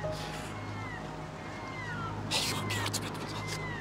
Allah'ım yardım et bana Allah'ım.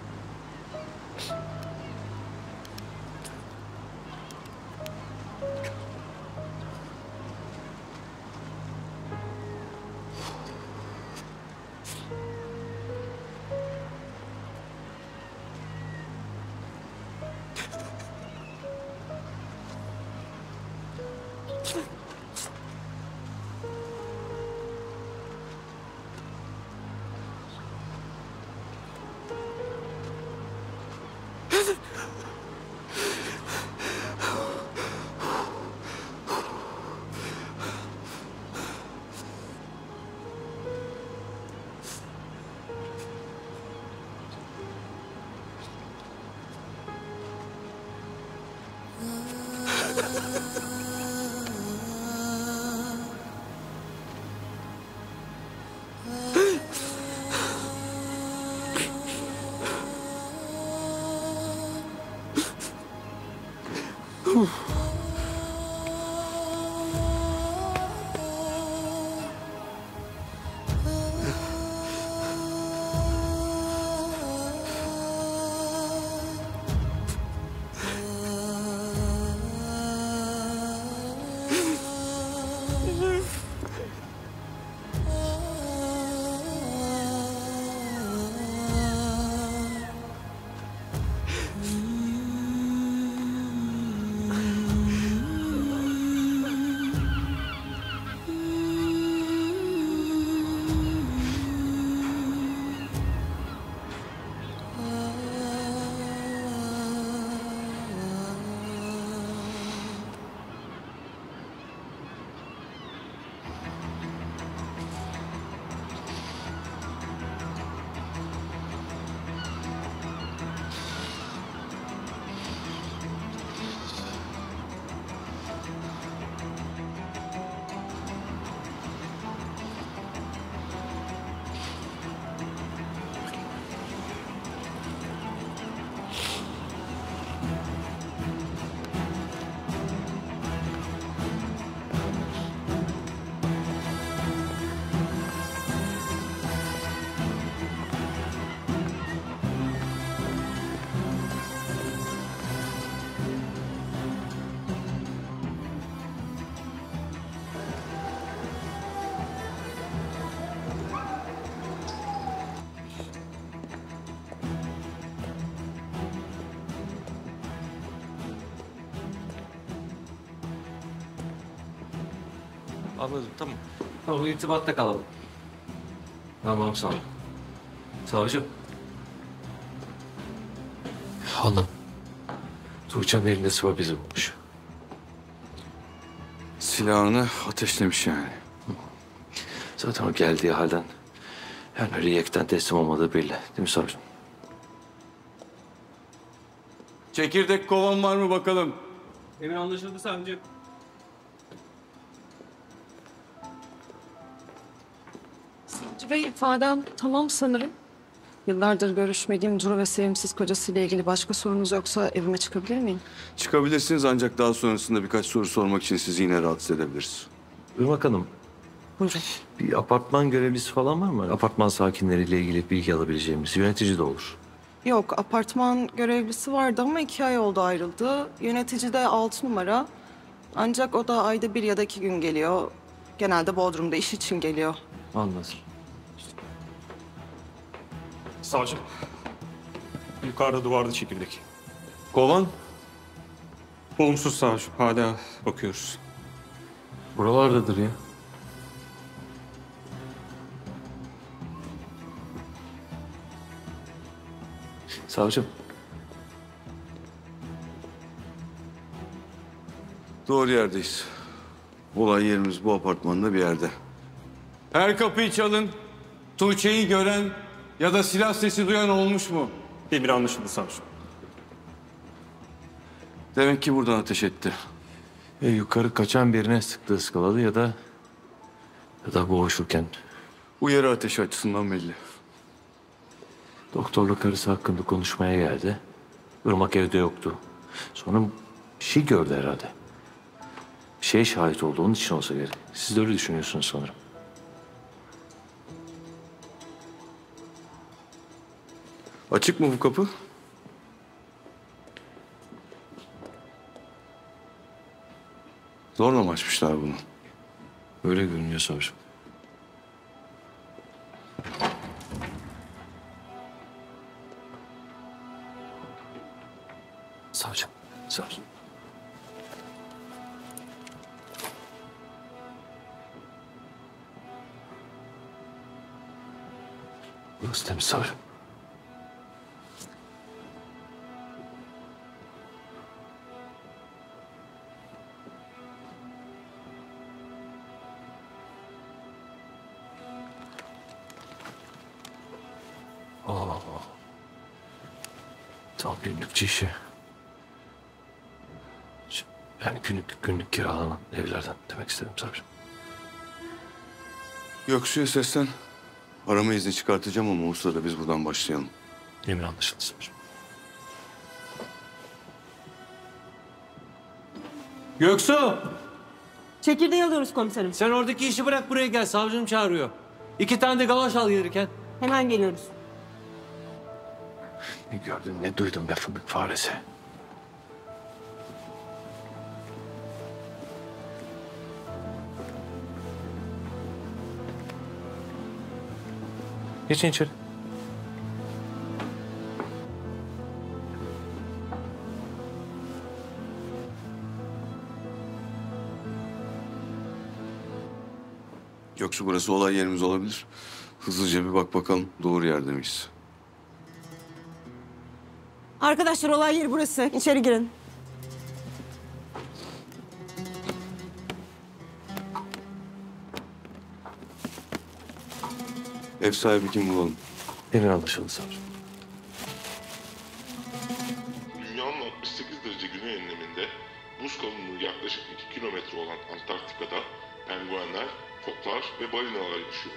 Anladım, tamam. Tamam, irtibatta kalalım. Tamam, sağ ol. Savcım. Hanım. Tuğçe'nin elinde sıva bizi bulmuş. Silahını ateşlemiş yani. Zaten o geldiği halden yani öyle yekten teslim olmadığı belli. Değil mi savcım? Çekirdek kovan var mı bakalım? Emir anlaşıldı savcım. Savcı Bey, ifadem tamam sanırım. Yıllardır görüşmediğim Duru ve sevimsiz kocasıyla ilgili başka sorunuz yoksa evime çıkabilir miyim? Çıkabilirsiniz ancak daha sonrasında birkaç soru sormak için sizi yine rahatsız edebiliriz. Irmak Hanım, Buyurun. bir apartman görevlisi falan var mı? Apartman sakinleriyle ilgili bilgi alabileceğimiz, yönetici de olur. Yok, apartman görevlisi vardı ama 2 ay oldu ayrıldı. Yönetici de 6 numara. Ancak o da ayda 1 ya da 2 gün geliyor. Genelde Bodrum'da iş için geliyor. Anladım. Savcım. Yukarıda duvarda çekirdek. Kovan? Olumsuz savcım. Hala bakıyoruz. Buralardadır ya. Savcım. Doğru yerdeyiz. Olay yerimiz bu apartmanda bir yerde. Her kapıyı çalın. Tuğçe'yi gören ya da silah sesi duyan olmuş mu? Emir anlaşıldı savcım. Demek ki buradan ateş etti. Yukarı kaçan birine sıktı, ıskaladı ya da boğuşurken. Uyarı ateşi açısından belli. Doktorla karısı hakkında konuşmaya geldi. Irmak evde yoktu. Sonra bir şey gördü herhalde. Bir şeye şahit oldu, onun için olsa gerek. Siz de öyle düşünüyorsunuz sanırım. Açık mı bu kapı? Zorla mı açmışlar bunu? Öyle görünüyor savcım. Savcım, savcım. Burası temiz savcım. Tam günlükçü işi. Yani günlük kiralanan evlerden demek istedim savcım. Göksu'ya seslen. Arama izni çıkartacağım ama o sırada biz buradan başlayalım. Emir anlaşıldı savcım. Göksu, Çekirdeği alıyoruz komiserim. sen oradaki işi bırak buraya gel. Savcım çağırıyor. 2 tane de galoş al gelirken. Hemen geliyoruz. Ne gördün ne duydun be fındık faresi. Geçin içeri. Göksu, burası olay yerimiz olabilir. Hızlıca bir bak bakalım doğru yerde miyiz? Arkadaşlar olay yeri burası. İçeri girin. Ev sahibi kim bulalım? Emir anlaşıldı savcım. Dünyanın 68 derece güney enleminde buz kalınlığı yaklaşık 2 kilometre olan Antarktika'da penguenler, foklar ve balinalar yaşıyor.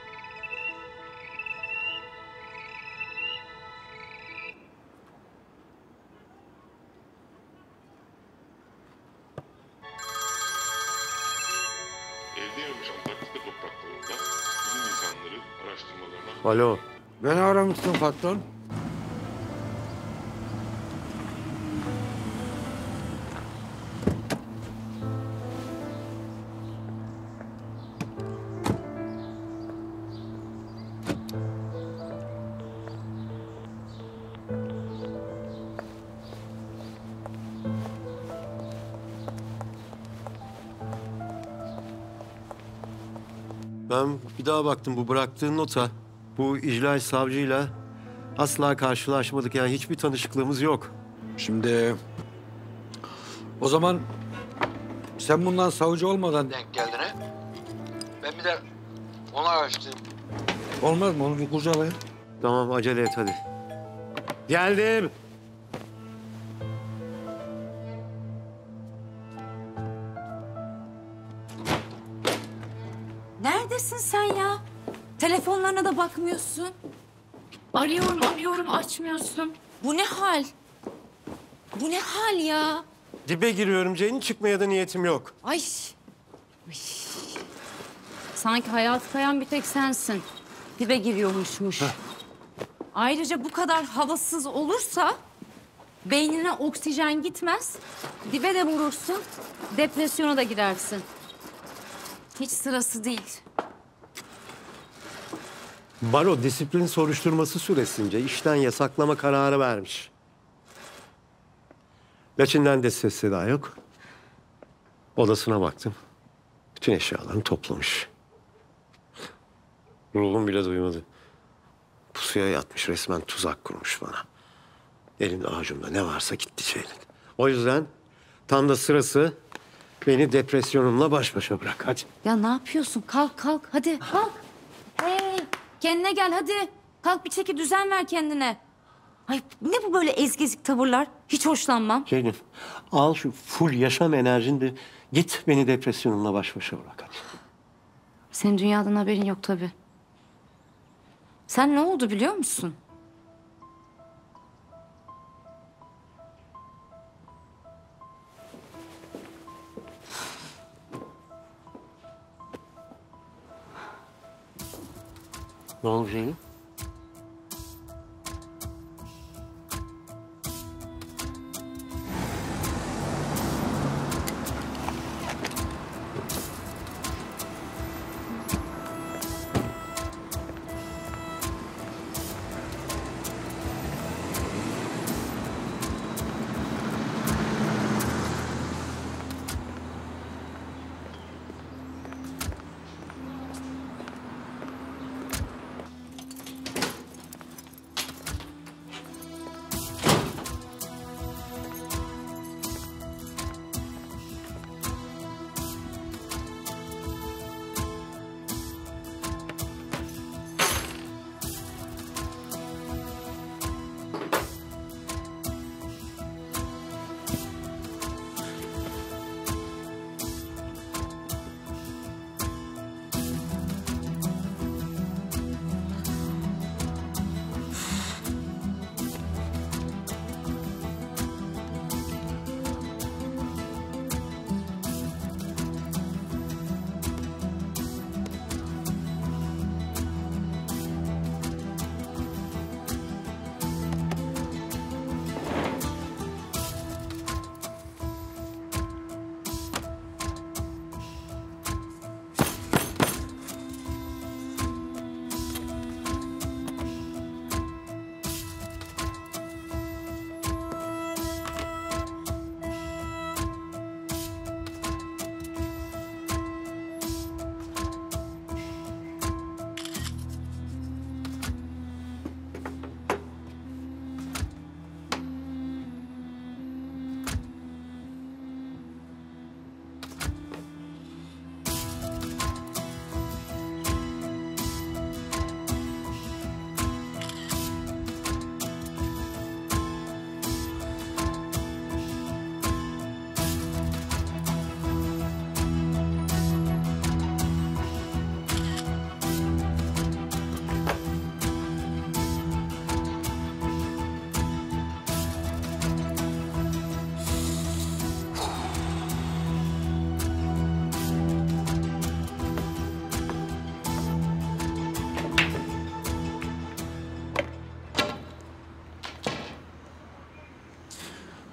Elde edilmiş Antarktika topraklarında bilim insanları araştırmalarına... Alo. Beni aramışsın patron. Ben bir daha baktım bu bıraktığın nota. Bu icra savcıyla asla karşılaşmadık. Yani hiçbir tanışıklığımız yok. Şimdi o zaman sen bundan savcı olmadan denk geldiğine. Ben bir de onu araştırayım. olmaz mı? Onu bir kurcalayın. Tamam acele et hadi. Geldim. Neredesin sen ya? Telefonlarına da bakmıyorsun. Arıyorum açmıyorsun. Bu ne hal? Bu ne hal ya? Dibe giriyorum Ceylin. Çıkmaya da niyetim yok. Ay. Ay. Sanki hayatı kayan bir tek sensin. Dibe giriyormuşmuş. Ayrıca bu kadar havasız olursa beynine oksijen gitmez. Dibe de vurursun. Depresyona da girersin. Hiç sırası değil. Baro disiplin soruşturması süresince işten yasaklama kararı vermiş. Laçin'den de ses seda yok. Odasına baktım. Bütün eşyalarını toplamış. Ruhum bile duymadı. Pusuya yatmış, resmen tuzak kurmuş bana. Elimde avucumda ne varsa gitti Ceylin. O yüzden tam da sırası, beni depresyonumla baş başa bırak hadi. Ya ne yapıyorsun? Kalk hadi kalk. Hey, kendine gel hadi. Kalk bir çeki düzen ver kendine. Ay ne bu böyle ezgezik tavırlar? Hiç hoşlanmam. Ceylin al şu full yaşam enerjini de git beni depresyonumla baş başa bırak hadi. Senin dünyadan haberin yok tabii. Sen ne oldu biliyor musun? Ne oldu Ceylin?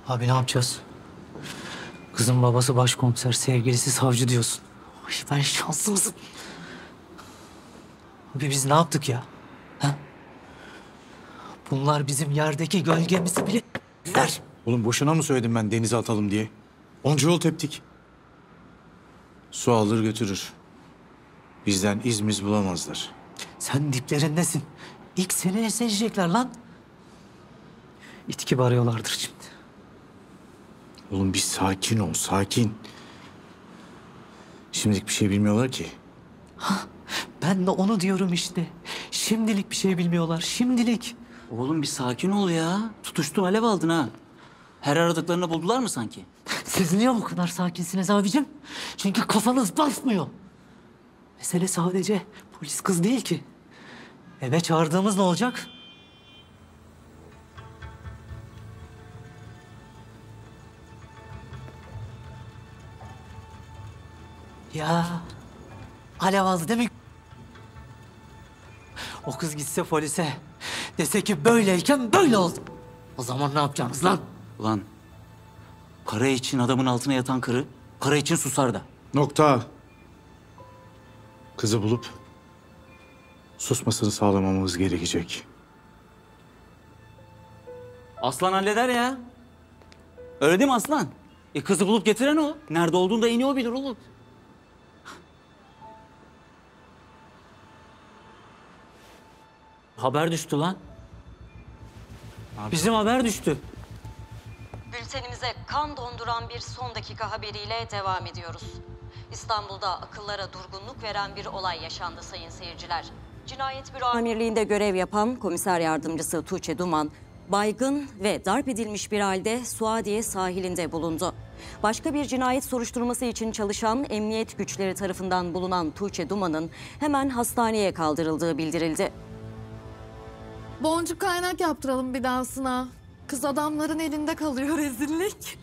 Abi ne yapacağız? Kızın babası başkomiser, sevgilisi savcı diyorsun. Ay ben şanssızım. Abi biz ne yaptık ya? Ha? Bunlar bizim yerdeki gölgemizi bile ver. Oğlum boşuna mı söyledim ben denize atalım diye? Onca yol teptik. Su alır götürür. Bizden iz bulamazlar. Sen diplerindesin. İlk seni esecekler lan. İt gibi arıyorlardır şimdi. Oğlum bir sakin ol, sakin. Şimdilik bir şey bilmiyorlar ki. Ben de onu diyorum işte. Şimdilik bir şey bilmiyorlar. Şimdilik. Oğlum bir sakin ol ya. Tutuştun alev aldın ha. Her aradıklarını buldular mı sanki? Siz niye bu kadar sakinsiniz abicim? Çünkü kafanız basmıyor. Mesele sadece polis kız değil ki. Eve çağırdığımız ne olacak? Ya alev aldı değil mi? O kız gitse polise dese ki böyleyken böyle oldu. O zaman ne yapacaksınız lan? Ulan para için adamın altına yatan karı para için susar da. Nokta. Kızı bulup susmasını sağlamamız gerekecek. Aslan halleder ya. Öyle değil mi Aslan? Kızı bulup getiren o. Nerede olduğunu da en iyi o bilir oğlum. Haber düştü lan. Bizim haber düştü. Bültenimize kan donduran bir son dakika haberiyle devam ediyoruz. İstanbul'da akıllara durgunluk veren bir olay yaşandı sayın seyirciler. Cinayet Büro Amirliği'nde görev yapan komiser yardımcısı Tuğçe Duman, baygın ve darp edilmiş bir halde Suadiye sahilinde bulundu. Başka bir cinayet soruşturması için çalışan emniyet güçleri tarafından bulunan Tuğçe Duman'ın hemen hastaneye kaldırıldığı bildirildi. Boncuk kaynak yaptıralım bir dansına. Kız adamların elinde kalıyor rezillik.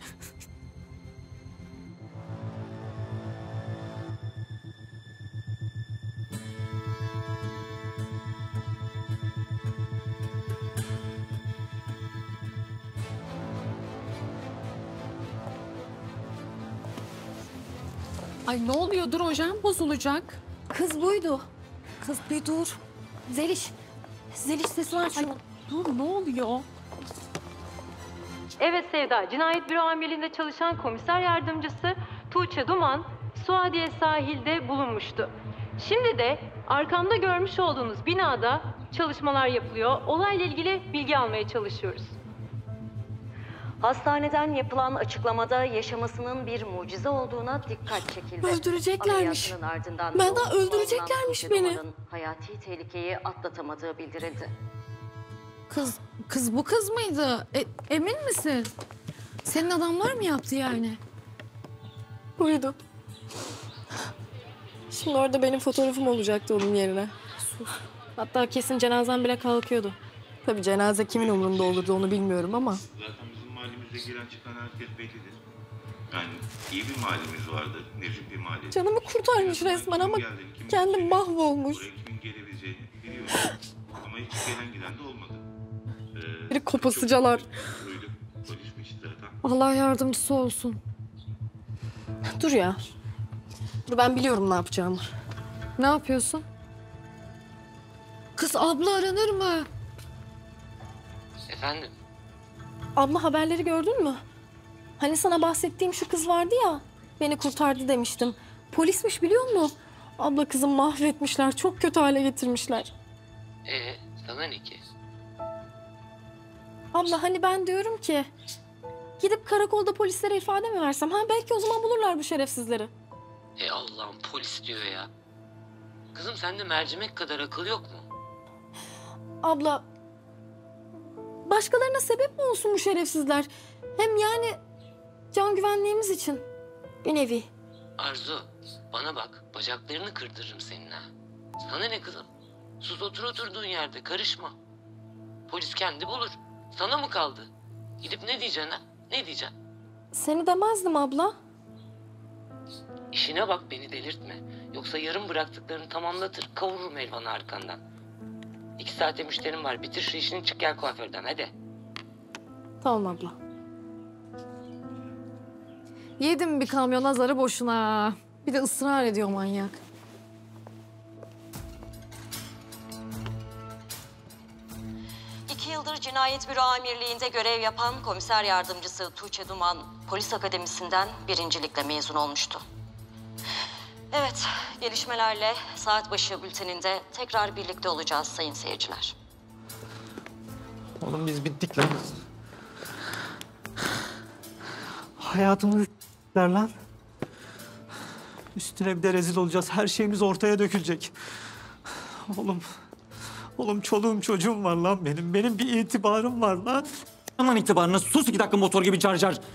Ay ne oluyor? Dur hocam bozulacak. Kız buydu. Kız bir dur. Zeliş. Zeliş sesini aç şunu. Dur ne oluyor? Evet Sevda, Cinayet Büro Amirliği'nde çalışan komiser yardımcısı Tuğçe Duman, Suadiye sahilde bulunmuştu. Şimdi de arkamda görmüş olduğunuz binada çalışmalar yapılıyor. Olayla ilgili bilgi almaya çalışıyoruz. Hastaneden yapılan açıklamada yaşamasının bir mucize olduğuna dikkat çekildi. Öldüreceklermiş. Ameliyatının ardından Ben yoğun daha öldüreceklermiş Tuğçe beni. Duman'ın hayati tehlikeyi atlatamadığı bildirildi. Kız bu kız mıydı? Emin misin? Senin adamlar mı yaptı yani? Buydu. Şimdi orada benim fotoğrafım olacaktı onun yerine. Hatta kesin cenazem bile kalkıyordu. Tabii cenaze kimin umurunda olurdu onu bilmiyorum ama. Zaten bizim mahallemize giren çıkan herkes bellidir. Yani iyi bir mahallemiz vardı, nezih bir mahalle. Canımı kurtarmış resmen ama kendim mahvolmuş. Buraya kimin gelebileceğini biliyorum. Ama hiç gelen giden de olmadı. Biri kopasıcalar. Polismiş zaten. Allah yardımcısı olsun. Dur ya. Dur ben biliyorum ne yapacağımı. Ne yapıyorsun? Kız abla aranır mı? Efendim? Abla haberleri gördün mü? Hani sana bahsettiğim şu kız vardı ya. Beni kurtardı demiştim. Polismiş biliyor musun? Abla kızım mahvetmişler. Çok kötü hale getirmişler. Sana ne ki? Abla hani ben diyorum ki gidip karakolda polislere ifade mi versem? Ha belki o zaman bulurlar bu şerefsizleri. Allah'ım polis diyor ya. Kızım sende mercimek kadar akıl yok mu? Abla başkalarına sebep mi olsun bu şerefsizler? Hem yani can güvenliğimiz için bir nevi. Arzu bana bak bacaklarını kırdırırım senin ha. Sana ne kızım? Sus otur oturduğun yerde karışma. Polis kendi bulur. Sana mı kaldı? Gidip ne diyeceksin ha? Ne diyeceksin? Seni demezdim abla. İşine bak beni delirtme. Yoksa yarım bıraktıklarını tamamlatır kavururum elvanı arkandan. 2 saate müşterim var. Bitir şu işini çık gel kuaförden hadi. Tamam abla. Yedim bir kamyon azarı boşuna. Bir de ısrar ediyor manyak. İki yıldır Cinayet Büro Amirliği'nde görev yapan komiser yardımcısı Tuğçe Duman, polis akademisinden birincilikle mezun olmuştu. Evet, gelişmelerle saat başı bülteninde tekrar birlikte olacağız sayın seyirciler. Oğlum biz bittik lan. Hayatımızı s**ler lan. Üstüne bir de rezil olacağız. Her şeyimiz ortaya dökülecek. Oğlum çoluğum çocuğum var lan benim. Benim bir itibarım var lan. Lan itibarına sus 2 dakika motor gibi car car.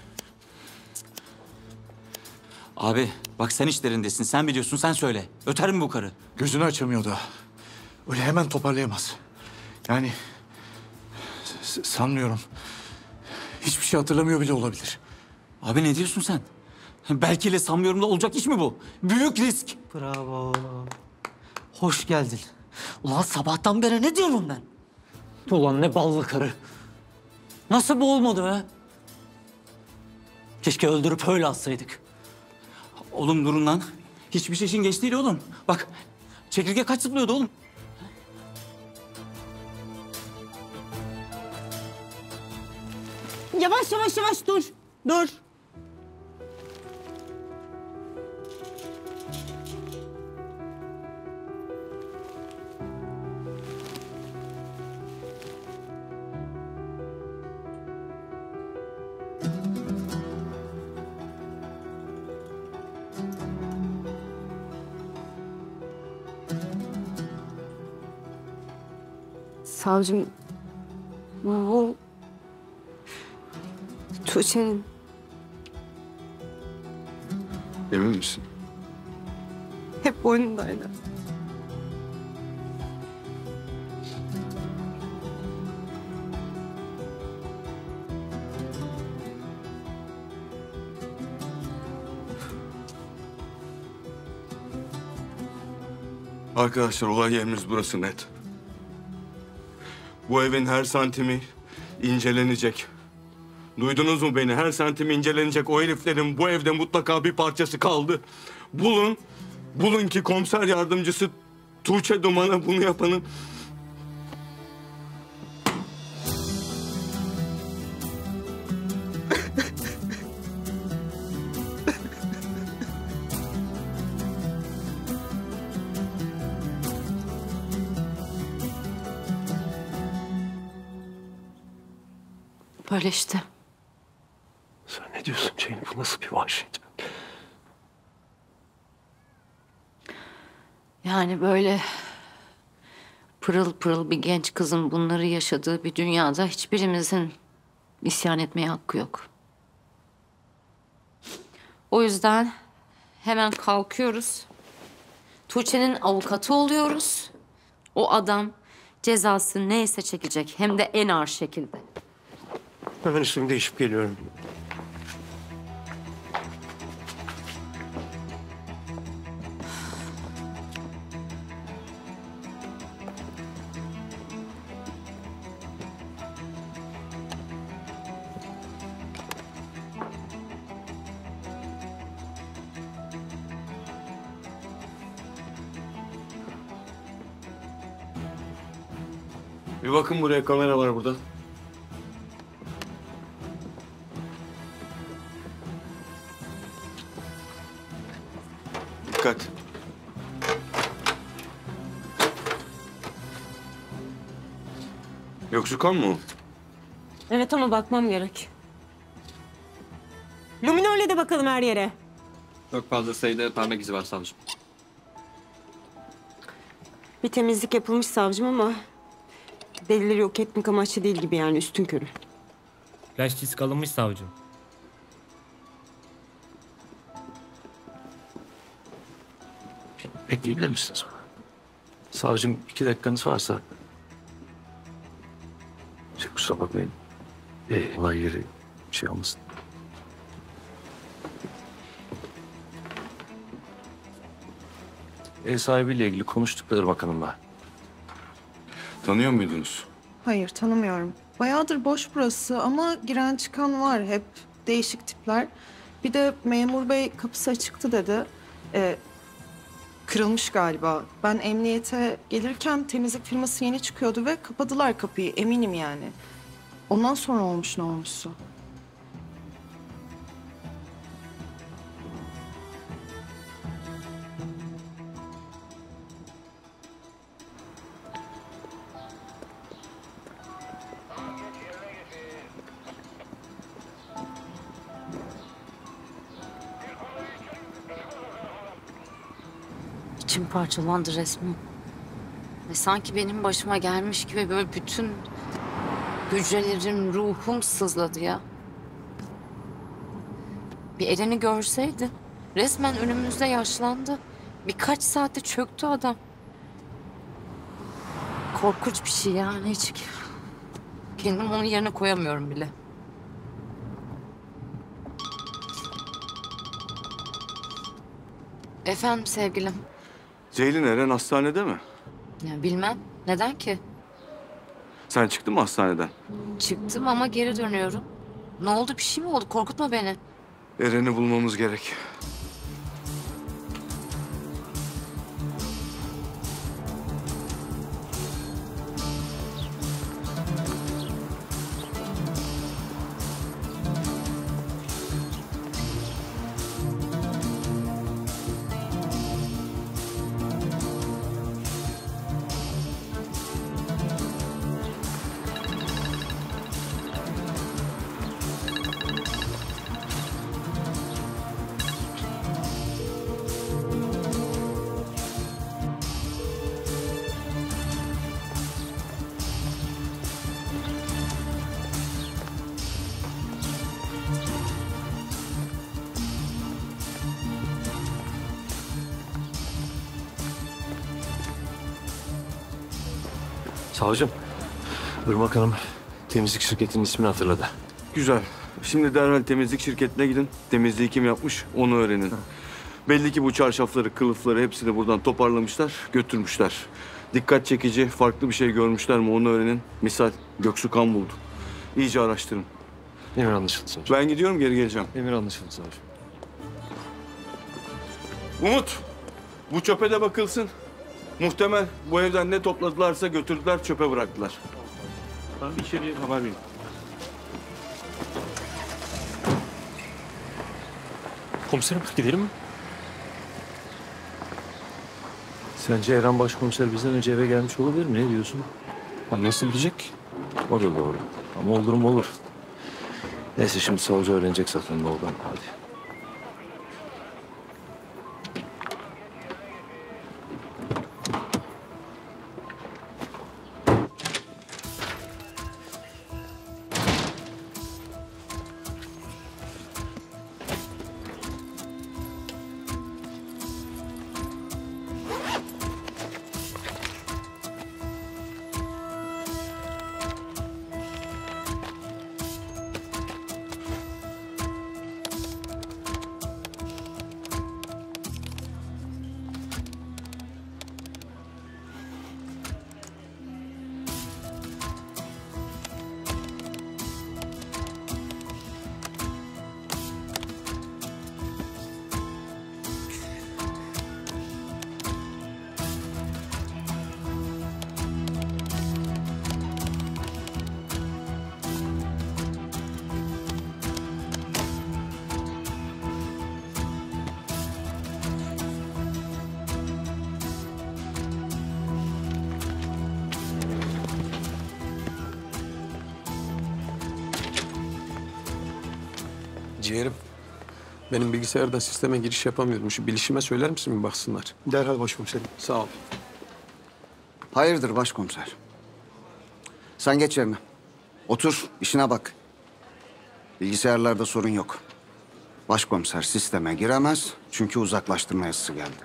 Abi bak sen işlerindesin. Sen biliyorsun sen söyle. Öter mi bu karı? Gözünü açamıyor da. Öyle hemen toparlayamaz. Yani sanmıyorum. Hiçbir şey hatırlamıyor bile olabilir. Abi ne diyorsun sen? Belki de sanmıyorum da olacak iş mi bu? Büyük risk. Bravo. Hoş geldin. Ulan sabahtan beri ne diyorum ben? Ulan ne ballı karı. Nasıl bu olmadı be? Keşke öldürüp öyle atsaydık. Oğlum durun lan. Hiçbir şey için geç değil oğlum. Bak çekirge kaç zıplıyordu oğlum. Yavaş yavaş yavaş dur. Dur. Savcım, bu Tuğçe'nin. Emin misin? Hep boynundaydı. Arkadaşlar olay yerimiz burası net. Bu evin her santimi incelenecek. Duydunuz mu beni? Her santim incelenecek. O heriflerin bu evde mutlaka bir parçası kaldı. Bulun ki komiser yardımcısı Tuğçe Duman'a bunu yapanın... Böyle işte. Sen ne diyorsun Ceylin? Bu nasıl bir vahşet? Yani böyle pırıl pırıl bir genç kızın bunları yaşadığı bir dünyada hiçbirimizin isyan etmeye hakkı yok. O yüzden hemen kalkıyoruz. Tuğçe'nin avukatı oluyoruz. O adam cezası neyse çekecek. Hem de en ağır şekilde. Hemen üstümü değişip geliyorum. Bir bakın buraya, kamera var burada. Dikkat. Yoksa kan mı o? Evet ama bakmam gerek. Luminörle de bakalım her yere. Çok fazla sayıda parmak izi var savcım. Bir temizlik yapılmış savcım ama delilleri yok etmek amaçlı değil gibi yani üstünkörü. Flash disk alınmış savcım. Bekleyebilir misiniz? Savcım 2 dakikanız varsa. Kusura bakmayın. Olay yeri bir şey olmasın. Ev sahibiyle ilgili konuştuk Irmak Hanım'la. Tanıyor muydunuz? Hayır, tanımıyorum. Bayağıdır boş burası ama giren çıkan var hep. Değişik tipler. Bir de memur bey kapısı açıktı dedi. Kırılmış galiba. Ben emniyete gelirken temizlik firması yeni çıkıyordu ve kapadılar kapıyı, eminim yani. Ondan sonra olmuş ne olmuşsa. İçim parçalandı resmen. Ve sanki benim başıma gelmiş gibi böyle bütün hücrelerim, ruhum sızladı ya. Bir Eren'i görseydi resmen önümüzde yaşlandı. Birkaç saatte çöktü adam. Korkunç bir şey yani hiç. Kendimi onun yerine koyamıyorum bile. Efendim sevgilim. Ceylin, Eren hastanede mi? Ya bilmem. Neden ki? Sen çıktın mı hastaneden? Çıktım ama geri dönüyorum. Ne oldu? Bir şey mi oldu? Korkutma beni. Eren'i bulmamız gerek. Savcım, Irmak Hanım temizlik şirketinin ismini hatırladı. Güzel. Şimdi derhal temizlik şirketine gidin. Temizliği kim yapmış onu öğrenin. Belli ki bu çarşafları, kılıfları hepsini buradan toparlamışlar, götürmüşler. Dikkat çekici, farklı bir şey görmüşler mi onu öğrenin. Misal Göksu kan buldu. İyice araştırın. Emir anlaşıldı savcım. Ben gidiyorum, geri geleceğim. Emir anlaşıldı savcım. Umut, bu çöpe de bakılsın. Muhtemel bu evden ne topladılarsa götürdüler, çöpe bıraktılar. Ben içeriye haber vereyim. Komiserim gidelim mi? Sence Eren Başkomiser bizden önce eve gelmiş olabilir mi? Ne diyorsun? Nasıl bilecek? O da doğru. Ama olur mu olur. Neyse şimdi savcı öğrenecek zaten ne olduğunu. Hadi. Ciğerim, benim bilgisayardan sisteme giriş yapamıyorum. Şu bilişime söyler misin bir baksınlar? Derhal başkomiserim. Sağ ol. Hayırdır başkomiser? Sen geç yerine. Otur, işine bak. Bilgisayarlarda sorun yok. Başkomiser sisteme giremez çünkü uzaklaştırma yazısı geldi.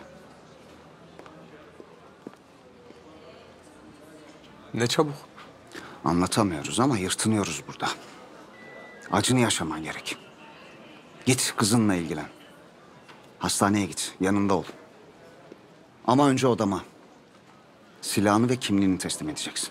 Ne çabuk. Anlatamıyoruz ama yırtınıyoruz burada. Acını yaşaman gerek. Git kızınla ilgilen. Hastaneye git, yanında ol. Ama önce odama. Silahını ve kimliğini teslim edeceksin.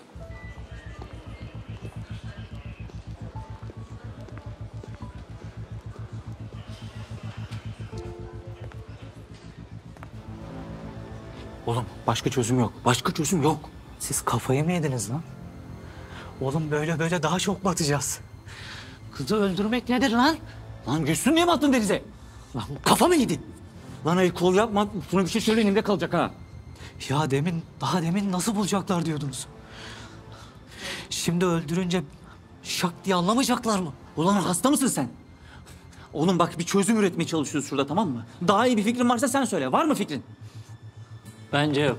Başka çözüm yok. Başka çözüm yok. Siz kafayı mı yediniz lan? Oğlum böyle daha çok batacağız. Kızı öldürmek nedir lan? Lan Gülsün diye mi attın denize? Lan kafa mı yedin? Lan el kol yapma. Şuna bir şey söyle elimde kalacak ha. Ya daha demin nasıl bulacaklar diyordunuz? Şimdi öldürünce şak diye anlamayacaklar mı? Ulan hasta mısın sen? Oğlum bak bir çözüm üretmeye çalışıyoruz şurada, tamam mı? Daha iyi bir fikrin varsa sen söyle. Var mı fikrin? Bence yok.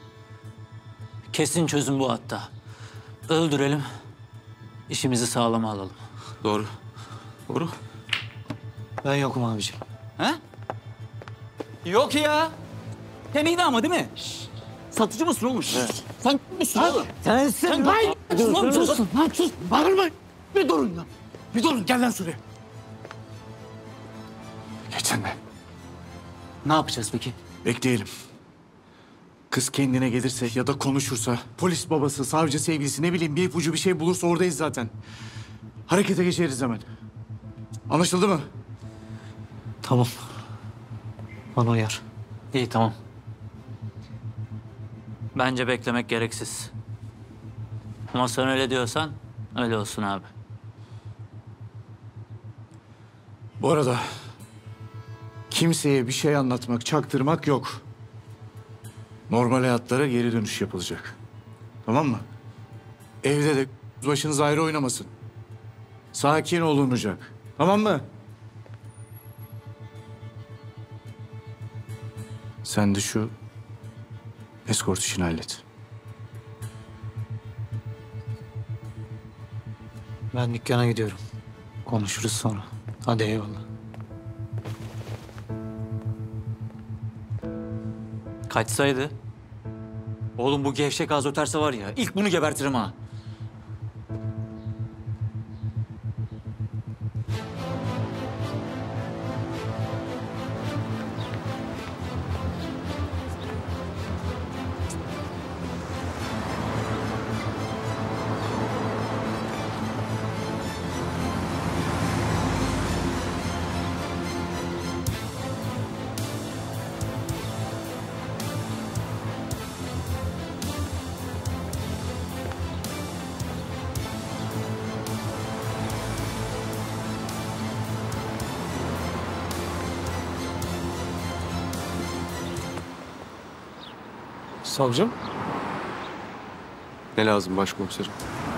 Kesin çözüm bu hatta. Öldürelim, işimizi sağlama alalım. Doğru. Doğru. Ben yokum abiciğim. He? Yok ya. Sen iyiydi ama değil mi? Satıcı mısın oğlum? Sen misin oğlum? Sensin lan! Sus lan sus! Bağırmayın! Bir durun lan! Bir durun, gel lan şuraya. Geçen de. Ne yapacağız peki? Bekleyelim. Kız kendine gelirse ya da konuşursa, polis babası, savcı sevgilisi ne bileyim bir ipucu bir şey bulursa oradayız zaten. Harekete geçeriz hemen. Anlaşıldı mı? Tamam. Bana uyar. İyi, tamam. Bence beklemek gereksiz. Ama sen öyle diyorsan öyle olsun abi. Bu arada kimseye bir şey anlatmak, çaktırmak yok. Normal hayatlara geri dönüş yapılacak. Tamam mı? Evde de başınız ayrı oynamasın. Sakin olunacak. Tamam mı? Sen de şu eskort işini hallet. Ben dükkana gidiyorum. Konuşuruz sonra. Hadi eyvallah. Kaçsaydı. Oğlum bu gevşek ağız öterse var ya, ilk bunu gebertirim ha. Savcım. Ne lazım başkomiserim?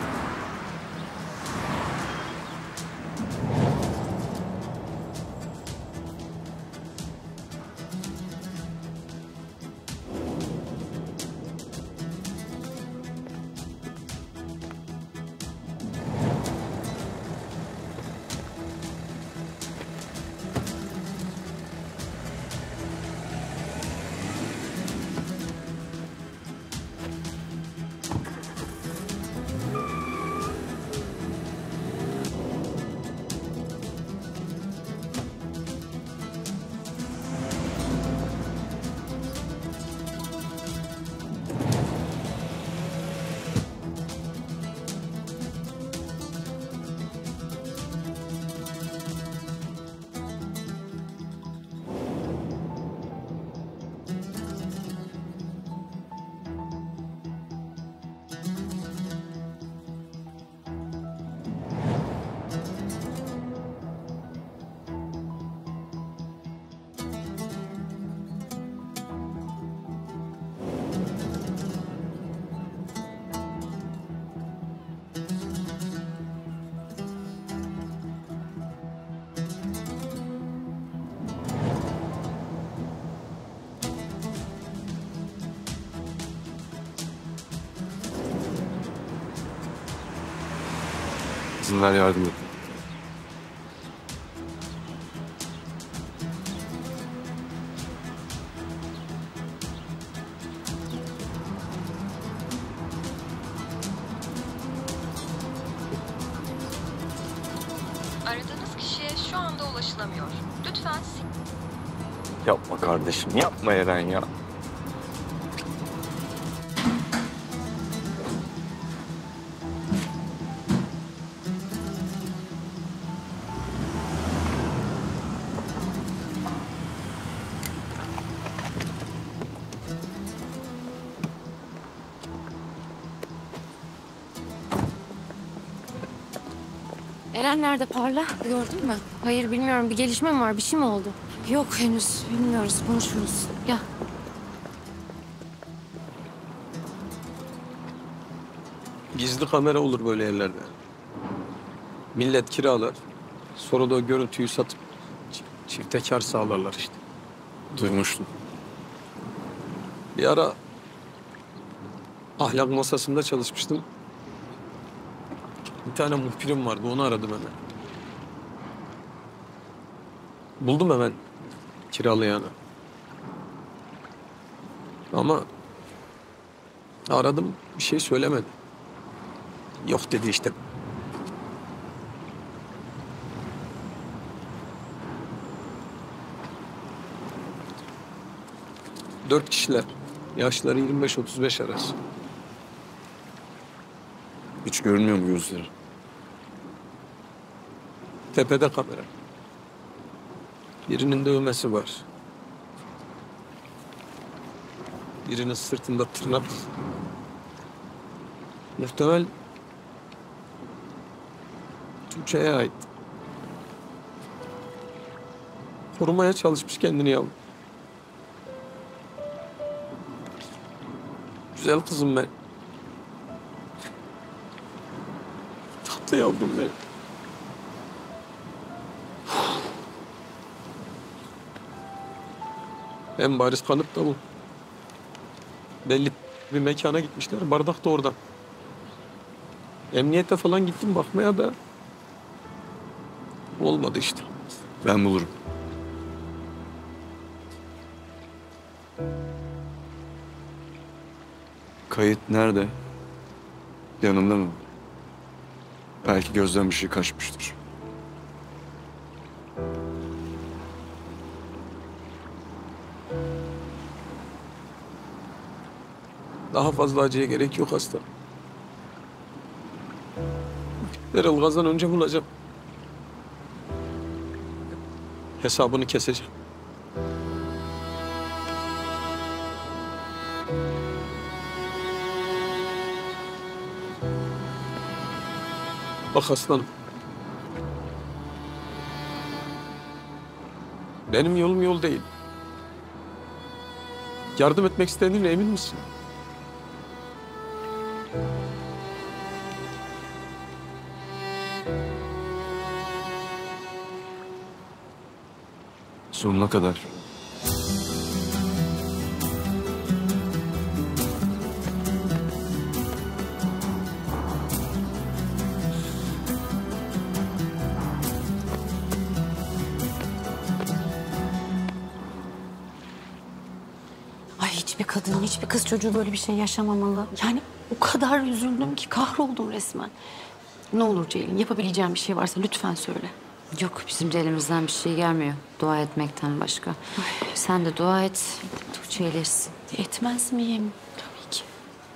İzin ver yardım et. Aradığınız kişiye şu anda ulaşılamıyor. Lütfen Yapma kardeşim, yapma Eren ya. Eren nerede Parla? Gördün mü? Hayır bilmiyorum. Bir gelişme mi var? Bir şey mi oldu? Yok henüz. Bilmiyoruz. Konuşuruz. Gel. Gizli kamera olur böyle yerlerde. Millet kiralar. Sonra da o görüntüyü satıp çifte kar sağlarlar işte. Duymuştum. Bir ara ahlak masasında çalışmıştım. Bir tane muhbirim vardı. Onu aradım hemen. Buldum hemen kiralayanı. Ama aradım, bir şey söylemedi. Yok dedi işte. Dört kişiler. Yaşları 25-35 arası. Hiç görünmüyor mu gözleri? Tepede kamera. Birinin dövmesi var. Birinin sırtında tırnak. Muhtemel Tuğçe'ye ait. Korumaya çalışmış kendini yavrum. Güzel kızım ben. Tatlı yavrum benim. En bariz kanıt da bu. Belli bir mekana gitmişler. Bardak da oradan. Emniyete falan gittim bakmaya da olmadı işte. Ben bulurum. Kayıt nerede? Yanında mı? Belki gözden bir şey kaçmıştır. Daha fazla acıya gerek yok hasta. Erol Gazan önce bulacağım. Hesabını keseceğim. Bak aslanım. Benim yolum yol değil. Yardım etmek istediğine emin misin? Sonuna kadar. Ay hiçbir kadın, hiçbir kız çocuğu böyle bir şey yaşamamalı. Yani o kadar üzüldüm ki kahroldum resmen. Ne olur Ceylin, yapabileceğim bir şey varsa lütfen söyle. Yok bizim de elimizden bir şey gelmiyor. Dua etmekten başka. Sen de dua et. Tuğçe iyileşsin. Etmez miyim? Tabii ki.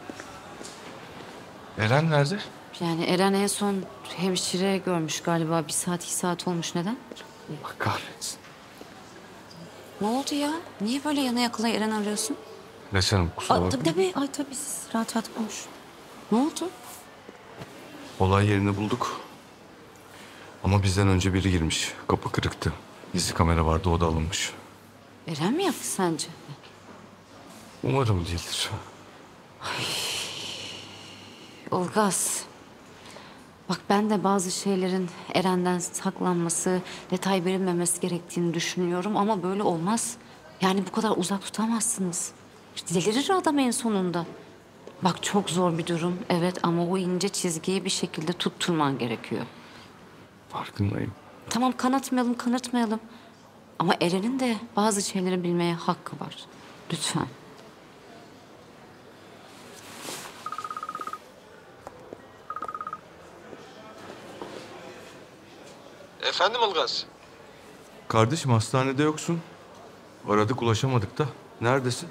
Eren nerede? Yani Eren en son hemşire görmüş galiba. 1 saat 2 saat olmuş. Neden? Allah kahretsin. Ne oldu ya? Niye böyle yana yakıla Eren arıyorsun? Leş Hanım kusura bakma. Tabii. Ay tabii siz rahat rahat konuş. Ne oldu? Olay yerini bulduk. Ama bizden önce biri girmiş. Kapı kırıktı. Gizli kamera vardı, o da alınmış. Eren mi yaptı sence? Umarım değildir. Ilgaz. Bak ben de bazı şeylerin Eren'den saklanması, detay verilmemesi gerektiğini düşünüyorum ama böyle olmaz. Yani bu kadar uzak tutamazsınız. Delirir adam en sonunda. Bak çok zor bir durum evet ama o ince çizgiyi bir şekilde tutturman gerekiyor. Farkındayım. Tamam kanıtmayalım. Ama Eren'in de bazı şeyleri bilmeye hakkı var. Lütfen. Efendim Ilgaz? Kardeşim hastanede yoksun. Aradık ulaşamadık da. Neredesin?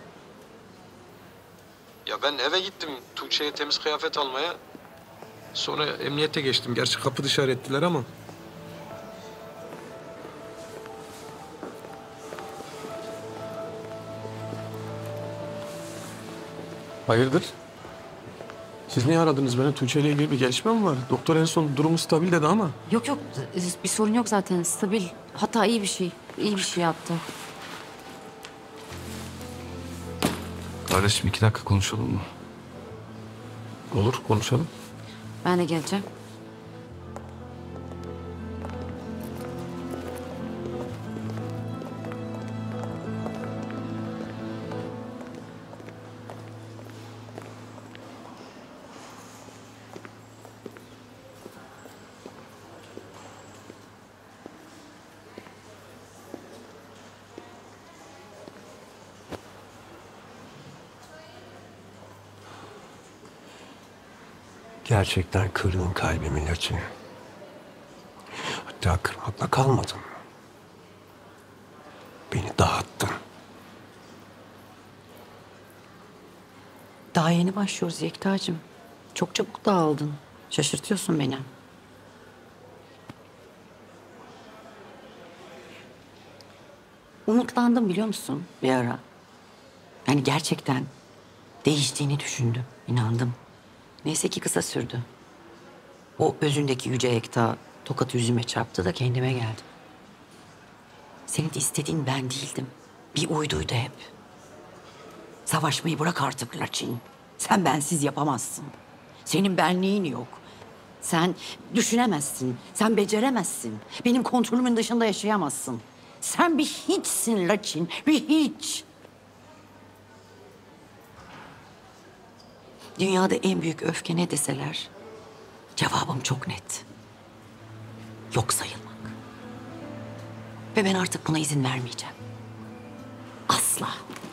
Ya ben eve gittim Tuğçe'ye temiz kıyafet almaya. Sonra emniyete geçtim. Gerçi kapı dışarı ettiler ama. Hayırdır? Siz niye aradınız beni? Tuğçe ile ilgili bir gelişme mi var? Doktor en son durumu stabil dedi ama. Yok yok, bir sorun yok zaten, stabil. Hatta iyi bir şey. İyi bir şey yaptı. Kardeşim 2 dakika konuşalım mı? Olur, konuşalım. Ben de geleceğim. Gerçekten kırdın kalbimi Laçin. Hatta kırmakla kalmadın. Beni dağıttın. Daha yeni başlıyoruz Yekta'cığım. Çok çabuk dağıldın. Şaşırtıyorsun beni. Umutlandım biliyor musun bir ara. Yani gerçekten değiştiğini düşündüm, inandım. Neyse ki kısa sürdü. O özündeki yüce Yekta tokatı yüzüme çarptı da kendime geldim. Senin de istediğin ben değildim. Bir uyduydu hep. Savaşmayı bırak artık Laçin. Sen bensiz yapamazsın. Senin benliğin yok. Sen düşünemezsin. Sen beceremezsin. Benim kontrolümün dışında yaşayamazsın. Sen bir hiçsin Laçin. Bir hiç. Dünyada en büyük öfke ne deseler cevabım çok net. Yok sayılmak. Ve ben artık buna izin vermeyeceğim. Asla.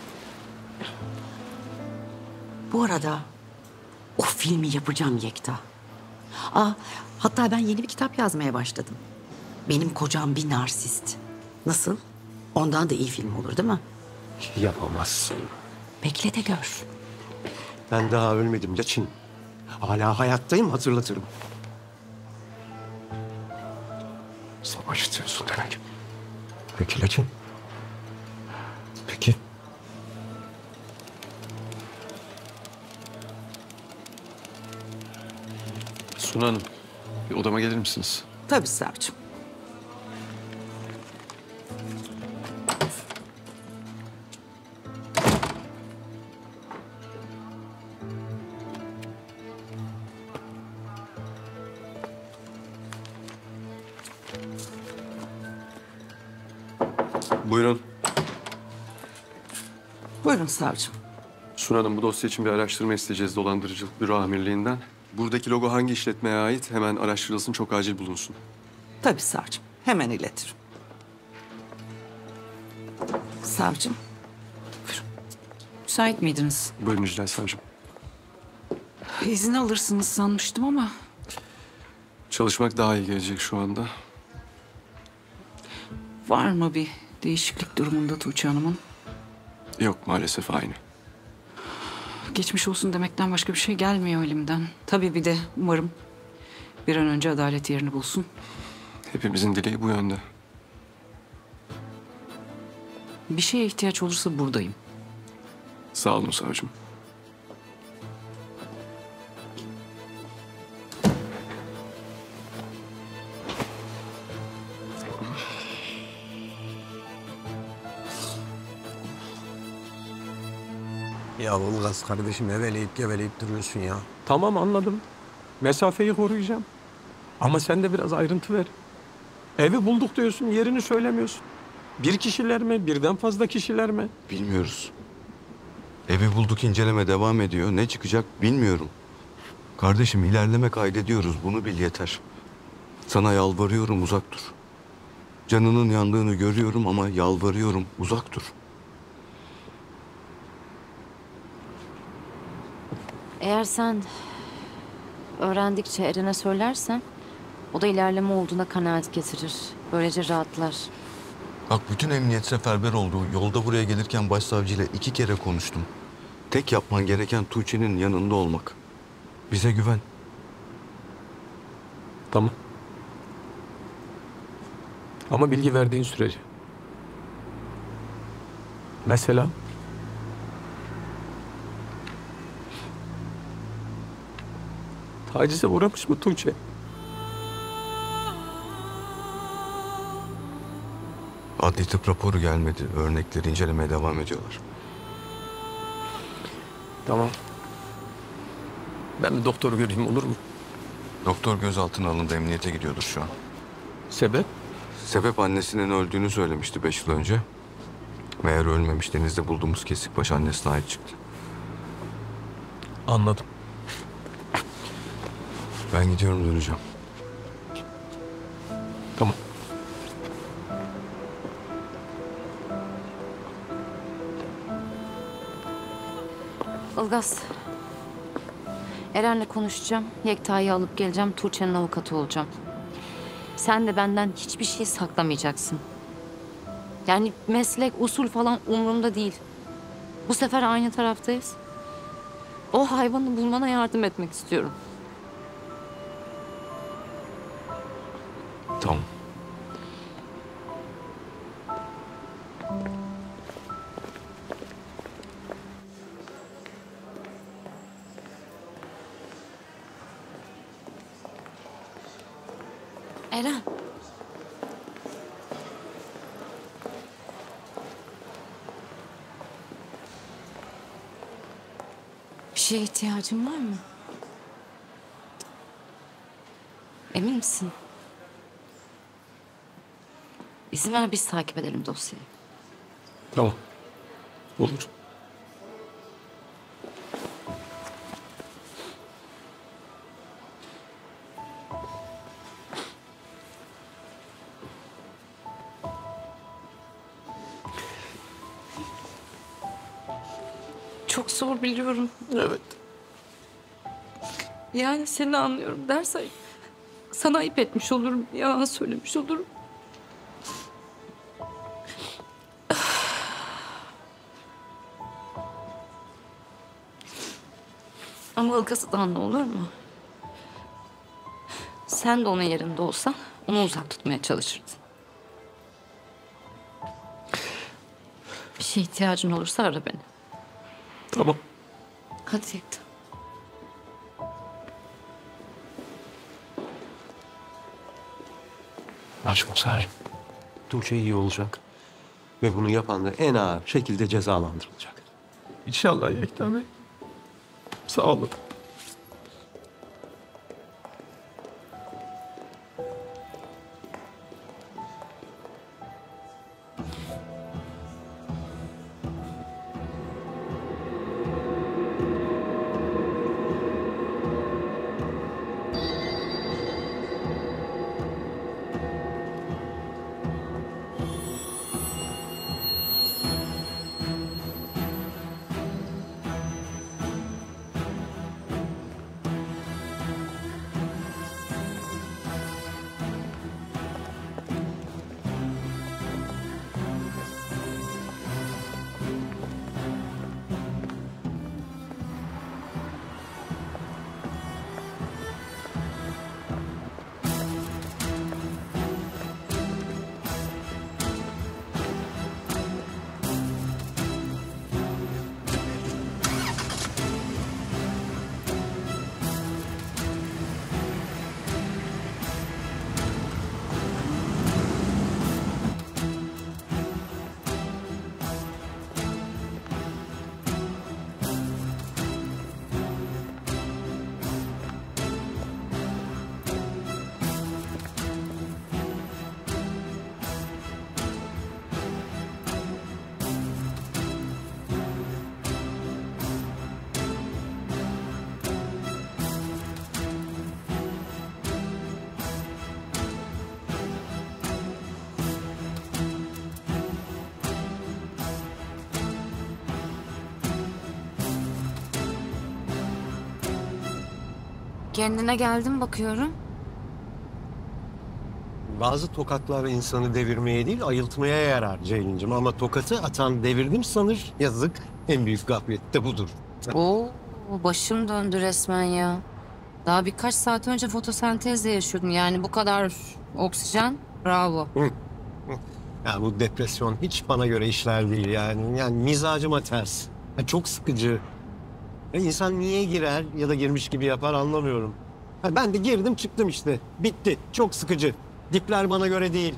Bu arada o filmi yapacağım Yekta. Hatta ben yeni bir kitap yazmaya başladım. Benim kocam bir narsist. Nasıl? Ondan da iyi film olur değil mi? Yapamazsın. Bekle de gör. Ben daha ölmedim Laçin. Hala hayattayım, hatırlatırım. Savaş istiyorsun demek. Peki Laçin. Peki. Suna Hanım, bir odama gelir misiniz? Tabii savcım. Buyurun. Buyurun savcım. Suna Hanım, bu dosya için bir araştırma isteyeceğiz dolandırıcılık büro amirliğinden. Buradaki logo hangi işletmeye ait? Hemen araştırılsın, çok acil bulunsun. Tabii savcım. Hemen iletirim. Savcım. Buyurun. Müsait miydiniz? Buyurun Yücel Savcım. İzin alırsınız sanmıştım ama. Çalışmak daha iyi gelecek şu anda. Var mı bir değişiklik durumunda Tuğçe Hanım'ın? Yok, maalesef aynı. Geçmiş olsun demekten başka bir şey gelmiyor elimden. Tabii bir de umarım bir an önce adalet yerini bulsun. Hepimizin dileği bu yönde. Bir şeye ihtiyaç olursa buradayım. Sağ olun savcım. Ya Ulgaz kardeşim, eveleyip geveleyip duruyorsun ya. Tamam, anladım. Mesafeyi koruyacağım. Ama sen de biraz ayrıntı ver. Evi bulduk diyorsun, yerini söylemiyorsun. Bir kişiler mi, birden fazla kişiler mi? Bilmiyoruz. Evi bulduk, inceleme devam ediyor. Ne çıkacak bilmiyorum. Kardeşim, ilerleme kaydediyoruz. Bunu bil yeter. Sana yalvarıyorum, uzak dur. Canının yandığını görüyorum ama yalvarıyorum, uzak dur. Eğer sen öğrendikçe Eren'e söylersen o da ilerleme olduğuna kanaat getirir. Böylece rahatlar. Bak, bütün emniyet seferber oldu. Yolda buraya gelirken başsavcıyla 2 kere konuştum. Tek yapman gereken Tuğçe'nin yanında olmak. Bize güven. Tamam. Ama bilgi verdiğin sürece. Mesela? Tacize uğramış mı Tuğçe? Adli tıp raporu gelmedi. Örnekleri incelemeye devam ediyorlar. Tamam. Ben bir doktoru göreyim olur mu? Doktor gözaltına alındı. Emniyete gidiyordur şu an. Sebep? Sebep annesinin öldüğünü söylemişti 5 yıl önce. Meğer ölmemiş. Denizde bulduğumuz kesik baş annesine ait çıktı. Anladım. Ben gidiyorum, döneceğim. Tamam. Ilgaz. Eren'le konuşacağım. Yekta'yı alıp geleceğim. Tuğçe'nin avukatı olacağım. Sen de benden hiçbir şey saklamayacaksın. Yani meslek, usul falan umurumda değil. Bu sefer aynı taraftayız. O hayvanı bulmana yardım etmek istiyorum. Tamam. Eren. Bir şeye ihtiyacın var mı? Emin misin? İzin ver biz takip edelim dosyayı. Tamam. Olur. Çok zor biliyorum. Evet. Yani seni anlıyorum dersen sana ayıp etmiş olurum, yalan söylemiş olurum. Ama Ilgaz'ı da anla, olur mu? Sen de onun yerinde olsan onu uzak tutmaya çalışırdın. Bir şeye ihtiyacın olursa ara beni. Tamam. Hadi Yekta. Başkomiser. Tuğçe iyi olacak. Ve bunu yapan da en ağır şekilde cezalandırılacak. İnşallah Yekta Bey. Sağ olun. Kendine geldim bakıyorum. Bazı tokatlar insanı devirmeye değil, ayıltmaya yarar Ceylin'cim. Ama tokatı atan devirdim sanır. Yazık. En büyük gaflet de budur. Oo, başım döndü resmen ya. Daha birkaç saat önce fotosentezle yaşıyordum. Yani bu kadar oksijen, bravo. Ya bu depresyon hiç bana göre işler değil yani. Yani mizacıma ters. Ya çok sıkıcı. Ya insan niye girer ya da girmiş gibi yapar anlamıyorum. Ben de girdim çıktım işte. Bitti. Çok sıkıcı. Dipler bana göre değil.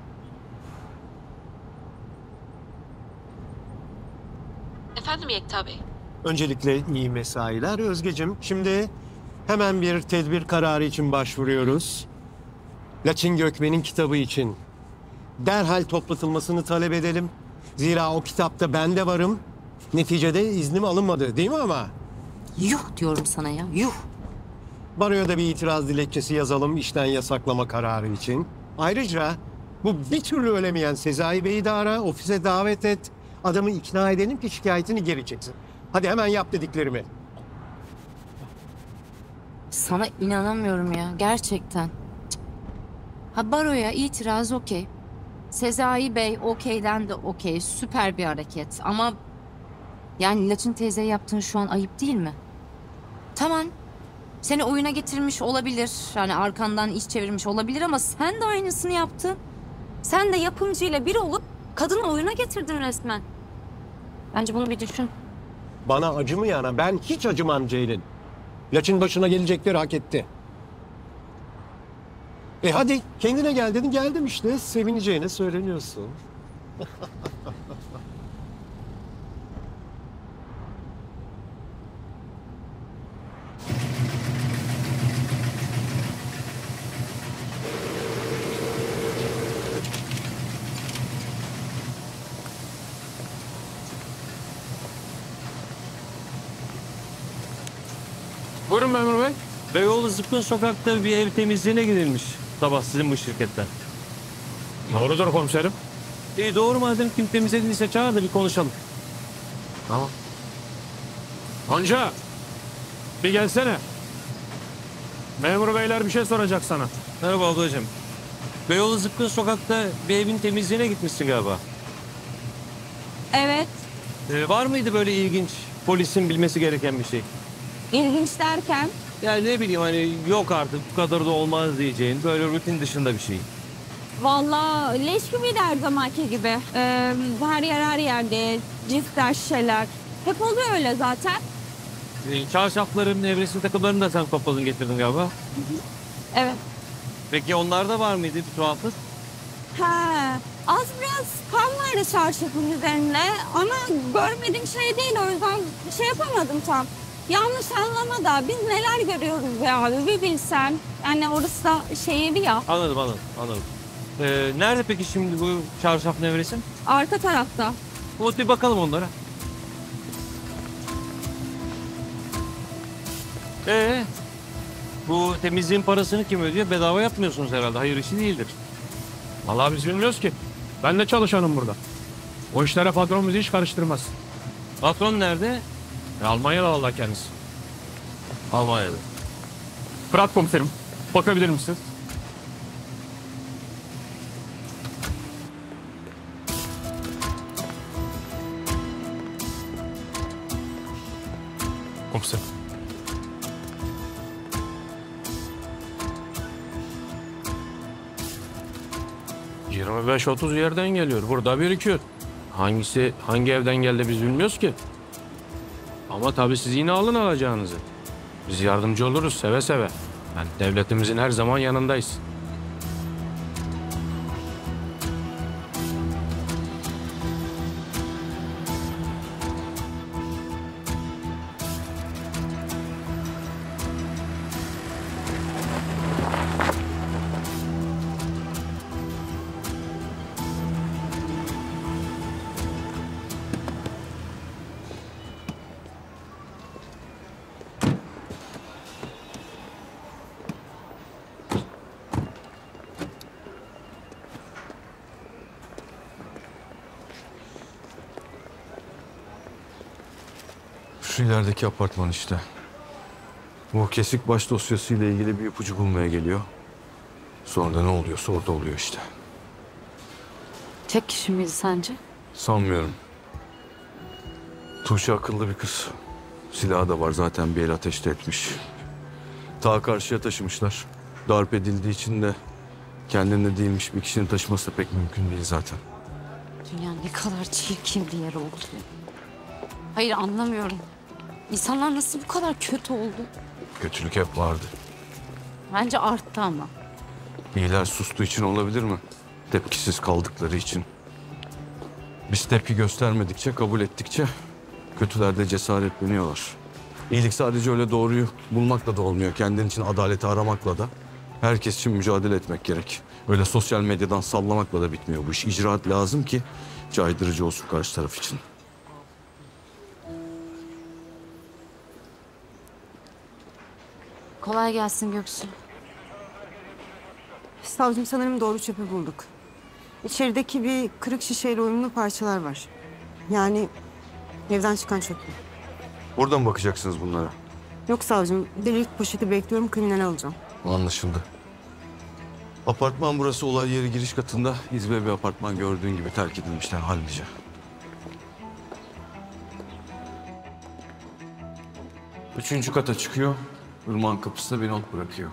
Efendim Yekta Bey? Öncelikle iyi mesailer Özgeciğim. Şimdi hemen bir tedbir kararı için başvuruyoruz. Laçin Gökmen'in kitabı için derhal toplatılmasını talep edelim. Zira o kitapta ben de varım. Neticede iznim alınmadı değil mi ama? Yuh diyorum sana ya, yuh. Baroya da bir itiraz dilekçesi yazalım işten yasaklama kararı için. Ayrıca bu bir türlü ölemeyen Sezai Bey'i de ara, ofise davet et. Adamı ikna edelim ki şikayetini geri çeksin. Hadi hemen yap dediklerimi. Sana inanamıyorum ya, gerçekten. Cık. Ha baroya itiraz okey. Sezai Bey okeyden de okey, süper bir hareket. Ama yani Laçin teyze yaptığın şu an ayıp değil mi? Tamam. Seni oyuna getirmiş olabilir. Yani arkandan iş çevirmiş olabilir ama sen de aynısını yaptın. Sen de yapımcıyla bir olup kadını oyuna getirdin resmen. Bence bunu bir düşün. Bana acımayana ben hiç acımam Ceylin. Laçin başına gelecekleri hak etti. Hadi kendine gel dedin, geldim işte. Sevineceğine söyleniyorsun. Buyurun memur bey. Beyoğlu Zıpkın Sokak'ta bir ev temizliğine gidilmiş sabah sizin bu şirketten. Doğrudur komiserim. İyi doğru madem kim temizlediyse çağır da bir konuşalım. Tamam. Gonca, bir gelsene. Memur beyler bir şey soracak sana. Merhaba ablacığım. Beyoğlu Zıpkın Sokak'ta bir evin temizliğine gitmişsin galiba. Evet. Var mıydı böyle ilginç, polisin bilmesi gereken bir şey? İlginç derken? Yani ne bileyim hani yok artık bu kadar da olmaz diyeceğin böyle rutin dışında bir şey. Vallahi leş gibiydi her zamanki gibi. Her yer her yerde. Ciftler, şişeler. Hep oluyor öyle zaten. Çarşafların, nevresim takımlarını da sen topladın getirdin galiba. Evet. Peki onlarda var mıydı bir tuhaflık? Ha, az biraz kan vardı çarşafın üzerinde. Ama görmediğim şey değil, o yüzden şey yapamadım tam. Yanlış anlama da biz neler görüyoruz be abi bir bilsen. Yani orası da şey evi ya. Anladım. Nerede peki şimdi bu çarşaf nevresim? Arka tarafta. Bir bakalım onlara. Bu temizliğin parasını kim ödüyor? Bedava yapmıyorsunuz herhalde. Hayır işi değildir. Vallahi biz bilmiyoruz ki. Ben de çalışanım burada. O işlere patron bizi hiç karıştırmaz. Patron nerede? Almanya'da vallahi kendisi. Almanya'da. Fırat komiserim, bakabilir misiniz? Komiserim. ...25-30 yerden geliyor. Burada birikiyor. Hangisi hangi evden geldi biz bilmiyoruz ki. Ama tabii siz yine alın alacağınızı. Biz yardımcı oluruz seve seve. Yani devletimizin her zaman yanındayız. Şu ilerideki apartman işte. Bu kesik baş dosyasıyla ilgili bir ipucu bulmaya geliyor. Sonra da ne oluyorsa orada oluyor işte. Tek kişi miydi sence? Sanmıyorum. Tuğçe akıllı bir kız. Silahı da var zaten bir el ateşte etmiş. Ta karşıya taşımışlar. Darp edildiği için de kendinde değilmiş bir kişinin taşıması da pek mümkün değil zaten. Dünya ne kadar çirkin bir yer oldu. Hayır anlamıyorum. İnsanlar nasıl bu kadar kötü oldu? Kötülük hep vardı. Bence arttı ama. İyiler sustuğu için olabilir mi? Tepkisiz kaldıkları için. Biz tepki göstermedikçe, kabul ettikçe kötüler de cesaretleniyorlar. İyilik sadece öyle doğruyu bulmakla da olmuyor. Kendin için adaleti aramakla da. Herkes için mücadele etmek gerek. Öyle sosyal medyadan sallamakla da bitmiyor bu iş. İcraat lazım ki caydırıcı olsun karşı taraf için. Kolay gelsin Göksu. Savcım sanırım doğru çöpü bulduk. İçerideki bir kırık şişeyle uyumlu parçalar var. Yani evden çıkan çöp. Burada mı bakacaksınız bunlara? Yok savcım, delilik poşeti bekliyorum, kriminal alacağım. Anlaşıldı. Apartman burası, olay yeri giriş katında. İzbe bir apartman gördüğün gibi terk edilmişler hallice. Üçüncü kata çıkıyor. Irmak'ın kapısında bir not bırakıyor.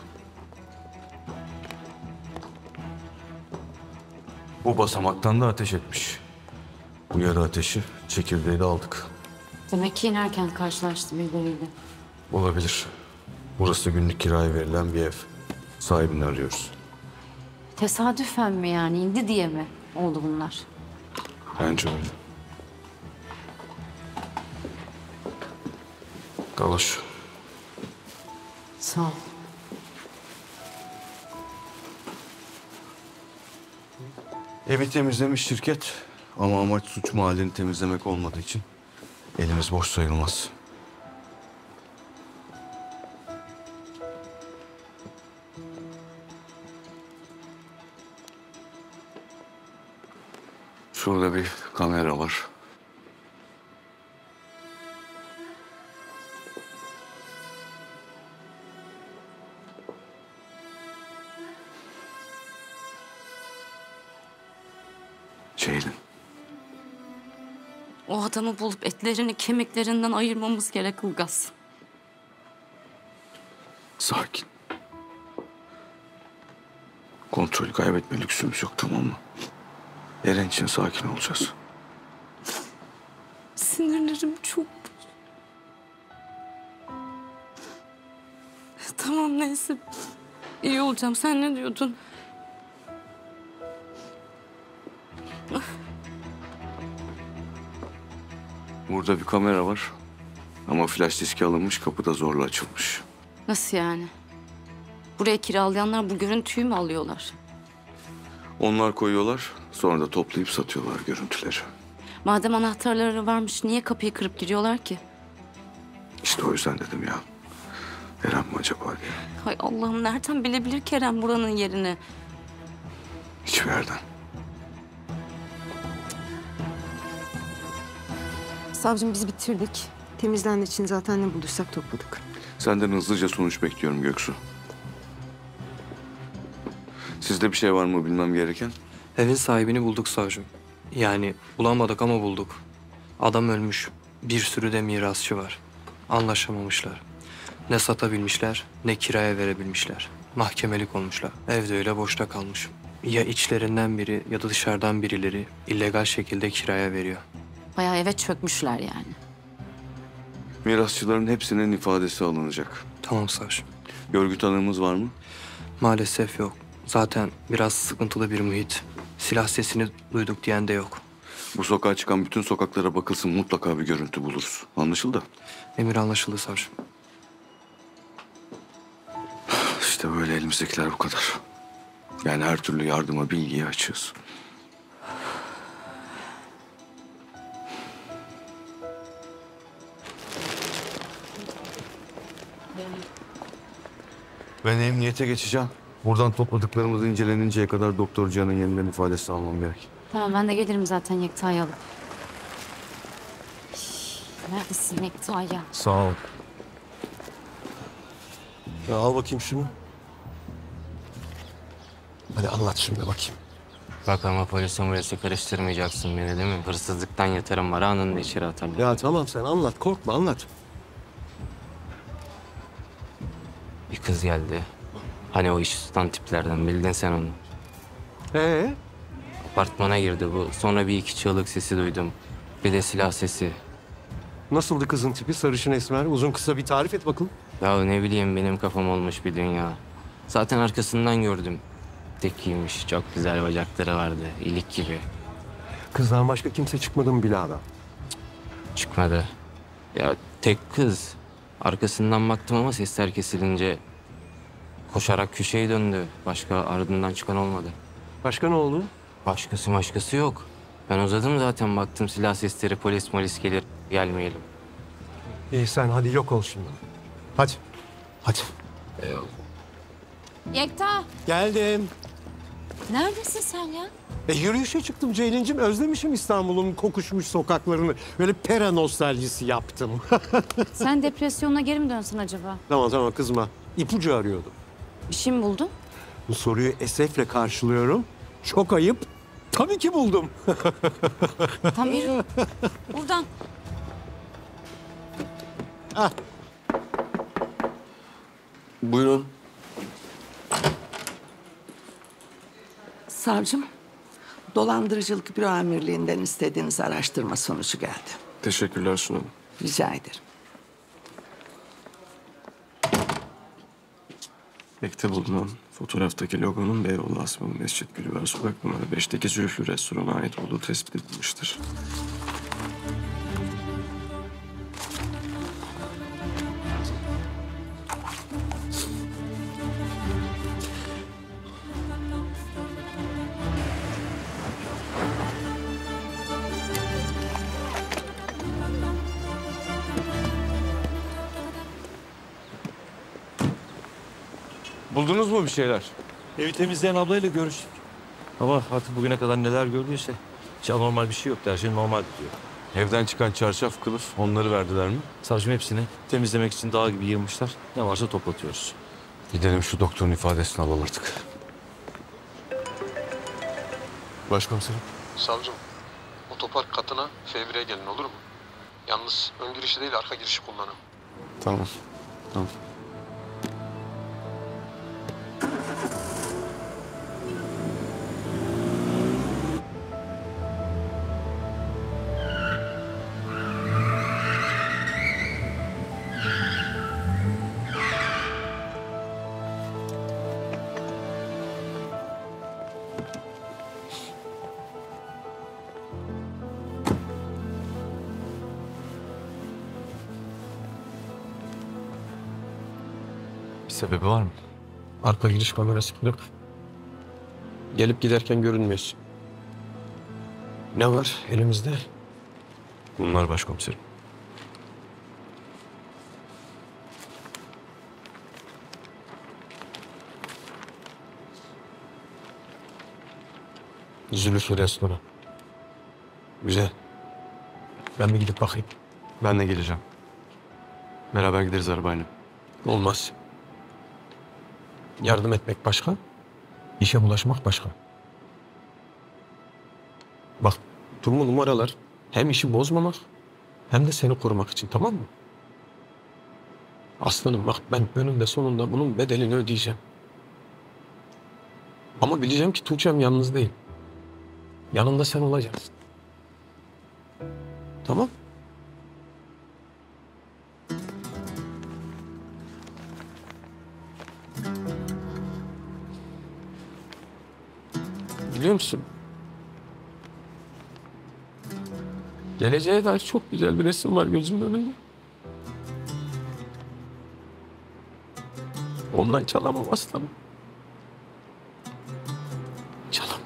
Bu basamaktan da ateş etmiş. Bu yarı ateşi çekirdeği de aldık. Demek ki inerken karşılaştı birbiriyle. Olabilir. Burası günlük kiraya verilen bir ev. Sahibini arıyoruz. Tesadüfen mi yani? İndi diye mi oldu bunlar? Bence öyle. Galoş. Sağ ol. Evi temizlemiş şirket ama amaç suç mahallini temizlemek olmadığı için elimiz boş sayılmaz. Şurada bir kamera var. Ceylin. O adamı bulup etlerini kemiklerinden ayırmamız gerek Ilgaz. Sakin. Kontrolü kaybetme lüksümüz yok, tamam mı? Eren için sakin olacağız. Sinirlerim çok... Tamam neyse. İyi olacağım. Sen ne diyordun? Burada bir kamera var. Ama flash diski alınmış, kapı da zorla açılmış. Nasıl yani? Buraya kiralayanlar bu görüntüyü mü alıyorlar? Onlar koyuyorlar, sonra da toplayıp satıyorlar görüntüleri. Madem anahtarları varmış niye kapıyı kırıp giriyorlar ki? İşte o yüzden dedim ya. Eren mi acaba diye. Hay Allah'ım nereden bilebilir Kerem buranın yerini? Hiçbir yerden. Savcım biz bitirdik. Temizlendiği için zaten ne bulduysak topladık. Senden hızlıca sonuç bekliyorum Göksu. Sizde bir şey var mı bilmem gereken? Evin sahibini bulduk savcım. Yani bulamadık ama bulduk. Adam ölmüş. Bir sürü de mirasçı var. Anlaşamamışlar. Ne satabilmişler ne kiraya verebilmişler. Mahkemelik olmuşlar. Evde öyle boşta kalmış. Ya içlerinden biri ya da dışarıdan birileri illegal şekilde kiraya veriyor. Bayağı eve çökmüşler yani. Mirasçıların hepsinin ifadesi alınacak. Tamam savcım. Görgü tanığımız var mı? Maalesef yok. Zaten biraz sıkıntılı bir muhit. Silah sesini duyduk diyen de yok. Bu sokağa çıkan bütün sokaklara bakılsın, mutlaka bir görüntü buluruz. Anlaşıldı? Emir anlaşıldı savcım. İşte böyle, elimizdekiler bu kadar. Yani her türlü yardıma, bilgiye açığız. Ben emniyete geçeceğim. Buradan topladıklarımız inceleninceye kadar Doktor Cihan'ın yeniden ifadesi almam gerek. Tamam ben de gelirim zaten Yekta'yı alıp. Neredesin Yekta ya? Sağ ol. Ya al bakayım şunu. Hadi anlat şimdi bakayım. Bak ama polisin burası karıştırmayacaksın beni değil mi? Hırsızlıktan yeterim var, anında içeri atarlar. Ya tamam sen anlat, korkma anlat. Bir kız geldi. Hani o iş tutan tiplerden, bildin sen onu. Apartmana girdi bu. Sonra bir iki çığlık sesi duydum. Bir de silah sesi. Nasıldı kızın tipi? Sarışın, esmer, uzun, kısa, bir tarif et bakalım. Ya ne bileyim, benim kafam olmuş bir dünya. Zaten arkasından gördüm. Tekiymiş, çok güzel bacakları vardı, ilik gibi. Kızdan başka kimse çıkmadı mı binadan? Çıkmadı. Ya tek kız. Arkasından baktım ama sesler kesilince koşarak köşeye döndü. Başka ardından çıkan olmadı. Başka ne oldu? Başkası yok. Ben uzadım zaten, baktım silah sesleri, polis gelir, gelmeyelim. İyi sen hadi yok ol şimdi. Hadi. Hadi. Eyvallah. Yekta, Geldim. neredesin sen ya? Yürüyüşe çıktım Ceylin'cim. Özlemişim İstanbul'un kokuşmuş sokaklarını. Böyle pera nostaljisi yaptım. Sen depresyonuna geri mi dönsün acaba? Tamam kızma. İpucu arıyordum. Bir şey mi buldun? Bu soruyu esefle karşılıyorum. Çok ayıp. Tabii ki buldum. Tam yürü. Buradan. Ah. Buyurun. Savcım, dolandırıcılık büro amirliğinden istediğiniz araştırma sonucu geldi. Teşekkürler Sunu Hanım. Rica ederim. Bekte bulunan fotoğraftaki logonun Beyoğlu Asmalı Mescit Gülüver Sokak numara 5'teki Zülfü Restoran'a ait olduğu tespit edilmiştir. Buldunuz mu bir şeyler? Evi temizleyen ablayla görüştük. Ama artık bugüne kadar neler gördüyse hiç anormal bir şey yoktu. Her şey normal diyor. Evden çıkan çarşaf, kılıf onları verdiler mi? Savcım hepsini temizlemek için dağ gibi yığmışlar. Ne varsa toplatıyoruz. Gidelim şu doktorun ifadesini alalım artık. Başkomiserim. Savcım, otopark katına Fevri'ye gelin olur mu? Yalnız ön girişi değil arka girişi kullanın. Tamam. Tamam. Bir sebebi var mı? Arka giriş kamerası kırık. Gelip giderken görünmüyorsun. Ne var elimizde? Bunlar başkomiserim. Zülfü Restoran. Güzel. Ben bir gidip bakayım. Ben de geleceğim. Beraber gideriz arabayla. Olmaz. Yardım etmek başka, işe bulaşmak başka. Bak, durma numaralar hem işi bozmamak hem de seni korumak için, tamam mı? Aslanım bak, ben önünde sonunda bunun bedelini ödeyeceğim. Ama bileceğim ki Tuğçe'm yalnız değil. Yanında sen olacaksın. Tamam? Biliyor musun? Geleceğe dair çok güzel bir resim var gözümün önünde. Ondan çalamam aslanım. Çalamam.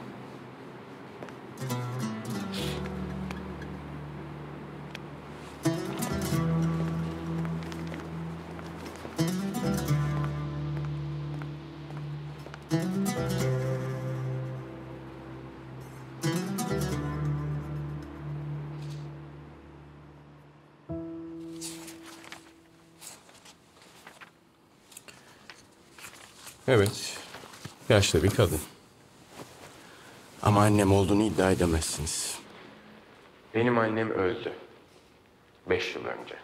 Evet, yaşlı bir kadın. Ama annem olduğunu iddia edemezsiniz. Benim annem öldü. 5 yıl önce.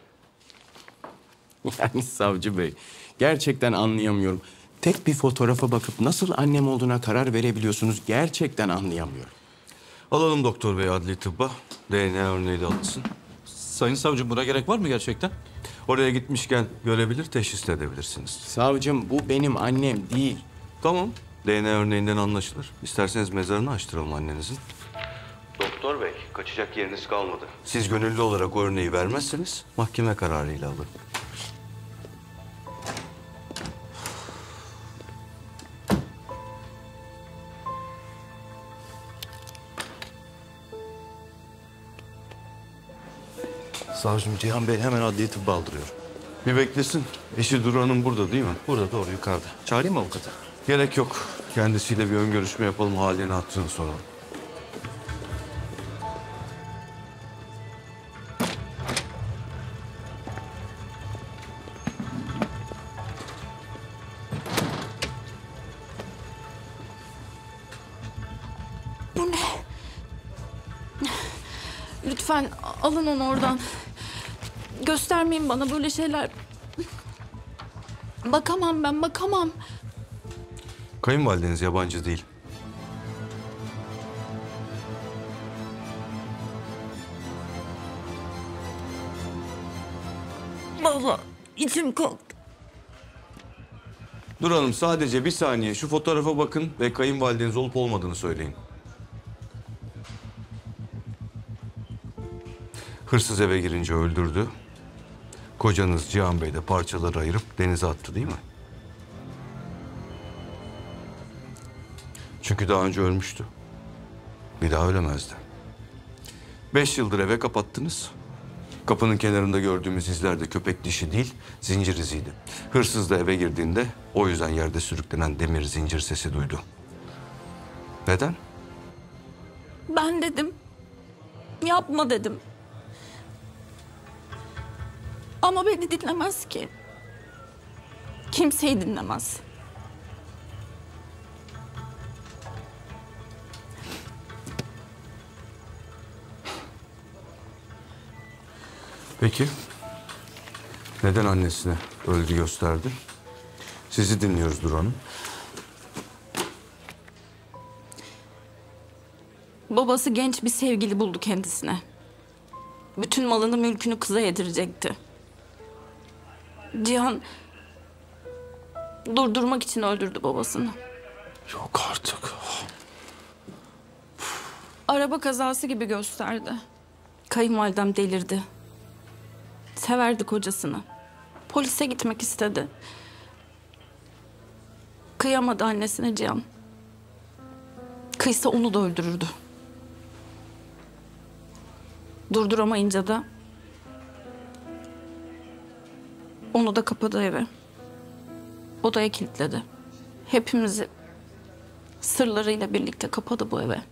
Yani savcı bey, gerçekten anlayamıyorum. Tek bir fotoğrafa bakıp nasıl annem olduğuna karar verebiliyorsunuz gerçekten anlayamıyorum. Alalım doktor bey adli tıbba. DNA örneği de alınsın. Sayın savcım buna gerek var mı gerçekten? Oraya gitmişken görebilir, teşhis de edebilirsiniz. Savcım bu benim annem değil. Tamam. DNA örneğinden anlaşılır. İsterseniz mezarını açtıralım annenizin. Doktor bey, kaçacak yeriniz kalmadı. Siz gönüllü olarak o örneği vermezseniz mahkeme kararıyla alır. Savcım, Cihan Bey hemen adliye tıbba aldırıyor. Bir beklesin. Eşi Duru Hanım burada değil mi? Burada, doğru yukarıda. Çağırayım mı avukatı? Gerek yok. Kendisiyle bir ön görüşme yapalım, halini hatırını soralım. Bu ne? Lütfen alın onu oradan. Göstermeyin bana böyle şeyler. Bakamam ben, bakamam. Kayınvalideniz yabancı değil. Vallahi içim kalktı. Dur Hanım, sadece bir saniye şu fotoğrafa bakın ve kayınvalideniz olup olmadığını söyleyin. Hırsız eve girince öldürdü. Kocanız Cihan Bey de parçaları ayırıp denize attı değil mi? Çünkü daha önce ölmüştü. Bir daha ölemezdi. 5 yıldır eve kapattınız. Kapının kenarında gördüğümüz izler de köpek dişi değil, zincir iziydi. Hırsız da eve girdiğinde o yüzden yerde sürüklenen demir zincir sesi duydu. Neden? Ben dedim. Yapma dedim. Ama beni dinlemez ki. Kimseyi dinlemez. Peki. Neden annesine öldü gösterdi? Sizi dinliyoruz Duru Hanım. Babası genç bir sevgili buldu kendisine. Bütün malını mülkünü kıza yedirecekti. Cihan durdurmak için öldürdü babasını. Yok artık. Araba kazası gibi gösterdi. Kayınvalidem delirdi. Severdi kocasını. Polise gitmek istedi. Kıyamadı annesine Cihan. Kıysa onu da öldürürdü. Durduramayınca da onu da kapadı eve. Odaya kilitledi. Hepimizi sırlarıyla birlikte kapadı bu eve.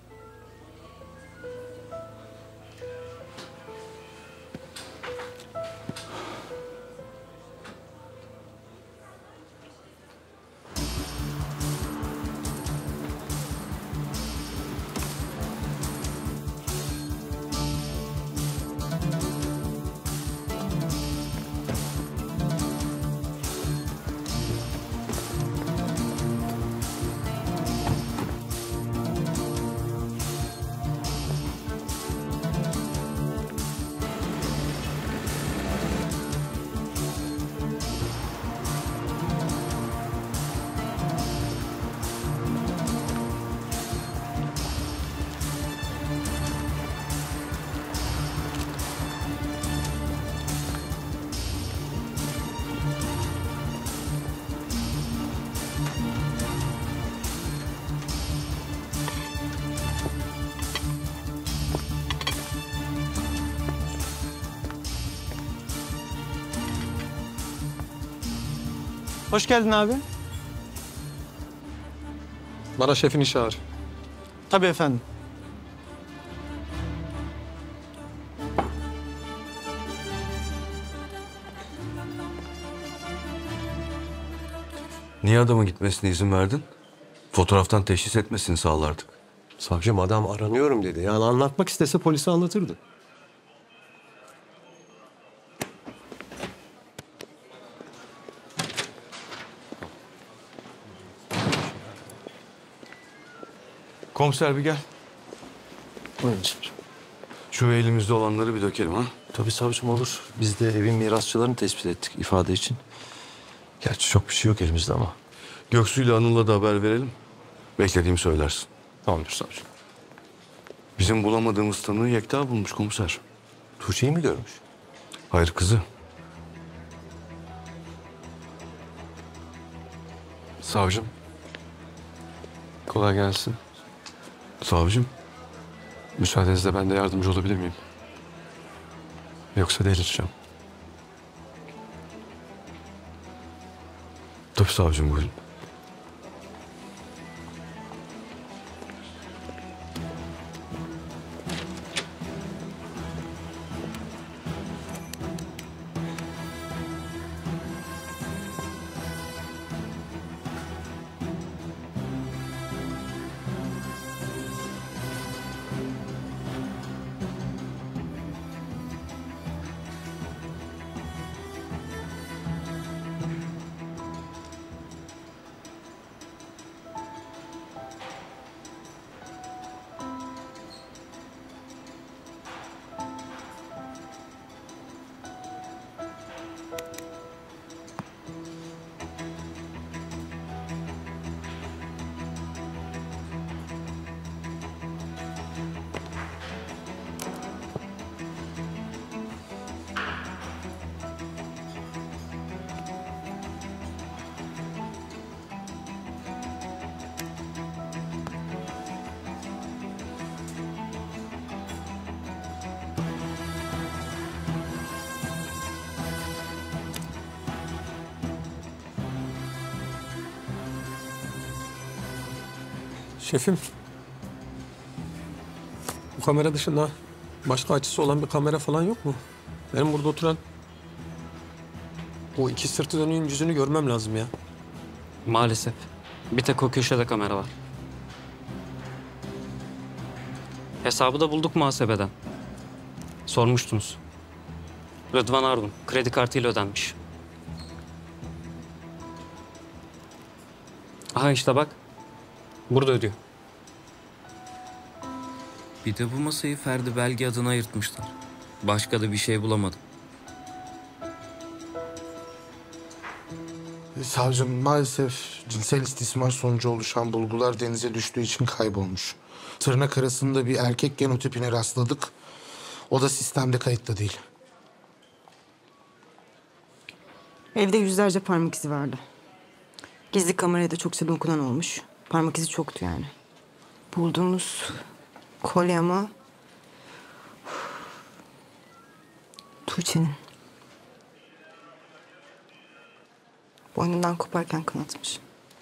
Hoş geldin abi. Bana şefini çağır. Tabii efendim. Niye adamın gitmesine izin verdin? Fotoğraftan teşhis etmesini sağlardık. Savcım adam aranıyorum dedi. Yani anlatmak istese polise anlatırdı. Komiser bir gel. Buyurun savcım. Şu elimizde olanları bir dökelim ha. Tabii savcım olur. Biz de evin mirasçılarını tespit ettik ifade için. Gerçi çok bir şey yok elimizde ama. Göksu'yla Anıl'a da haber verelim. Beklediğimi söylersin. Tamamdır savcım. Bizim bulamadığımız tanığı Yekta bulmuş komiser. Tuğçe'yi mi görmüş? Hayır, kızı. Savcım. Kolay gelsin. Savcım. Müsaadenizle ben de yardımcı olabilir miyim? Yoksa delireceğim. Tabii savcım, buyurun. Şefim, bu kamera dışında başka açısı olan bir kamera falan yok mu? Benim burada oturan o iki sırtı dönüğün yüzünü görmem lazım ya. Maalesef. Bir tek o köşede kamera var. Hesabı da bulduk muhasebeden. Sormuştunuz. Rıdvan Argun kredi kartıyla ödenmiş. Aha işte bak. Burada ödüyor. Bir de bu masayı Ferdi Belge adına ayırtmışlar. Başka da bir şey bulamadım. Savcım, maalesef cinsel istismar sonucu oluşan bulgular denize düştüğü için kaybolmuş. Tırnak arasında bir erkek genotipine rastladık. O da sistemde kayıtlı değil. Evde yüzlerce parmak izi vardı. Gizli kameraya da çokça dokunan olmuş. Parmak izi çoktu yani. Bulduğumuz kolye ama... Tuğçe'nin. Boynundan koparken kanatmış.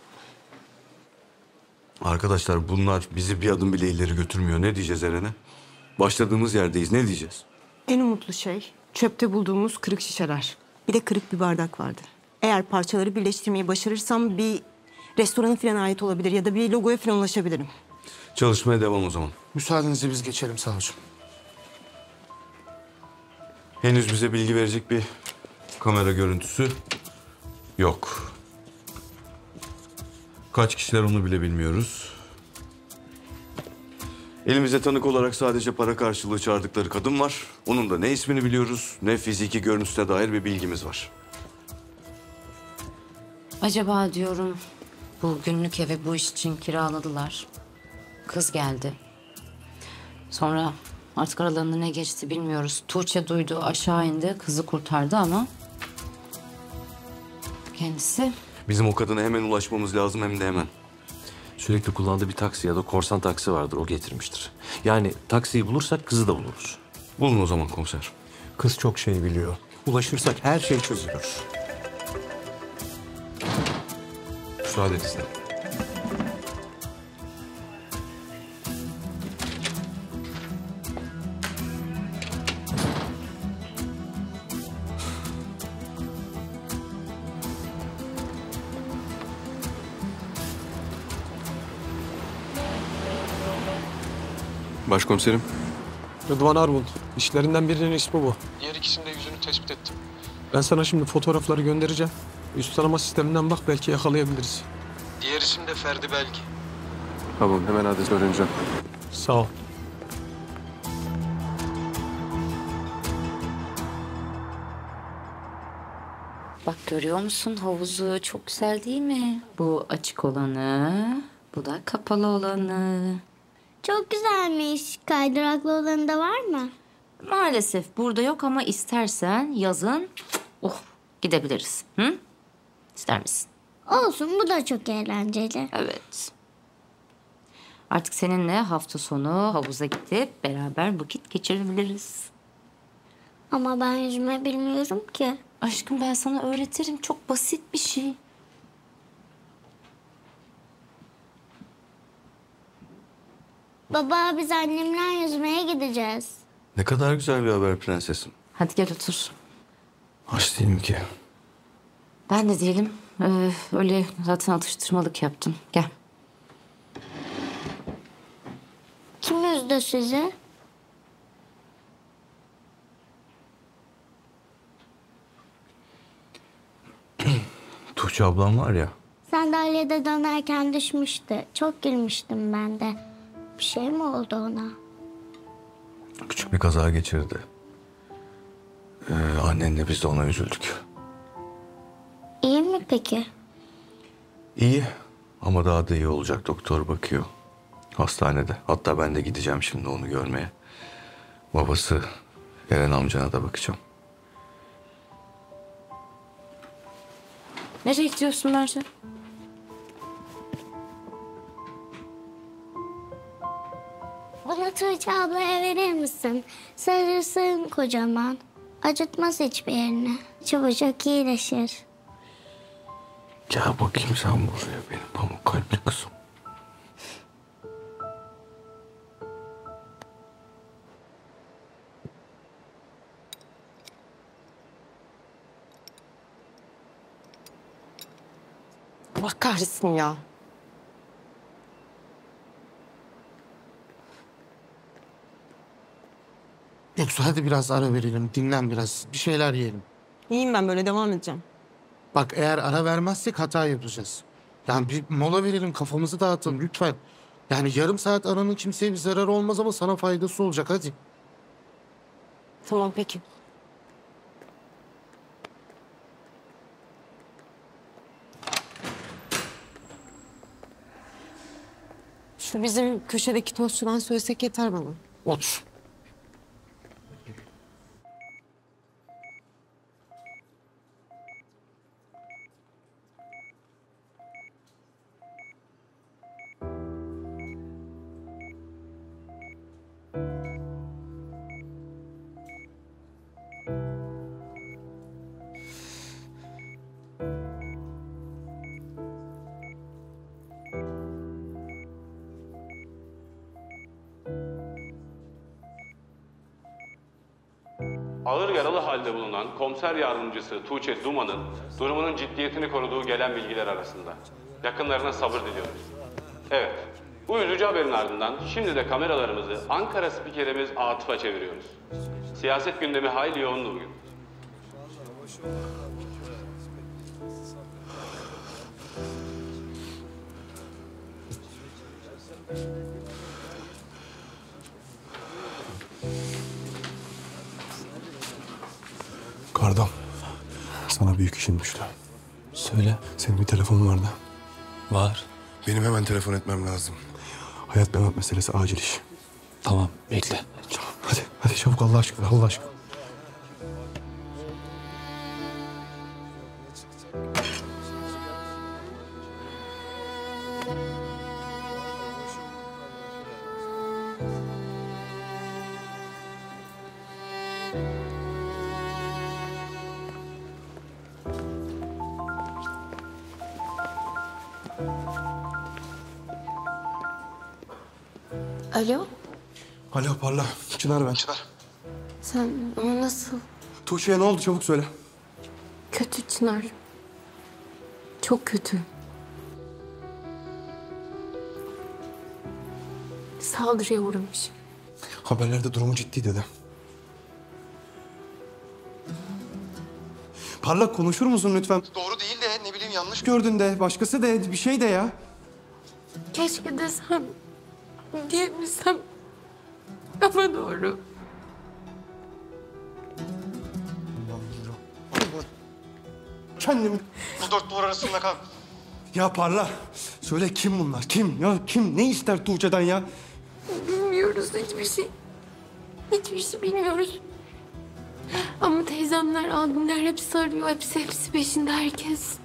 Arkadaşlar, bunlar bizi bir adım bile ileri götürmüyor. Ne diyeceğiz Eren'e? Başladığımız yerdeyiz. Ne diyeceğiz? En umutlu şey çöpte bulduğumuz kırık şişeler. Bir de kırık bir bardak vardı. Eğer parçaları birleştirmeyi başarırsam bir restorana falan ait olabilir ya da bir logoya falan ulaşabilirim. Çalışmaya devam o zaman. Müsaadenizle biz geçelim savcım. Henüz bize bilgi verecek bir kamera görüntüsü yok. Kaç kişiler onu bile bilmiyoruz. Elimizde tanık olarak sadece para karşılığı çağırdıkları kadın var. Onun da ne ismini biliyoruz, ne fiziki görünüşüne dair bir bilgimiz var. Acaba diyorum bu günlük evi bu iş için kiraladılar. Kız geldi. Sonra artık aralarında ne geçti bilmiyoruz. Tuğçe duydu, aşağı indi, kızı kurtardı ama kendisi... Bizim o kadına hemen ulaşmamız lazım, hem de hemen. Sürekli kullandığı bir taksi ya da korsan taksi vardır, o getirmiştir. Yani taksiyi bulursak kızı da buluruz. Bulun o zaman komiser. Kız çok şey biliyor. Ulaşırsak her şey çözülür. Müsaadenizle. Başkomiserim. Rıdvan Argun. İşlerinden birinin ismi bu. Diğer ikisinin de yüzünü tespit ettim. Ben sana şimdi fotoğrafları göndereceğim. Üst tanıma sisteminden bak, belki yakalayabiliriz. Diğer isim de Ferdi Belge. Tamam, hemen adresi öğreneceğim. Sağ ol. Bak görüyor musun havuzu çok güzel değil mi? Bu açık olanı, bu da kapalı olanı. Çok güzelmiş. Kaydıraklı olanı da var mı? Maalesef burada yok ama istersen yazın gidebiliriz. Hı? İster misin? Olsun, bu da çok eğlenceli. Evet. Artık seninle hafta sonu havuza gidip beraber vakit geçirebiliriz. Ama ben yüzme bilmiyorum ki. Aşkım ben sana öğretirim. Çok basit bir şey. Baba, biz annemle yüzmeye gideceğiz. Ne kadar güzel bir haber prensesim. Hadi gel otur. Aç değilim ki. Ben de değilim. Öyle zaten atıştırmalık yaptım. Gel. Kim üzdü sizi? Tuğçe ablam var ya. Sandalyede dönerken düşmüştü. Çok gülmüştüm ben de. Bir şey mi oldu ona? Küçük bir kaza geçirdi. Annenle biz de ona üzüldük. İyi mi peki? İyi ama daha da iyi olacak, doktor bakıyor. Hastanede. Hatta ben de gideceğim şimdi onu görmeye. Babası Eren amcana da bakacağım. Nereye gidiyorsun Mercan? Bunu Tuğçe ablaya verir misin? Sarılsın kocaman. Acıtmaz hiçbir yerini. Çabucak iyileşir. Gel bakayım sen buraya benim pamuk kalpli kızım. Allah kahretsin ya. Yoksa hadi biraz ara verelim, dinlen biraz. Bir şeyler yiyelim. İyiyim ben, böyle devam edeceğim. Bak eğer ara vermezsek hata yapacağız. Yani bir mola verelim, kafamızı dağıtalım lütfen. Yani yarım saat aranın kimseye bir zararı olmaz ama sana faydası olacak, hadi. Tamam peki. Şu bizim köşedeki tostçudan söylesek yeter bana. Otur. Ağır yaralı halde bulunan komiser yardımcısı Tuğçe Duman'ın durumunun ciddiyetini koruduğu gelen bilgiler arasında. Yakınlarına sabır diliyoruz. Evet, bu üzücü haberin ardından şimdi de kameralarımızı Ankara spikerimiz Atıf'a çeviriyoruz. Siyaset gündemi hayli yoğundu bugün. Kardan, sana büyük işim düştü. Söyle. Senin bir telefonun vardı. Var. Benim hemen telefon etmem lazım. Hayat memat meselesi, acil iş. Tamam, bekle. Hadi çabuk, Allah aşkına, Allah aşkına. Alo, Alo Parla, Çınar ben. Çınar. sen ama nasıl? Tuğçe'ye ne oldu, çabuk söyle. Kötü Çınar. Çok kötü. Saldırıya uğramış. Haberlerde durumu ciddi dedi. Parlak, konuşur musun lütfen? Doğru değil de, ne bileyim yanlış gördün de, başkası de, bir şey de ya. Keşke desem, diyebilsem ama doğru. kendimi bu dört duvar arasında kal. Ya Parla, söyle kim bunlar? Kim ya? Kim? Ne ister Tuğçe'den ya? Bilmiyoruz hiçbir şey. Hiçbir şey bilmiyoruz. Ama teyzemler, abimler hepsi arıyor. Hepsi peşinde herkes.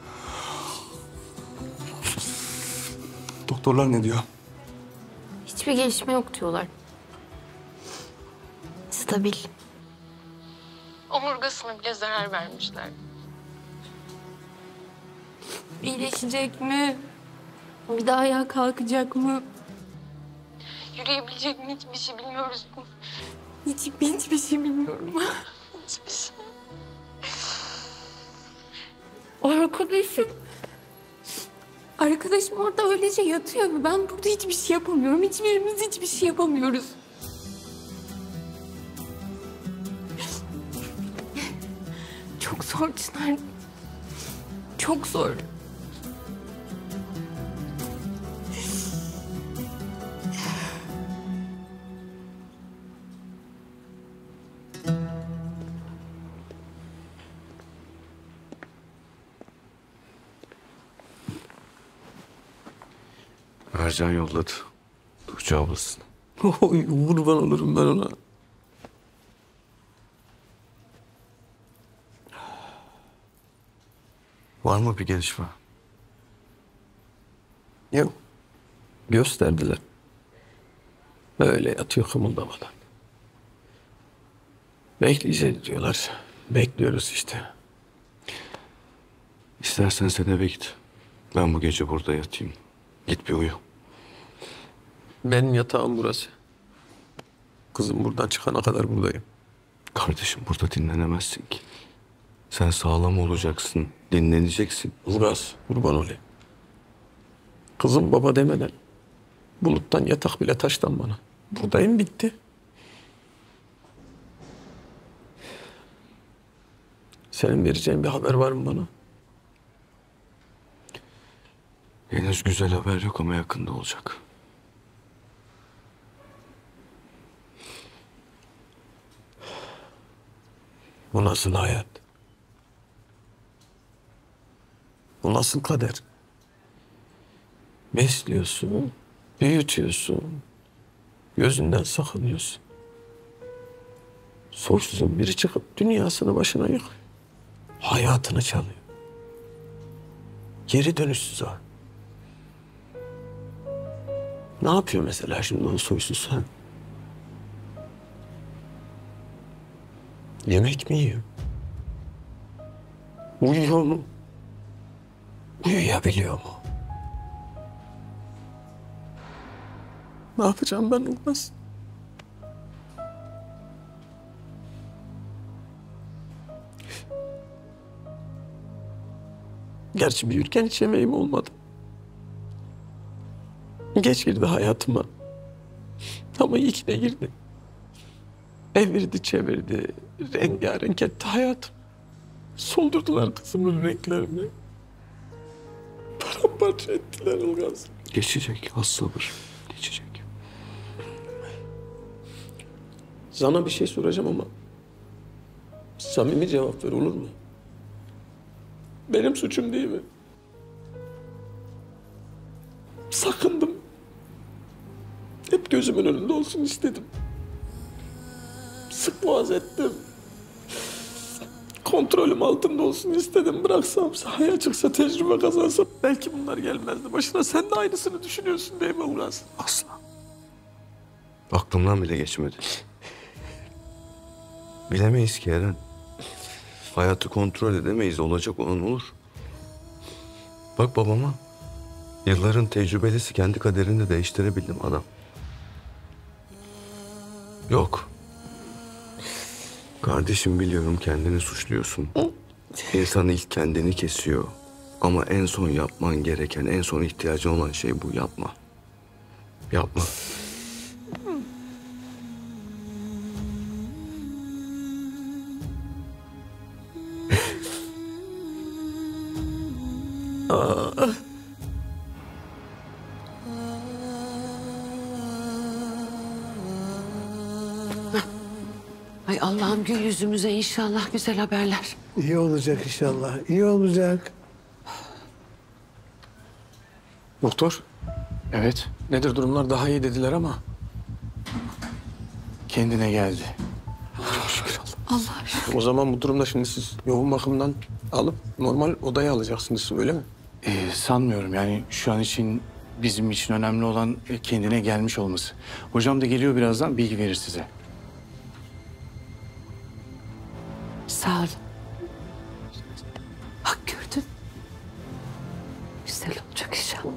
Doktorlar ne diyor? Hiçbir gelişme yok diyorlar. Stabil. Omurgasına bile zarar vermişler. İyileşecek mi? Bir daha ayağa kalkacak mı? Yürüyebilecek mi? Hiçbir şey bilmiyoruz. Hiçbir şey bilmiyorum. Hiçbir şey. Arkadaşım orada öylece yatıyor ve ben burada hiçbir şey yapamıyorum. Hiçbirimiz hiçbir şey yapamıyoruz. Çok zor Çınar. Çok zor. Ercan yolladı. Tuğçe ablasını. Oy, kurban olurum ben ona. Var mı bir gelişme? Yok. Gösterdiler. Böyle yatıyor kımıldamadan. Bekleyeceğiz diyorlar. Bekliyoruz işte. İstersen sen eve git. Ben bu gece burada yatayım. Git bir uyu. Benim yatağım burası. Kızım buradan çıkana kadar buradayım. Kardeşim burada dinlenemezsin ki. Sen sağlam olacaksın. Dinleneceksin. Ilgaz, kurban olayım. Kızım baba demeden buluttan yatak bile taştan bana. Buradayım, bitti. Senin vereceğin bir haber var mı bana? Henüz güzel haber yok ama yakında olacak. Bu nasıl hayat? Bu nasıl kader? Besliyorsun, büyütüyorsun, gözünden sakınıyorsun. Soysuzun biri çıkıp dünyasını başına yıkıyor. Hayatını çalıyor. Geri dönüşsüz ha. Ne yapıyor mesela şimdi o soysuz ha? Yemek mi yiyor? Uyuyor mu? Uyuyabiliyor mu? Ne yapacağım ben Ilgaz? Gerçi büyürken hiç yemeğim olmadı. Geç girdi hayatıma. Ama iyi ki de girdi. Evirdi çevirdi. Rengarenk etti hayatım. Soldurdular kızımın renklerini. Paramparça ettiler Ilgaz. Geçecek. Az sabır. Geçecek. Sana bir şey soracağım ama samimi cevap ver, olur mu? Benim suçum değil mi? Sakındım. Hep gözümün önünde olsun istedim. Sık boğaz ettim. Kontrolüm altında olsun istedim. Bıraksam sahaya çıksa, tecrübe kazansam belki bunlar gelmezdi başına. Sen de aynısını düşünüyorsun değil mi Ilgaz? Asla. Aklımdan bile geçmedi. Bilemeyiz ki Eren. Hayatı kontrol edemeyiz. Olacak olan olur. Bak babama. Yılların tecrübelisi, kendi kaderini de değiştirebildim adam. Yok. Kardeşim biliyorum kendini suçluyorsun. İnsan ilk kendini kesiyor. Ama en son yapman gereken, en son ihtiyacın olan şey bu. Yapma. Yapma. Ay Allah'ım, gül yüzümüze inşallah güzel haberler. İyi olacak inşallah. İyi olacak. Doktor. Evet. Nedir durumlar? Daha iyi dediler ama. Kendine geldi. Çok şükür Allah. Allah'a şükür. O zaman bu durumda şimdi siz yoğun bakımdan alıp normal odaya alacaksınız öyle mi? Sanmıyorum yani şu an için bizim için önemli olan kendine gelmiş olması. Hocam da geliyor birazdan bilgi verir size. Sağ ol. Bak gördün. Güzel olacak inşallah.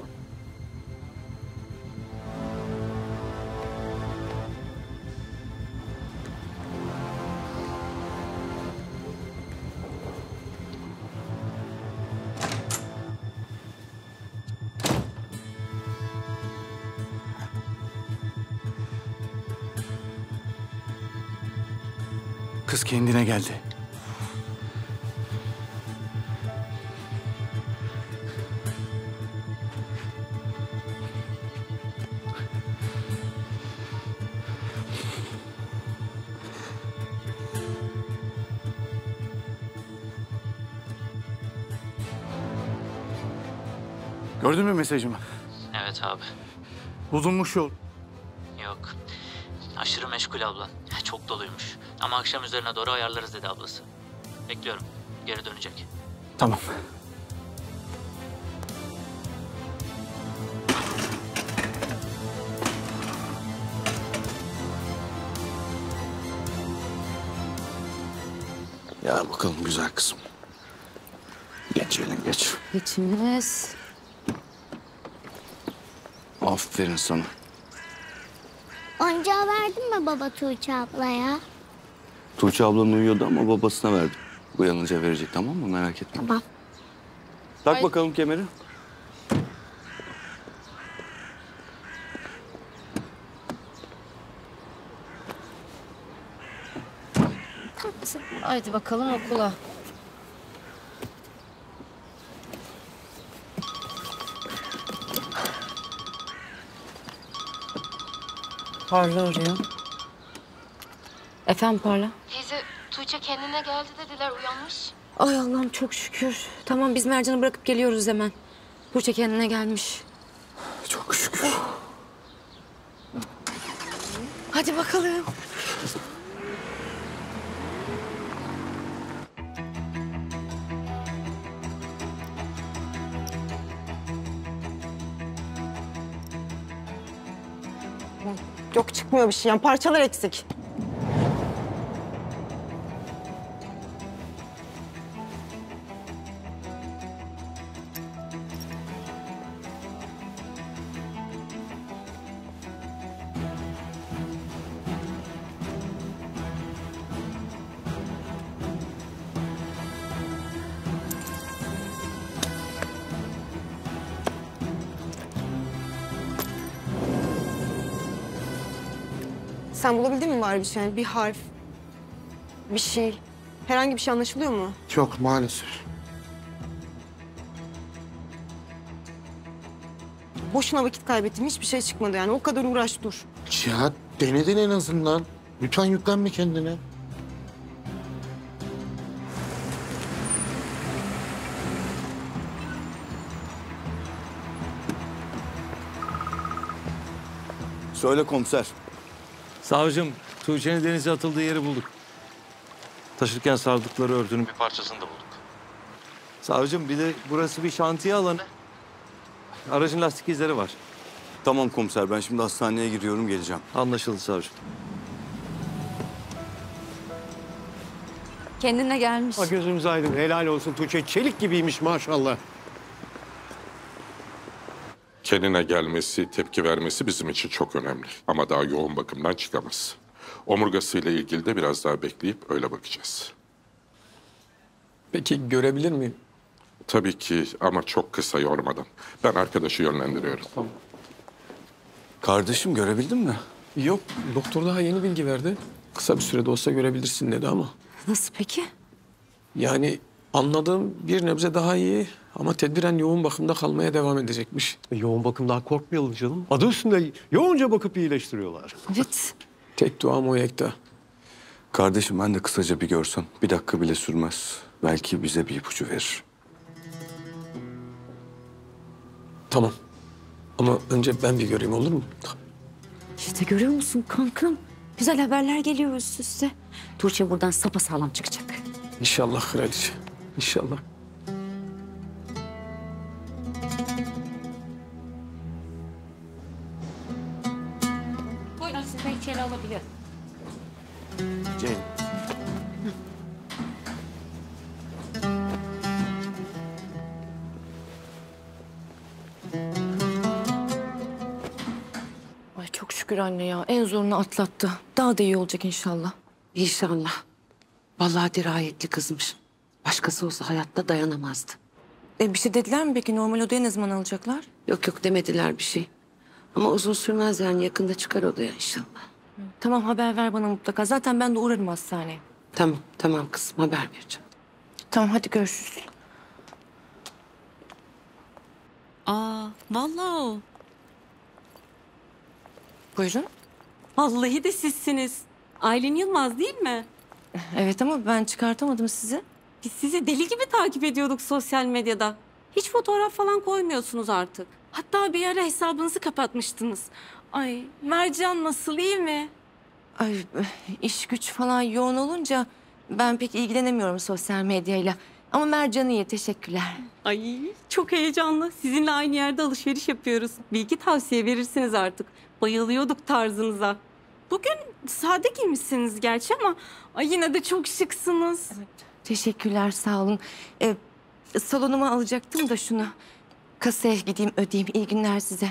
Kız kendine geldi. Gördün mü mesajımı? Evet abi. Bulunmuş yol. Yok. Aşırı meşgul abla. Çok doluymuş. Ama akşam üzerine doğru ayarlarız dedi ablası. Bekliyorum. Geri dönecek. Tamam. Ya bakalım güzel kızım. Geç Elin geç. Geçiniz. Aferin sana. Oyuncağı verdin mi baba Tuğçe ablaya? Tuğçe ablan uyuyordu ama babasına verdim. Uyanınca verecek, tamam mı? Merak etme. Tamam. Tak bakalım kemeri. Haydi bakalım okula. Parla arıyor. Efendim Parla? Teyze Tuğçe kendine geldi dediler uyanmış. Ay Allah'ım çok şükür. Tamam biz Mercan'ı bırakıp geliyoruz hemen. Tuğçe kendine gelmiş. Çok şükür. Hadi bakalım. Yok çıkmıyor bir şey yani parçalar eksik. Sen bulabildin mi bari bir şey? Yani bir harf, bir şey. Herhangi bir şey anlaşılıyor mu? Yok maalesef. Boşuna vakit kaybettim. Hiçbir şey çıkmadı yani. O kadar uğraş dur. Ya denedin en azından. Lütfen yüklenme kendine. Söyle komiser. Savcım, Tuğçe'nin denize atıldığı yeri bulduk. Taşırken sardıkları örtünün bir parçasını da bulduk. Savcım, bir de burası bir şantiye alanı. Aracın lastik izleri var. Tamam komiser, ben şimdi hastaneye giriyorum, geleceğim. Anlaşıldı savcım. Kendine gelmiş. Ha, gözümüz aydın. Helal olsun Tuğçe. Çelik gibiymiş maşallah. Kendine gelmesi, tepki vermesi bizim için çok önemli. Ama daha yoğun bakımdan çıkamaz. Omurgasıyla ilgili de biraz daha bekleyip öyle bakacağız. Peki görebilir miyim? Tabii ki ama çok kısa yormadan. Ben arkadaşı yönlendiriyorum. Tamam. Kardeşim görebildin mi? Yok, doktor daha yeni bilgi verdi. Kısa bir sürede olsa görebilirsin dedi ama. Nasıl peki? Yani anladığım bir nebze daha iyi ama tedbiren yoğun bakımda kalmaya devam edecekmiş. Yoğun bakımdan korkmayalım canım. Adı üstünde yoğunca bakıp iyileştiriyorlar. Evet. Tek duam o Yekta. Kardeşim ben de kısaca bir görsen. Bir dakika bile sürmez. Belki bize bir ipucu verir. Tamam. Ama önce ben bir göreyim, olur mu? İşte görüyor musun kankam? Güzel haberler geliyor üst üste. Tuğçe buradan sapasağlam çıkacak. İnşallah kraliçe. İnşallah. Buyurun siz de içeri alabilir. Ceylin. Ay çok şükür anne ya. En zorunu atlattı. Daha da iyi olacak inşallah. İnşallah. Vallahi dirayetli kızmış. Başkası olsa hayatta dayanamazdı. Bir şey dediler mi peki? Normal odaya ne zaman alacaklar? Yok yok demediler bir şey. Ama uzun sürmez yani yakında çıkar odaya inşallah. Tamam haber ver bana mutlaka. Zaten ben de uğrarım hastaneye. Tamam tamam kızım haber vereceğim. Tamam hadi görüşürüz. Aa vallahi o. Buyurun. Vallahi de sizsiniz. Aylin Yılmaz değil mi? Evet ama ben çıkartamadım sizi. Biz sizi deli gibi takip ediyorduk sosyal medyada. Hiç fotoğraf falan koymuyorsunuz artık. Hatta bir ara hesabınızı kapatmıştınız. Ay Mercan nasıl, iyi mi? Ay iş güç falan yoğun olunca ben pek ilgilenemiyorum sosyal medyayla. Ama Mercan iyi, teşekkürler. Ay çok heyecanlı. Sizinle aynı yerde alışveriş yapıyoruz. Bir iki tavsiye verirsiniz artık. Bayılıyorduk tarzınıza. Bugün sade giymişsiniz gerçi ama ay yine de çok şıksınız. Teşekkürler, sağ olun. Salonuma alacaktım da şunu. Kasaya gideyim ödeyeyim. İyi günler size.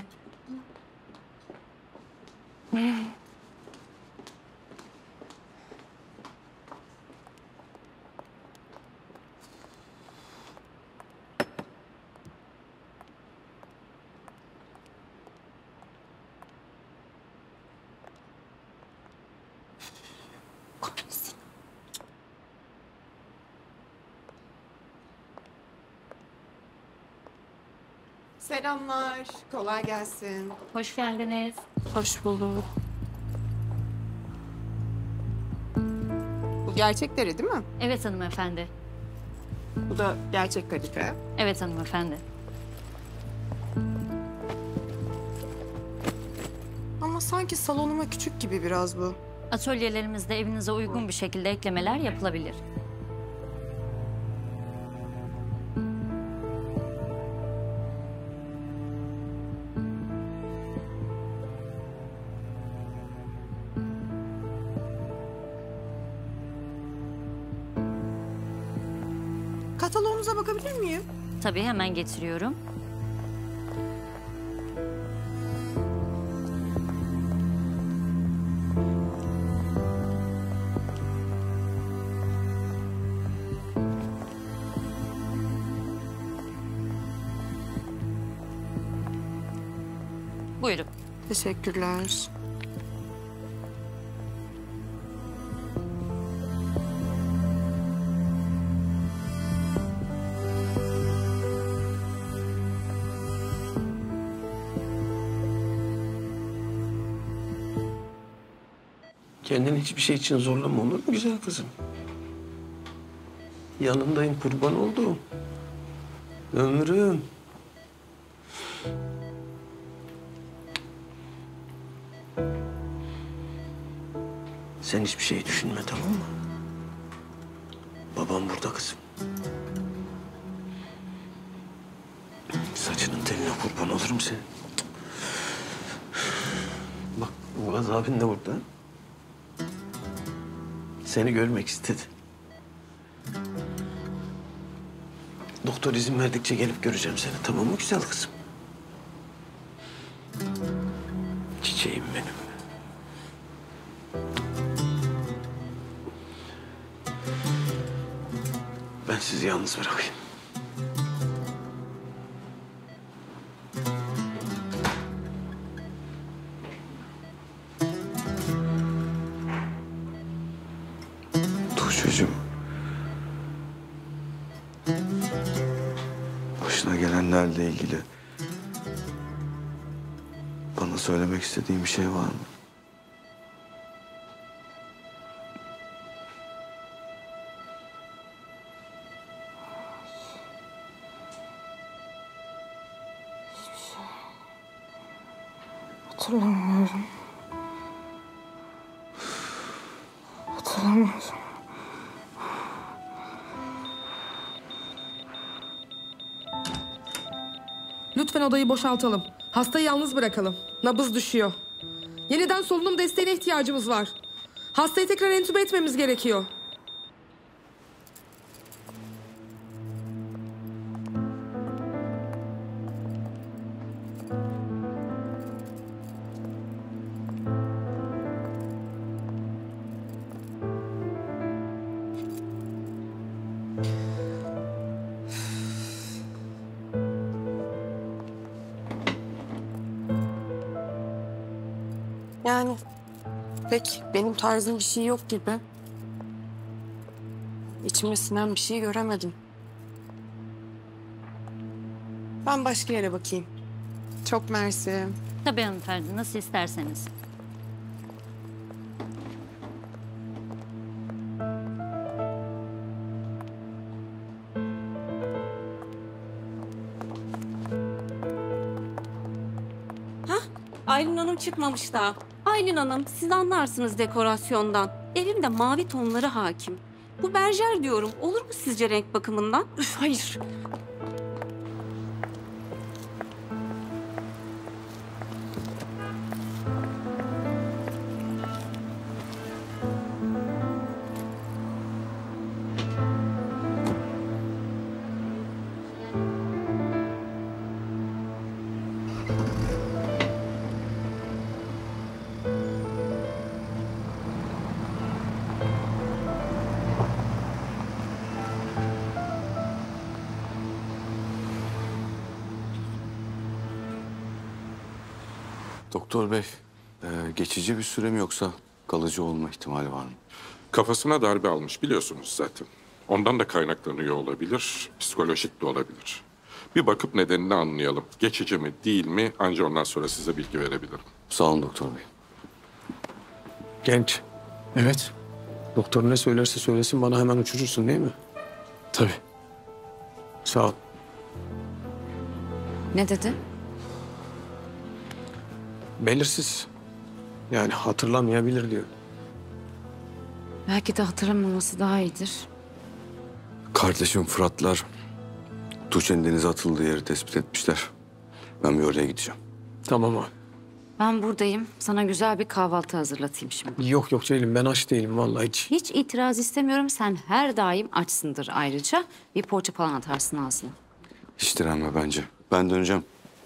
Selamlar, kolay gelsin. Hoş geldiniz. Hoş bulduk. Bu gerçekleri değil mi? Evet hanımefendi. Bu da gerçek kadife. Evet hanımefendi. Ama sanki salonuma küçük gibi biraz bu. Atölyelerimizde evinize uygun bir şekilde eklemeler yapılabilir. Kataloğunuza bakabilir miyim? Tabii hemen getiriyorum. Buyurun. Teşekkürler. Kendini hiçbir şey için zorlama, olur mu güzel kızım? Yanındayım, kurban olduğum. Ömrüm. Sen hiçbir şey düşünme, tamam mı? Babam burada kızım. Saçının teline kurban olurum senin. Bak Uğaz abin de burada. Seni görmek istedi. Doktor izin verdikçe gelip göreceğim seni, tamam mı güzel kızım? Çiçeğim benim. Ben sizi yalnız bırakayım. Tuğçe'cim. Başına gelenlerle ilgili bana söylemek istediğin bir şey var mı? Hatırlamıyorum. Hatırlamıyorum. Lütfen odayı boşaltalım. Hastayı yalnız bırakalım. Nabız düşüyor. Yeniden solunum desteğine ihtiyacımız var. Hastayı tekrar entübe etmemiz gerekiyor. Yani pek benim tarzım bir şey yok gibi. İçime sinen bir şey göremedim. Ben başka yere bakayım. Çok mersi. Tabii hanımefendi, nasıl isterseniz. Aylin Hanım çıkmamış daha. Aylin Hanım, siz anlarsınız dekorasyondan. Evimde mavi tonları hakim. Bu berjer diyorum. Olur mu sizce renk bakımından? Üf, hayır. Doktor bey, geçici bir süre mi yoksa kalıcı olma ihtimali var mı? Kafasına darbe almış biliyorsunuz zaten. Ondan da kaynaklanıyor olabilir, psikolojik de olabilir. Bir bakıp nedenini anlayalım. Geçici mi, değil mi? Ancak ondan sonra size bilgi verebilirim. Sağ olun doktor bey. Genç. Evet. Doktor ne söylerse söylesin bana hemen uçurursun değil mi? Tabii. Sağ ol. Ne dedi? Belirsiz. Yani hatırlamayabilir diyor. Belki de hatırlamaması daha iyidir. Kardeşim Fıratlar Tuğçe'nin denize atıldığı yeri tespit etmişler. Ben bir oraya gideceğim. Tamam abi. Ben buradayım. Sana güzel bir kahvaltı hazırlatayım şimdi. Yok yok Ceylin, ben aç değilim vallahi hiç. Hiç itiraz istemiyorum. Sen her daim açsındır ayrıca. Bir poğaça falan atarsın ağzına. Hiç direnme bence. Ben döneceğim.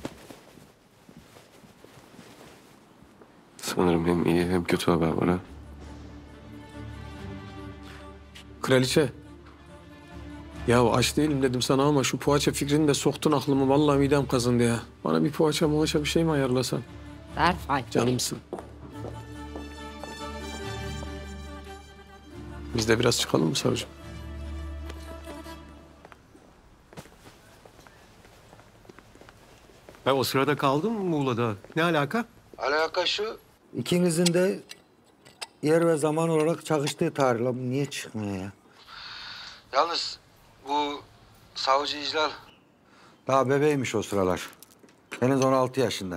Sanırım hem iyi hem kötü haber bana. Kraliçe. Ya aç değilim dedim sana ama şu poğaça fikrini de soktun aklıma. Vallahi midem kazındı ya. Bana bir poğaça bir şey mi ayarlasan? Derhal. Canımsın. Biz de biraz çıkalım mı savcım? Ben o sırada kaldım mı Muğla'da? Ne alaka? Alaka şu. İkinizin de yer ve zaman olarak çakıştığı tarihler. Bu niye çıkmıyor ya? Yalnız bu savcı İclal daha bebeymiş o sıralar. Henüz 16 yaşında.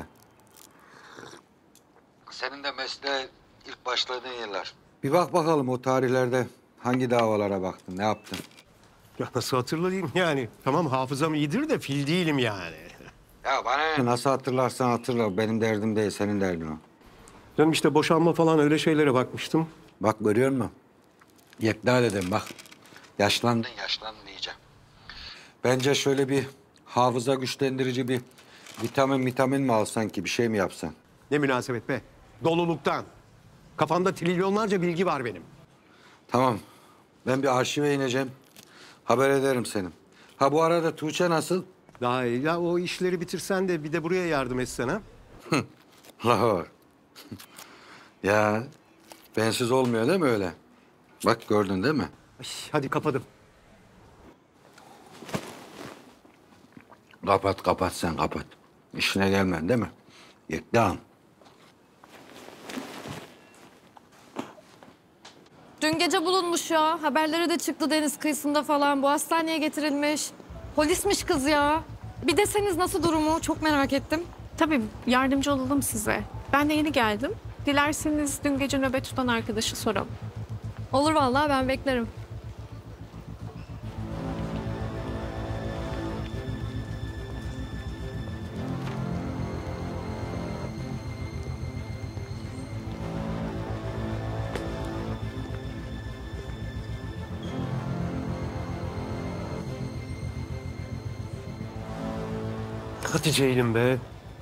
Senin de mesleğe ilk başladığın yıllar. Bir bak bakalım o tarihlerde hangi davalara baktın, ne yaptın? Ya nasıl hatırlayayım yani? Tamam hafızam iyidir de fil değilim yani. Ya bana nasıl hatırlarsan hatırla. Benim derdim değil, senin derdin o. Canım işte boşanma falan öyle şeylere bakmıştım. Bak görüyor musun? Yekta dedim bak. Yaşlandın yaşlanmayacağım. Bence şöyle bir hafıza güçlendirici bir vitamin mi alsan ki bir şey mi yapsan? Ne münasebet be. Doluluktan. Kafamda trilyonlarca bilgi var benim. Tamam. Ben bir arşive ineceğim. Haber ederim senin. Ha bu arada Tuğçe nasıl? Daha iyi. Ya o işleri bitirsen de bir de buraya yardım etsen ha. Lahor. Ya bensiz olmuyor değil mi öyle? Bak gördün değil mi? Ay, hadi kapadım. Kapat sen kapat. İşine gelmen değil mi? Yekta. Dün gece bulunmuş ya. Haberlere de çıktı deniz kıyısında falan. Bu hastaneye getirilmiş. Polismiş kız ya. Bir deseniz nasıl durumu? Çok merak ettim. Tabii yardımcı olalım size. Ben de yeni geldim. Dilerseniz dün gece nöbet tutan arkadaşı soralım. Olur vallahi, ben beklerim. Hadi Ceylin be.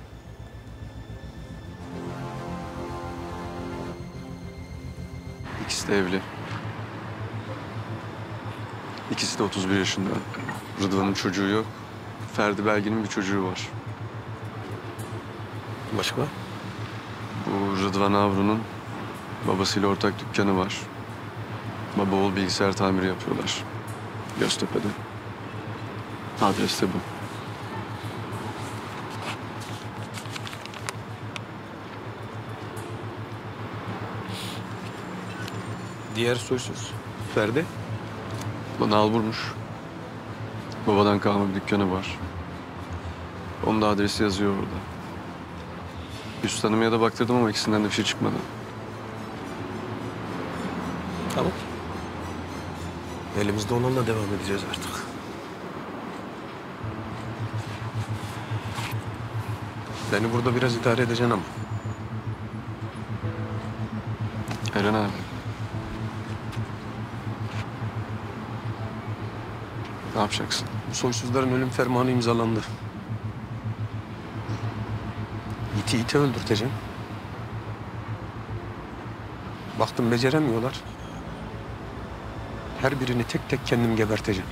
İkisi de evli. İkisi de 31 yaşında. Rıdvan'ın çocuğu yok. Ferdi Belgin'in bir çocuğu var. Başka? Bu Rıdvan Avru'nun babasıyla ortak dükkanı var. Baba oğul bilgisayar tamiri yapıyorlar. Göztepe'de. Adres de bu. Diğer soysuz. Ferdi? Bana al vurmuş. Babadan kalma bir dükkanı var. Onun da adresi yazıyor orada. Üst tanımaya da baktırdım ama ikisinden de bir şey çıkmadı. Tamam. Elimizde onunla devam edeceğiz artık. Beni burada biraz idare edeceksin ama. Eren abi. Ne yapacaksın? Bu soysuzların ölüm fermanı imzalandı. İti öldürteceğim. Baktım beceremiyorlar. Her birini tek tek kendim geberteceğim.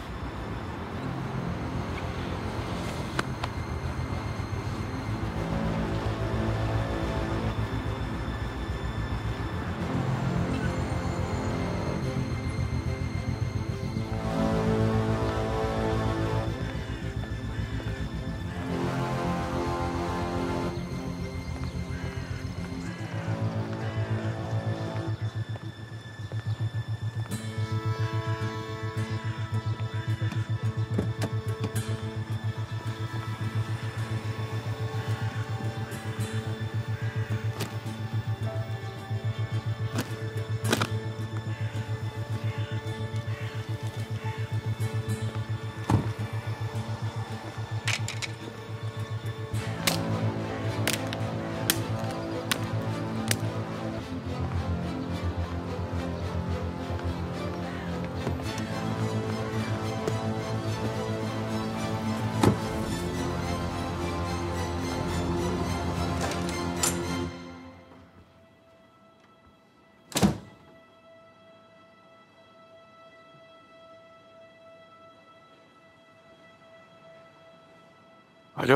Alo.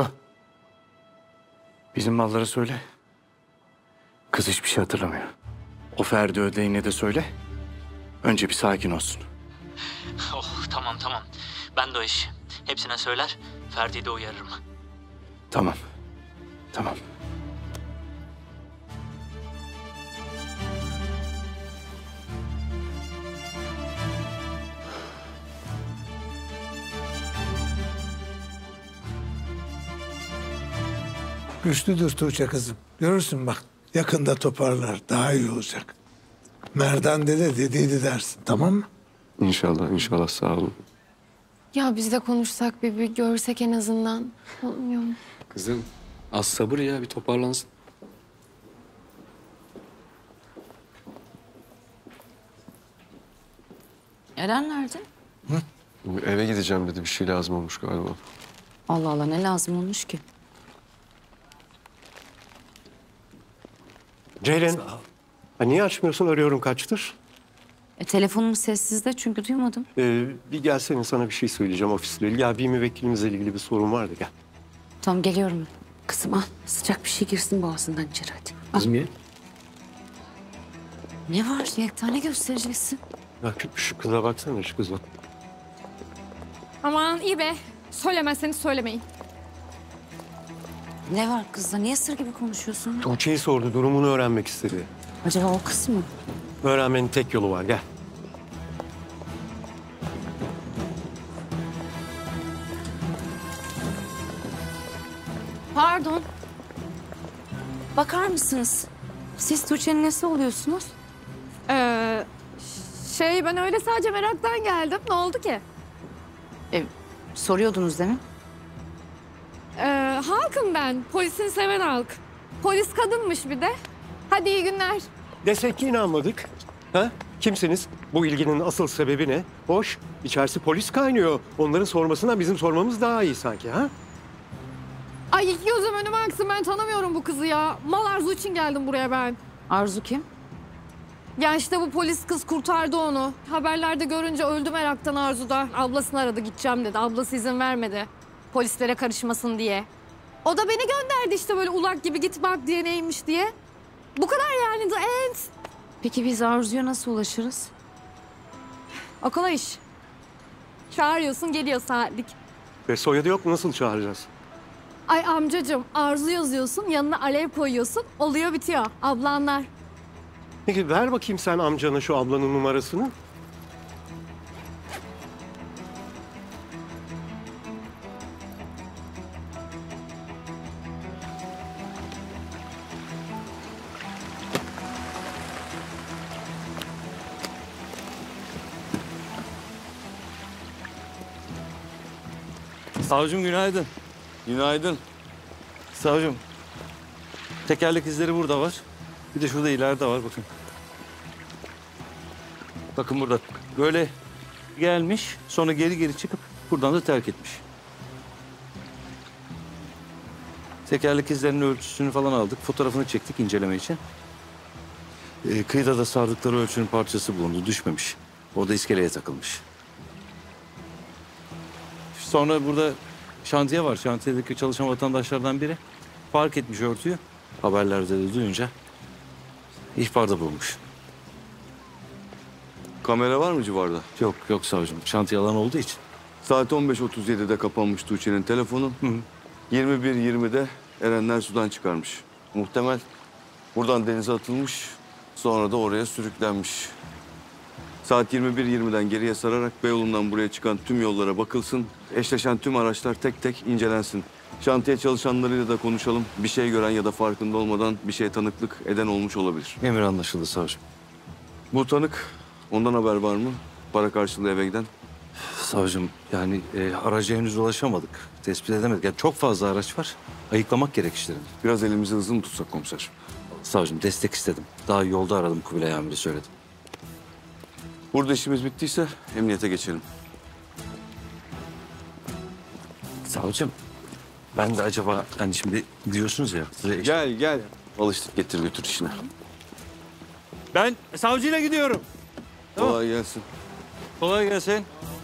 Bizim malları söyle. Kız hiçbir şey hatırlamıyor. O Ferdi ödeğine de söyle. Önce bir sakin olsun. Oh tamam. Ben de o iş. Hepsine söyler, Ferdi'yi de uyarırım. Tamam. Tamam. Güçlüdür Tuğçe kızım. Görürsün bak. Yakında toparlar. Daha iyi olacak. Merdan dede dediydi dersin. Tamam mı? İnşallah sağ olun. Ya biz de konuşsak bir görsek en azından. Olmuyor mu? Kızım az sabır ya, bir toparlansın. Eren nerede? Eve gideceğim dedi. Bir şey lazım olmuş galiba. Allah Allah, ne lazım olmuş ki? Ceylin. Niye açmıyorsun? Arıyorum kaçtır. Telefonum sessizde çünkü duymadım. Bir gelsene, sana bir şey söyleyeceğim ofisle ilgili. Ya bir müvekkilimizle ilgili bir sorun vardı, gel. Tamam, geliyorum. Kızım al. Sıcak bir şey girsin boğazından içeri hadi. Kızım ye. Ne var? Yekta, ne göstereceksin? Ya şu kıza baksana, şu kıza. Aman iyi be. Söylemezseniz söylemeyin. Ne var kızda? Niye sır gibi konuşuyorsun? Tuğçe'yi sordu, durumunu öğrenmek istedi. Acaba o kız mı? Öğrenmenin tek yolu var, gel. Pardon. bakar mısınız? Siz Tuğçe'nin nesi oluyorsunuz? Ben öyle sadece meraktan geldim. Ne oldu ki? Soruyordunuz değil mi? Halkım ben. Polisin seven halk. Polis kadınmış bir de. Hadi iyi günler. Desek ki inanmadık. Ha? Kimsiniz? Bu ilginin asıl sebebi ne? Hoş, içerisi polis kaynıyor. Onların sormasından bizim sormamız daha iyi sanki ha? Ay gözüm önüme aksın, ben tanımıyorum bu kızı ya. Mal Arzu için geldim buraya ben. Arzu kim? Ya işte bu polis kız kurtardı onu. Haberlerde görünce öldü meraktan Arzu da. Ablasını aradı, gideceğim dedi. Ablası izin vermedi. Polislere karışmasın diye. O da beni gönderdi işte böyle ulak gibi, git bak diye neymiş diye. Bu kadar yani, the end. Peki biz Arzu'ya nasıl ulaşırız? O kolay iş. Çağırıyorsun, geliyor saatlik. Ve soyadı yok mu? Nasıl çağıracağız? Ay amcacığım, Arzu yazıyorsun, yanına alev koyuyorsun, oluyor bitiyor. Ablanlar. Peki ver bakayım sen amcana şu ablanın numarasını. Savcım günaydın. Günaydın. Savcım, tekerlek izleri burada var. Bir de şurada ileride var, bakın. Bakın burada. Böyle gelmiş, sonra geri çıkıp buradan da terk etmiş. Tekerlek izlerinin ölçüsünü falan aldık. Fotoğrafını çektik inceleme için. Kıyıda da sardıkları ölçünün parçası bulundu. Düşmemiş. Orada iskeleye takılmış. Sonra burada şantiye var. Şantiyedeki çalışan vatandaşlardan biri fark etmiş örtüyü. Haberlerde de duyunca ihbarda bulmuş. Kamera var mı civarda? Yok savcım. Şantiye alan olduğu için. Saat 15.37'de kapanmış Tuğçe'nin telefonu. 21.20'de Erenler sudan çıkarmış. Muhtemel buradan denize atılmış, sonra da oraya sürüklenmiş. Saat 21.20'den geriye sararak Beyoğlu'ndan buraya çıkan tüm yollara bakılsın. Eşleşen tüm araçlar tek tek incelensin. Şantiye çalışanlarıyla da konuşalım. Bir şey gören ya da farkında olmadan bir şeye tanıklık eden olmuş olabilir. Emir anlaşıldı savcım. Bu tanık, ondan haber var mı? Para karşılığı eve giden. Savcım yani araca henüz ulaşamadık. Tespit edemedik. Yani çok fazla araç var. Ayıklamak gerek işlerini. Biraz elimizi hızlı mı tutsak komiser? Savcım destek istedim. Daha yolda aradım, Kubilay amiri söyledim. Burada işimiz bittiyse emniyete geçelim. Savcım ben de acaba hani şimdi diyorsunuz ya. Gel. Alıştık, getir götür işine. Ben savcıyla gidiyorum. Kolay gelsin. Kolay gelsin.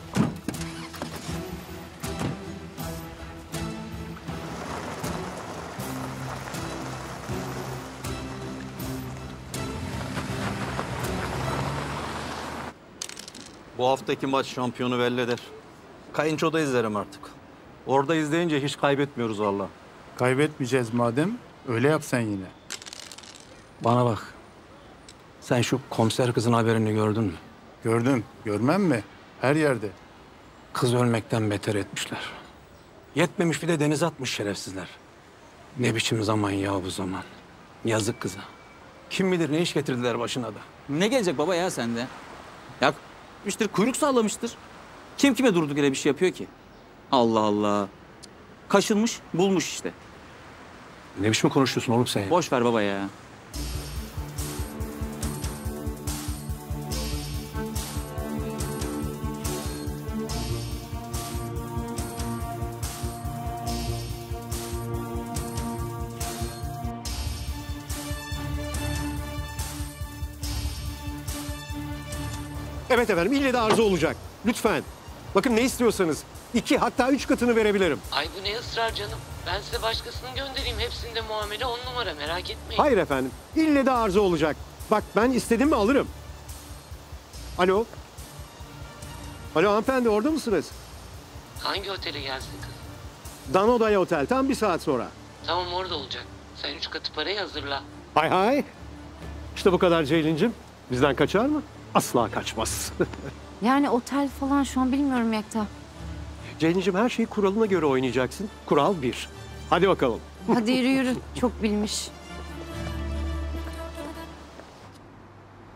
Bu haftaki maç şampiyonu belli eder. Kayınço'da izlerim artık. Orada izleyince hiç kaybetmiyoruz vallahi. Kaybetmeyeceğiz madem. Öyle yap sen yine. Bana bak. Sen şu komiser kızın haberini gördün mü? Gördüm. Görmem mi? Her yerde. Kız ölmekten beter etmişler. Yetmemiş bir de denize atmış şerefsizler. Ne biçim zaman ya bu zaman. Yazık kıza. Kim bilir ne iş getirdiler başına da. Ne gelecek baba ya sende? Ya müşteri kuyruk sallamıştır. Kim kime durduk yere bir şey yapıyor ki? Allah Allah. Kaşınmış, bulmuş işte. Ne biçim konuşuyorsun oğlum sen ya? Boş ver baba ya. Evet efendim, ille de arıza olacak. Lütfen. Bakın ne istiyorsanız 2 hatta 3 katını verebilirim. Ay bu ne ısrar canım. Ben size başkasını göndereyim. Hepsinde muamele 10 numara, merak etmeyin. Hayır efendim, ille de arıza olacak. Bak ben istedim mi alırım. Alo. Alo hanımefendi, orada mısınız? Hangi otele gelsin kız? Danodaya Otel, tam 1 saat sonra. Tamam orada olacak. Sen 3 katı parayı hazırla. Hay hay. İşte bu kadar Ceylin'cim. Bizden kaçar mı? Asla kaçmaz. Yani otel falan şu an bilmiyorum Yekta. Ceylin'cim her şeyi kuralına göre oynayacaksın. Kural 1. Hadi bakalım. Hadi yürü. Çok bilmiş.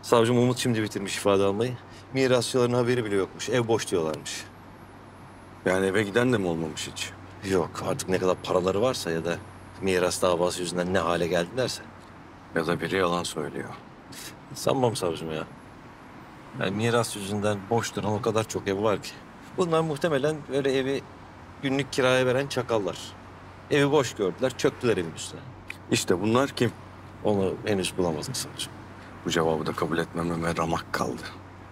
Savcım Umut şimdi bitirmiş ifade almayı. Mirasçıların haberi bile yokmuş. Ev boş diyorlarmış. Yani eve giden de mi olmamış hiç? Yok artık ne kadar paraları varsa ya da miras davası yüzünden ne hale geldilerse. Ya da biri yalan söylüyor. Sanmam savcım ya. Yani miras yüzünden boş duran o kadar çok ev var ki. Bunlar muhtemelen öyle evi günlük kiraya veren çakallar. Evi boş gördüler, çöktüler evin üstüne. İşte bunlar kim? Onu henüz bulamadım savcım. Bu cevabı da kabul etmememe ramak kaldı.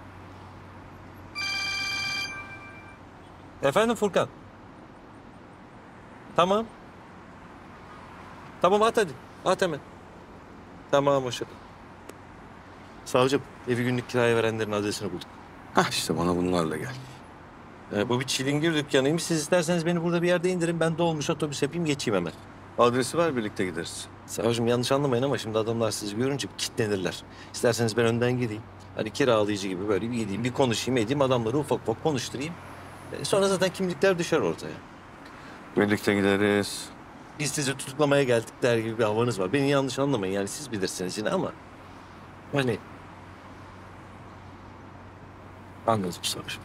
Efendim Furkan? Tamam. Tamam at hadi. At hemen. Tamam hoşça kal. Savcım evi günlük kiraya verenlerin adresini bulduk. Hah işte bana bunlarla gel. Bu bir çilingir dükkanıymış. Siz isterseniz beni burada bir yerde indirin. Ben dolmuş otobüs yapayım geçeyim hemen. Adresi ver birlikte gideriz. Savcım yanlış anlamayın ama şimdi adamlar sizi görünce kilitlenirler. İsterseniz ben önden gideyim. Hani kiralayıcı gibi böyle bir gideyim, bir konuşayım edeyim. Adamları ufak ufak konuşturayım. Sonra zaten kimlikler düşer ortaya. Birlikte gideriz. Biz sizi tutuklamaya geldik der gibi bir havanız var. Beni yanlış anlamayın yani siz bilirsiniz yine ama... Hani... Anladım savcım.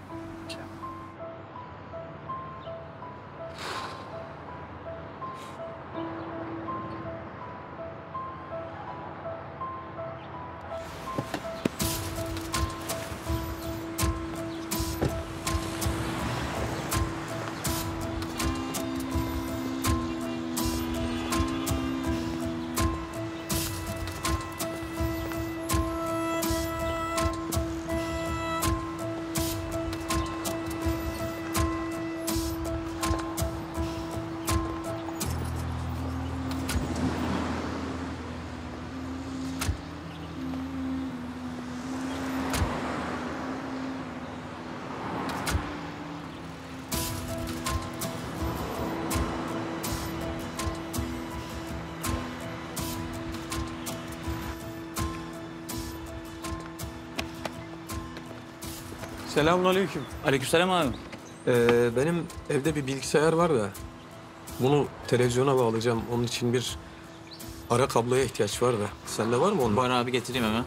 Selamünaleyküm. Aleykümselam abi. Benim evde bir bilgisayar var da bunu televizyona bağlayacağım. Onun için bir ara kabloya ihtiyaç var da. Sende var mı onun? Var abi getireyim hemen.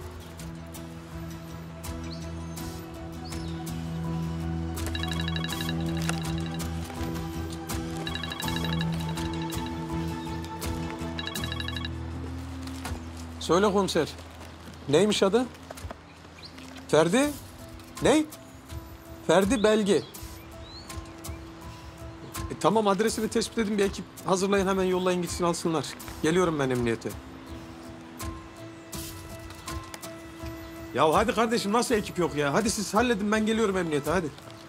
Söyle komiser. Neymiş adı? Ferdi? Ne? Ferdi Belgi. Tamam adresini tespit edin bir ekip hazırlayın hemen yollayın gitsin alsınlar. Geliyorum ben emniyete. Ya hadi kardeşim nasıl ekip yok ya? Hadi siz halledin ben geliyorum emniyete hadi.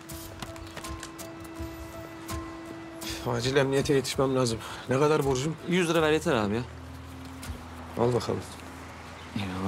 Acil emniyete yetişmem lazım. Ne kadar borcum? 100 lira ver yeter abi ya. Al bakalım. Eyvallah.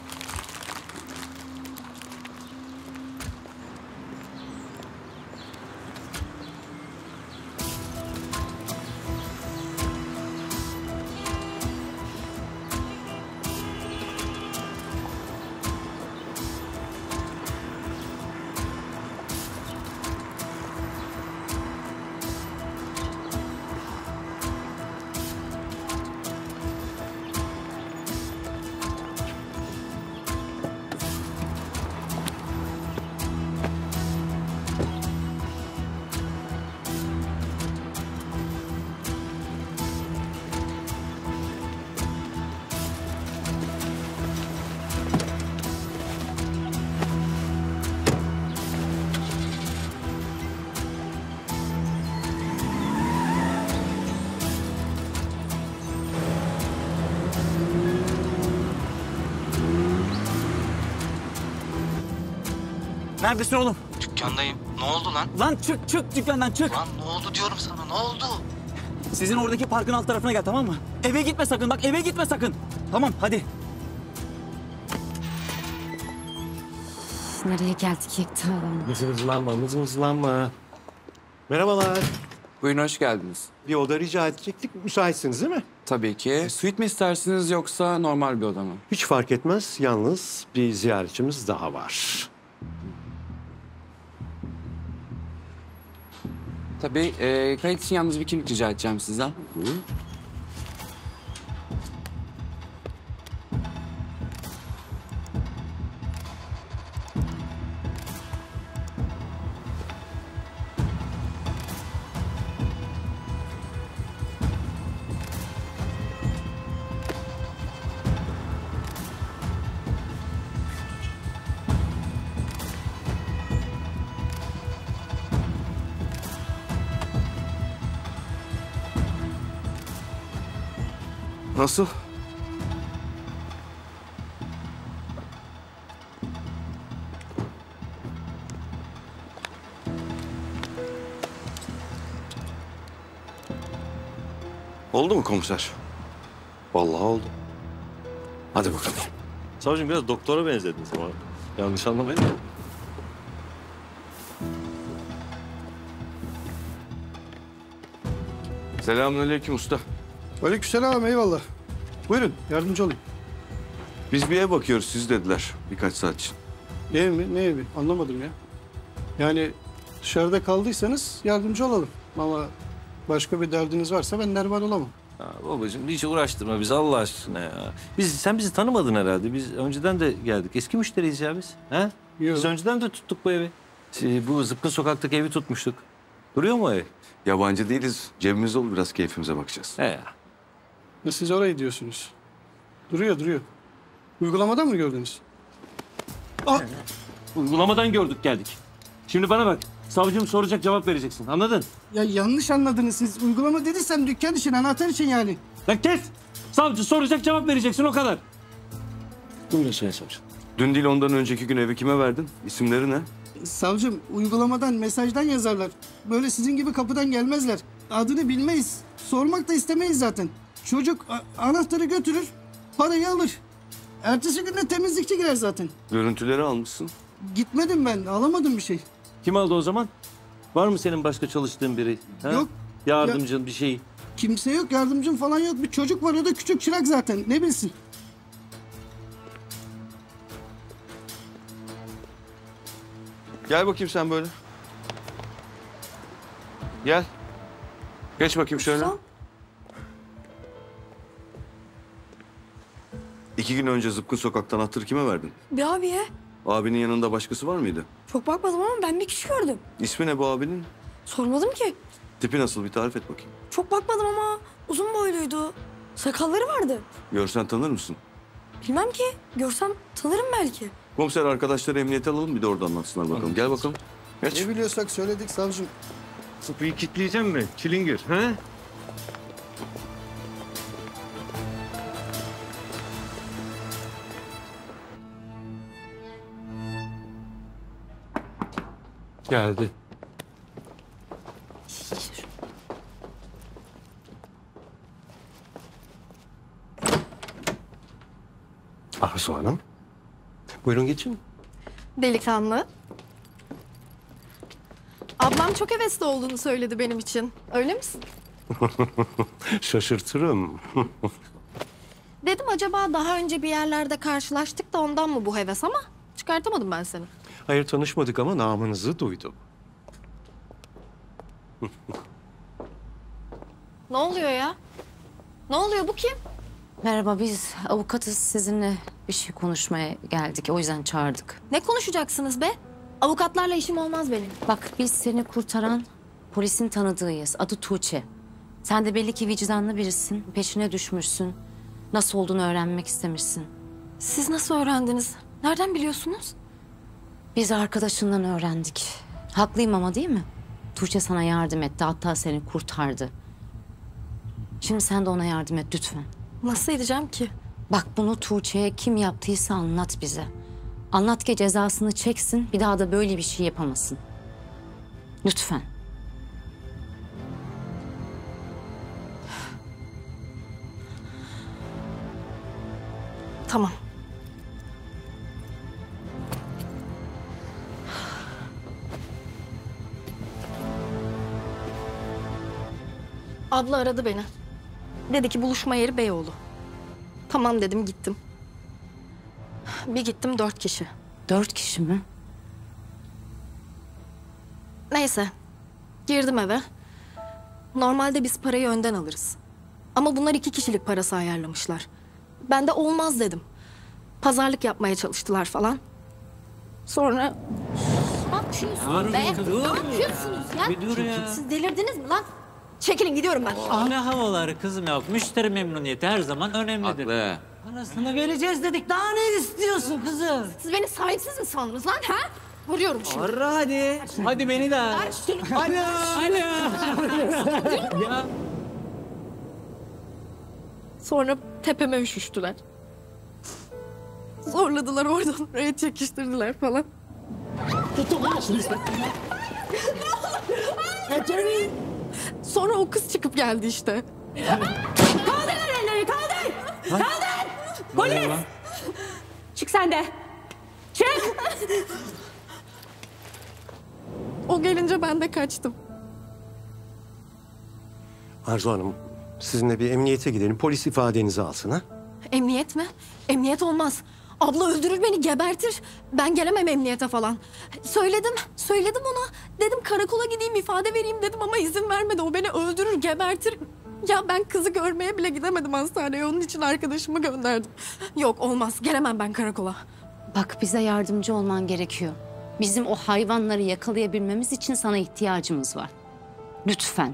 Neredesin oğlum? Dükkandayım. Ne oldu lan? Lan çık dükkandan çık. Lan ne oldu diyorum sana, ne oldu? Sizin oradaki parkın alt tarafına gel, tamam mı? Eve gitme sakın, bak eve gitme sakın. Tamam hadi. Nereye geldik Yekta? Mızmızlanma. Merhabalar. Buyurun hoş geldiniz. Bir oda rica edecektik. Müsaitsiniz değil mi? Tabii ki. Suite mi istersiniz yoksa normal bir oda mı? Hiç fark etmez. Yalnız bir ziyaretçimiz daha var. Tabii kayıt için yalnız bir kimlik rica edeceğim sizden. Nasıl? Oldu mu komiser? Vallahi oldu. Hadi bakalım. Savcım biraz doktora benzediniz ama. Yanlış anlamayın. Selamünaleyküm usta. Aleykümselam, eyvallah. Buyurun, yardımcı olayım. Biz bir ev bakıyoruz, siz dediler birkaç saat için. Ev mi? Ne evi? Anlamadım ya. Yani dışarıda kaldıysanız yardımcı olalım. Ama başka bir derdiniz varsa ben derman olamam. Ya babacığım hiç uğraştırma bizi Allah aşkına ya. Sen bizi tanımadın herhalde. Biz önceden de geldik. Eski müşteriyiz ya biz. He? Biz önceden de tuttuk bu evi. Bu Zıpkın Sokak'taki evi tutmuştuk. Duruyor mu o ev? Yabancı değiliz. Cebimizde olur, biraz keyfimize bakacağız. He ya. Siz orayı diyorsunuz. Duruyor. Uygulamadan mı gördünüz? Uygulamadan gördük geldik. Şimdi bana bak. Savcım soracak, cevap vereceksin. Anladın? Ya yanlış anladınız siz. Uygulama dediysem dükkan için, anahtar için yani. Lan kes! Savcı soracak, cevap vereceksin, o kadar. Buyurun Sayın Savcım. Dün değil ondan önceki gün evi kime verdin? İsimleri ne? Savcım, uygulamadan, mesajdan yazarlar. Böyle sizin gibi kapıdan gelmezler. Adını bilmeyiz. Sormak da istemeyiz zaten. Çocuk anahtarı götürür, parayı alır. Ertesi gün de temizlikçi girer zaten. Görüntüleri almışsın. Gitmedim ben, alamadım bir şey. Kim aldı o zaman? Var mı senin başka çalıştığın biri? Ha? Yok. Yardımcın bir şey. Kimse yok, yardımcım falan yok. Bir çocuk var, o da küçük çırak zaten. Ne bilsin? Gel bakayım sen böyle. Gel. Geç bakayım şöyle. 2 gün önce Zıpkın Sokak'tan anahtarı kime verdin? Bir abiye. Abinin yanında başkası var mıydı? Çok bakmadım ama ben bir kişi gördüm. İsmi ne bu abinin? Sormadım ki. Tipi nasıl, bir tarif et bakayım. Çok bakmadım ama uzun boyluydu. Sakalları vardı. Görsen tanır mısın? Bilmem ki. Görsem tanırım belki. Komiser, arkadaşları emniyete alalım, bir de orada anlatsınlar bakalım. Gel bakalım. Geç. Ne biliyorsak söyledik savcım. Kapıyı kilitleyeceğim mi? Çilingir, ha? Geldi. Arzu Hanım. Buyurun geçin. Delikanlı. Ablam çok hevesli olduğunu söyledi benim için. Öyle misin? Şaşırtırım. Dedim acaba daha önce bir yerlerde karşılaştık da ondan mı bu heves, ama çıkartamadım ben seni. Hayır, tanışmadık ama namınızı duydum. Ne oluyor ya? Ne oluyor, bu kim? Merhaba, biz avukatız. Sizinle bir şey konuşmaya geldik. O yüzden çağırdık. Ne konuşacaksınız be? Avukatlarla işim olmaz benim. Bak, biz seni kurtaran polisin tanıdığıyız. Adı Tuğçe. Sen de belli ki vicdanlı birisin. Peşine düşmüşsün. Nasıl olduğunu öğrenmek istemişsin. Siz nasıl öğrendiniz? Nereden biliyorsunuz? Biz arkadaşından öğrendik. Haklıyım ama, değil mi? Tuğçe sana yardım etti. Hatta seni kurtardı. Şimdi sen de ona yardım et lütfen. Nasıl edeceğim ki? Bak, bunu Tuğçe'ye kim yaptıysa anlat bize. Anlat ki cezasını çeksin. Bir daha da böyle bir şey yapamasın. Lütfen. Tamam. Abla aradı beni. Dedi ki buluşma yeri Beyoğlu. Tamam dedim, gittim. Bir gittim 4 kişi. 4 kişi mi? Neyse. Girdim eve. Normalde biz parayı önden alırız. Ama bunlar 2 kişilik parası ayarlamışlar. Ben de olmaz dedim. Pazarlık yapmaya çalıştılar falan. Sonra... Ne yapıyorsunuz be? Ne yapıyorsunuz ya? Bir dur ya. Siz delirdiniz mi lan? Çekilin, gidiyorum ben. Ne havaları kızım ya. Müşteri memnuniyeti her zaman önemlidir. Haklı. Parasını vereceğiz dedik. Daha ne istiyorsun kızım? Siz beni sahipsiz mi sandınız lan, ha? Vuruyorum şimdi. Arra hadi. Hadi beni de. Hadi. Alo. Sonra Tepeme üşüştüler. Zorladılar, oradan oraya çekiştirdiler falan. Sonra o kız çıkıp geldi işte. Kaldır elleri, kaldır! Kaldır! Polis! Çık sen de. Çık! O gelince ben de kaçtım. Arzu Hanım, sizinle bir emniyete gidelim. Polis ifadenizi alsın ha. Emniyet mi? Emniyet olmaz. Abla öldürür beni, gebertir. Ben gelemem emniyete falan. Söyledim ona. Dedim karakola gideyim, ifade vereyim dedim ama izin vermedi. O beni öldürür, gebertir. Ya ben kızı görmeye bile gidemedim hastaneye. Onun için arkadaşımı gönderdim. Yok olmaz, gelemem ben karakola. Bak bize yardımcı olman gerekiyor. Bizim o hayvanları yakalayabilmemiz için sana ihtiyacımız var. Lütfen.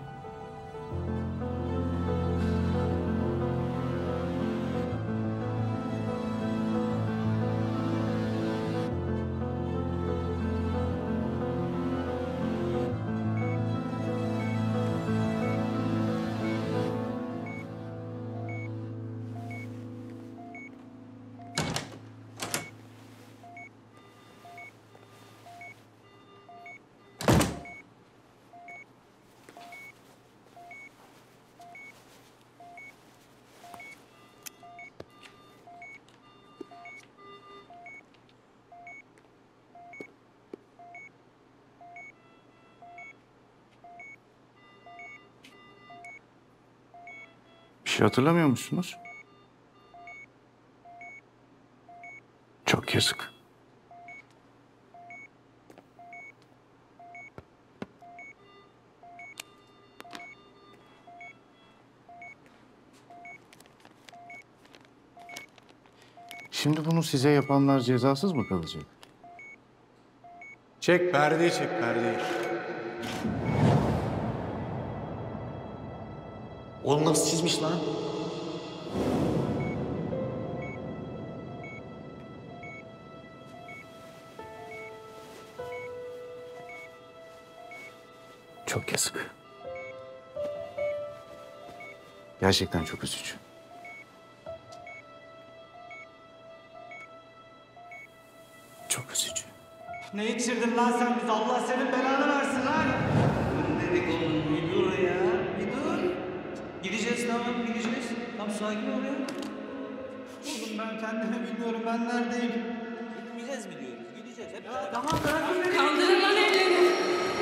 Bir şey hatırlamıyor musunuz? Çok yazık. Şimdi bunu size yapanlar cezasız mı kalacak? Çek perdeyi, çek perdeyi. Oğlum nasıl çizmiş lan? Çok yazık. Gerçekten çok üzücü. Çok üzücü. Ne içirdin lan sen bize? Allah senin belanı versin lan. Dur dedik oğlum, bir dur ya. Bir dur. Gideceğiz, tamam gideceğiz. Tamam sakin ol ya. Oğlum ben kendimi bilmiyorum, ben neredeyim? Gitmeyeceğiz mi diyoruz? Gideceğiz. Hep ya, tamam bırakın beni. Kaldırın lan elleri.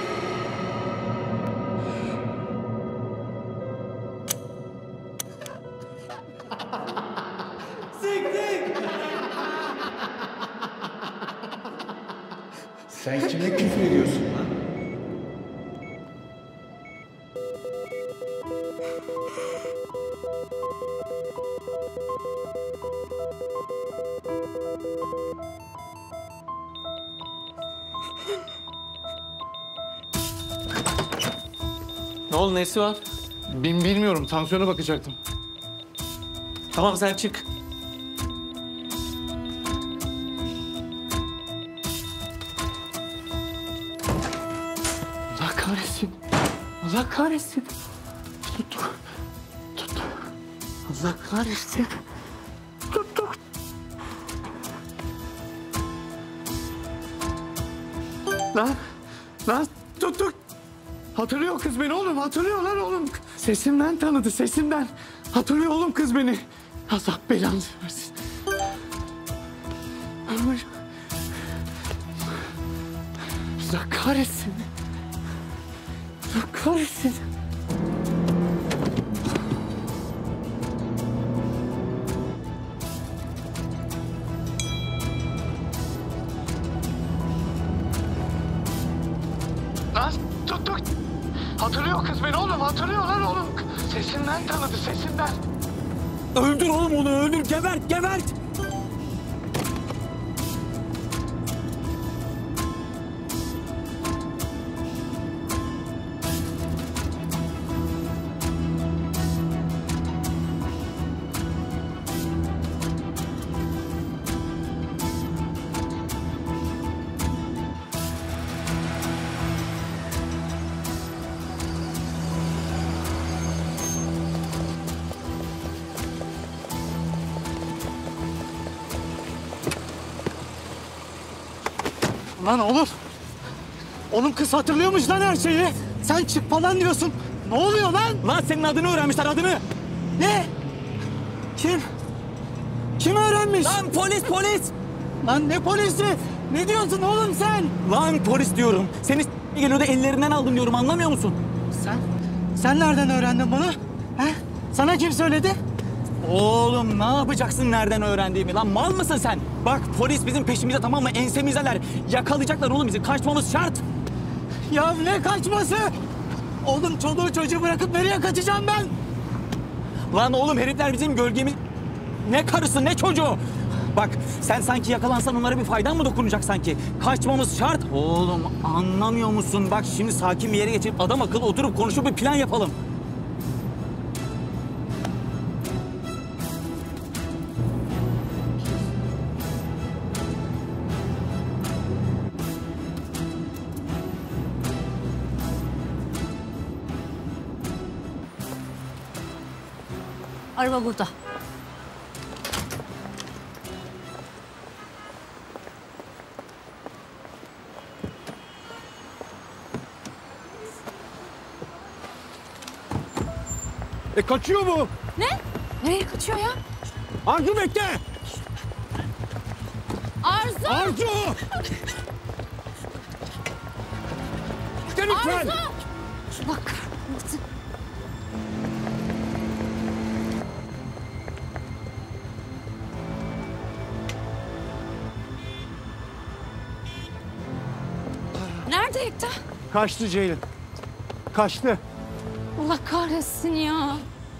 Siktik. Sen kime küfür ediyorsun lan? Ne oldu, nesi var? Bilmiyorum, tansiyona bakacaktım. Tamam sen çık. Allah kahretsin. Allah kahretsin. Tuttuk. Allah kahretsin. Tuttuk. Lan tuttuk. Hatırlıyor kız beni oğlum, hatırlıyor lan oğlum. Sesimden tanıdı, sesimden. Hatırlıyor oğlum kız beni. Allah belanı versin. Allah kahretsin. Allah kahretsin. Lan tuttuk. Hatırlıyor kız beni oğlum, hatırlıyor lan oğlum. Sesinden tanıdı, sesinden. Öldür oğlum onu, öldür, gebert, gebert. Lan oğlum. Oğlum kız hatırlıyormuş lan her şeyi. Sen çık falan diyorsun. Ne oluyor lan? Lan senin adını öğrenmişler, adını. Ne? Kim? Kim öğrenmiş? Lan polis. Lan ne polisi? Ne diyorsun oğlum sen? Lan polis diyorum. Seni geliyordu ellerinden aldım diyorum, anlamıyor musun? Sen nereden öğrendin bunu? He? Sana kim söyledi? Oğlum ne yapacaksın nereden öğrendiğimi lan, mal mısın sen? Bak polis bizim peşimize, tamam mı? Ensemizdeler. Yakalayacaklar oğlum bizi. Kaçmamız şart. Ya ne kaçması? Oğlum çoluğu çocuğu bırakıp nereye kaçacağım ben? Lan oğlum herifler bizim gölgemiz... Ne karısı ne çocuğu? Bak sen sanki yakalansan onlara bir faydan mı dokunacak sanki? Kaçmamız şart. Oğlum anlamıyor musun? Bak şimdi sakin bir yere geçip adam akıllı oturup konuşup bir plan yapalım. Araba burada. Kaçıyor bu. Ne? Nereye kaçıyor ya? Arzu bekle. Arzu! Arzu! Gel lütfen. Arzu! Bak kahretsin. Nerede Yekta? Kaçtı Ceylin. Kaçtı. Allah kahretsin ya.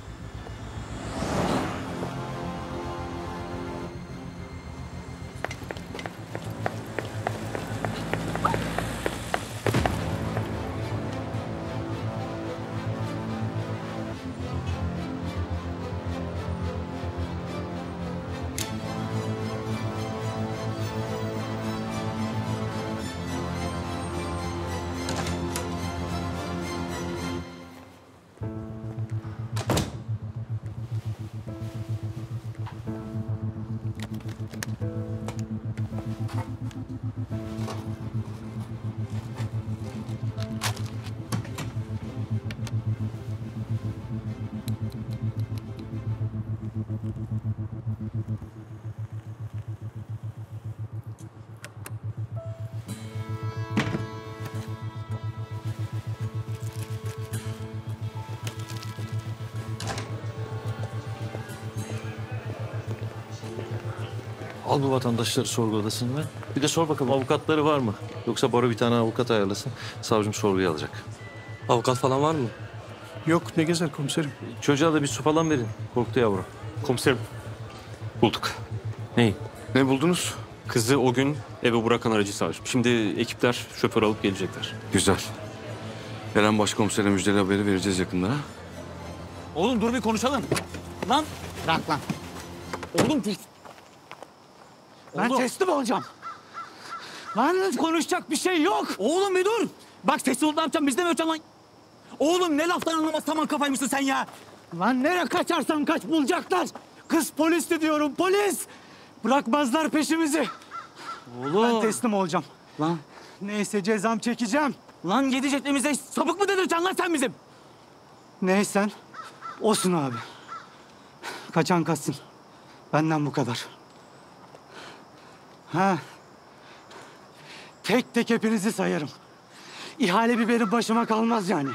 Al bu vatandaşları sorgu odasına. Bir de sor bakalım avukatları var mı? Yoksa Bora bir tane avukat ayarlasın. Savcım sorguya alacak. Avukat falan var mı? Yok ne gezer komiserim. Çocuğa da bir su falan verin. Korktu yavrum. Komiserim. Bulduk. Neyi? Ne buldunuz? Kızı o gün eve bırakan aracı savcım. Şimdi ekipler şoför alıp gelecekler. Güzel. Eren Başkomiser'e müjdeli haberi vereceğiz yakında. Ha? Oğlum dur bir konuşalım. Lan. Bırak lan. Oğlum dur. Ben Oğlum. teslim olacağım. Lan konuşacak bir şey yok. Oğlum bir dur. Bak sessiz ol, ne yapacaksın? Bizde mi öleceksin lan? Oğlum ne laftan anlamaz, tamam kafaymışsın sen ya. Lan nereye kaçarsam kaç bulacaklar. Kız polisti diyorum, polis. Bırakmazlar peşimizi. Oğlum. Ben teslim olacağım. Lan. Neyse cezam çekeceğim. Lan yedi cetlimize sapık mı dedireceksin lan sen bizim? Neysen olsun abi. Kaçan kaçsın. Benden bu kadar. Ha. Tek tek hepinizi sayarım. İhale bir benim başıma kalmaz yani.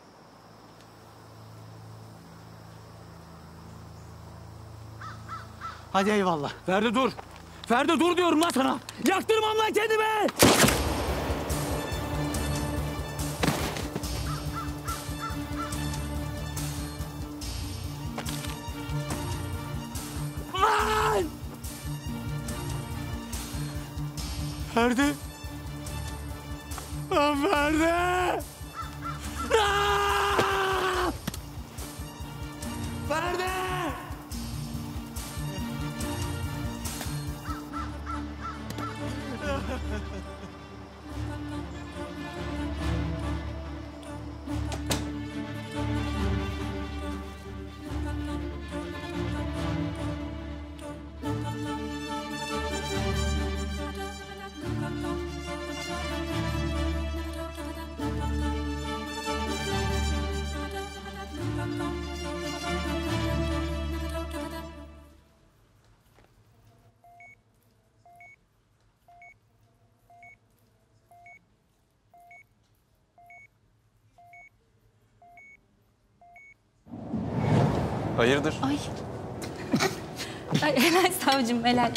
Hadi eyvallah. Ferdi dur. Ferdi dur diyorum lan sana. Yaktırmam lan kendimi. Lan! Ferdi. Lan Ferdi. Ferdi! Hayırdır? Ay. Ay helal savcım helal.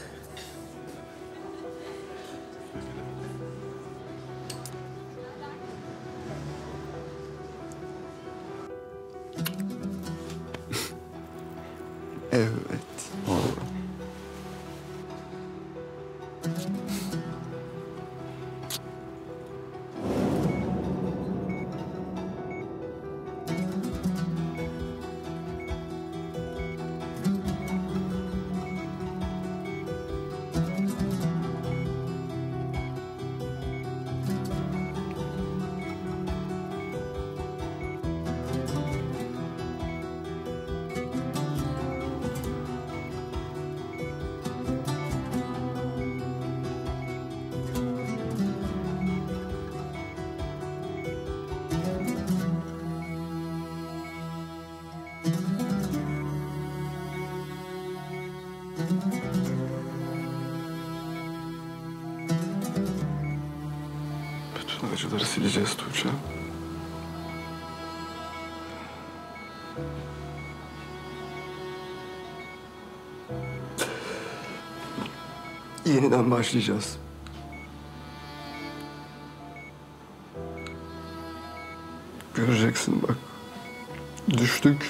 Evet. Oğlum. Bütün acıları sileceğiz Tuğçe. Yeniden başlayacağız. Göreceksin bak. Düştük.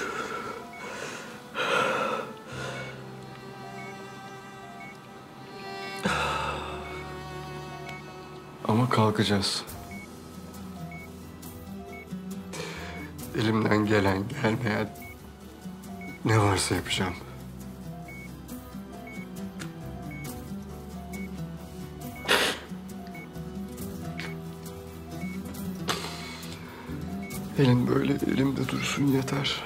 Ama kalkacağız. Elimden gelen gelmeyen ne varsa yapacağım. Elin böyle elimde dursun yeter.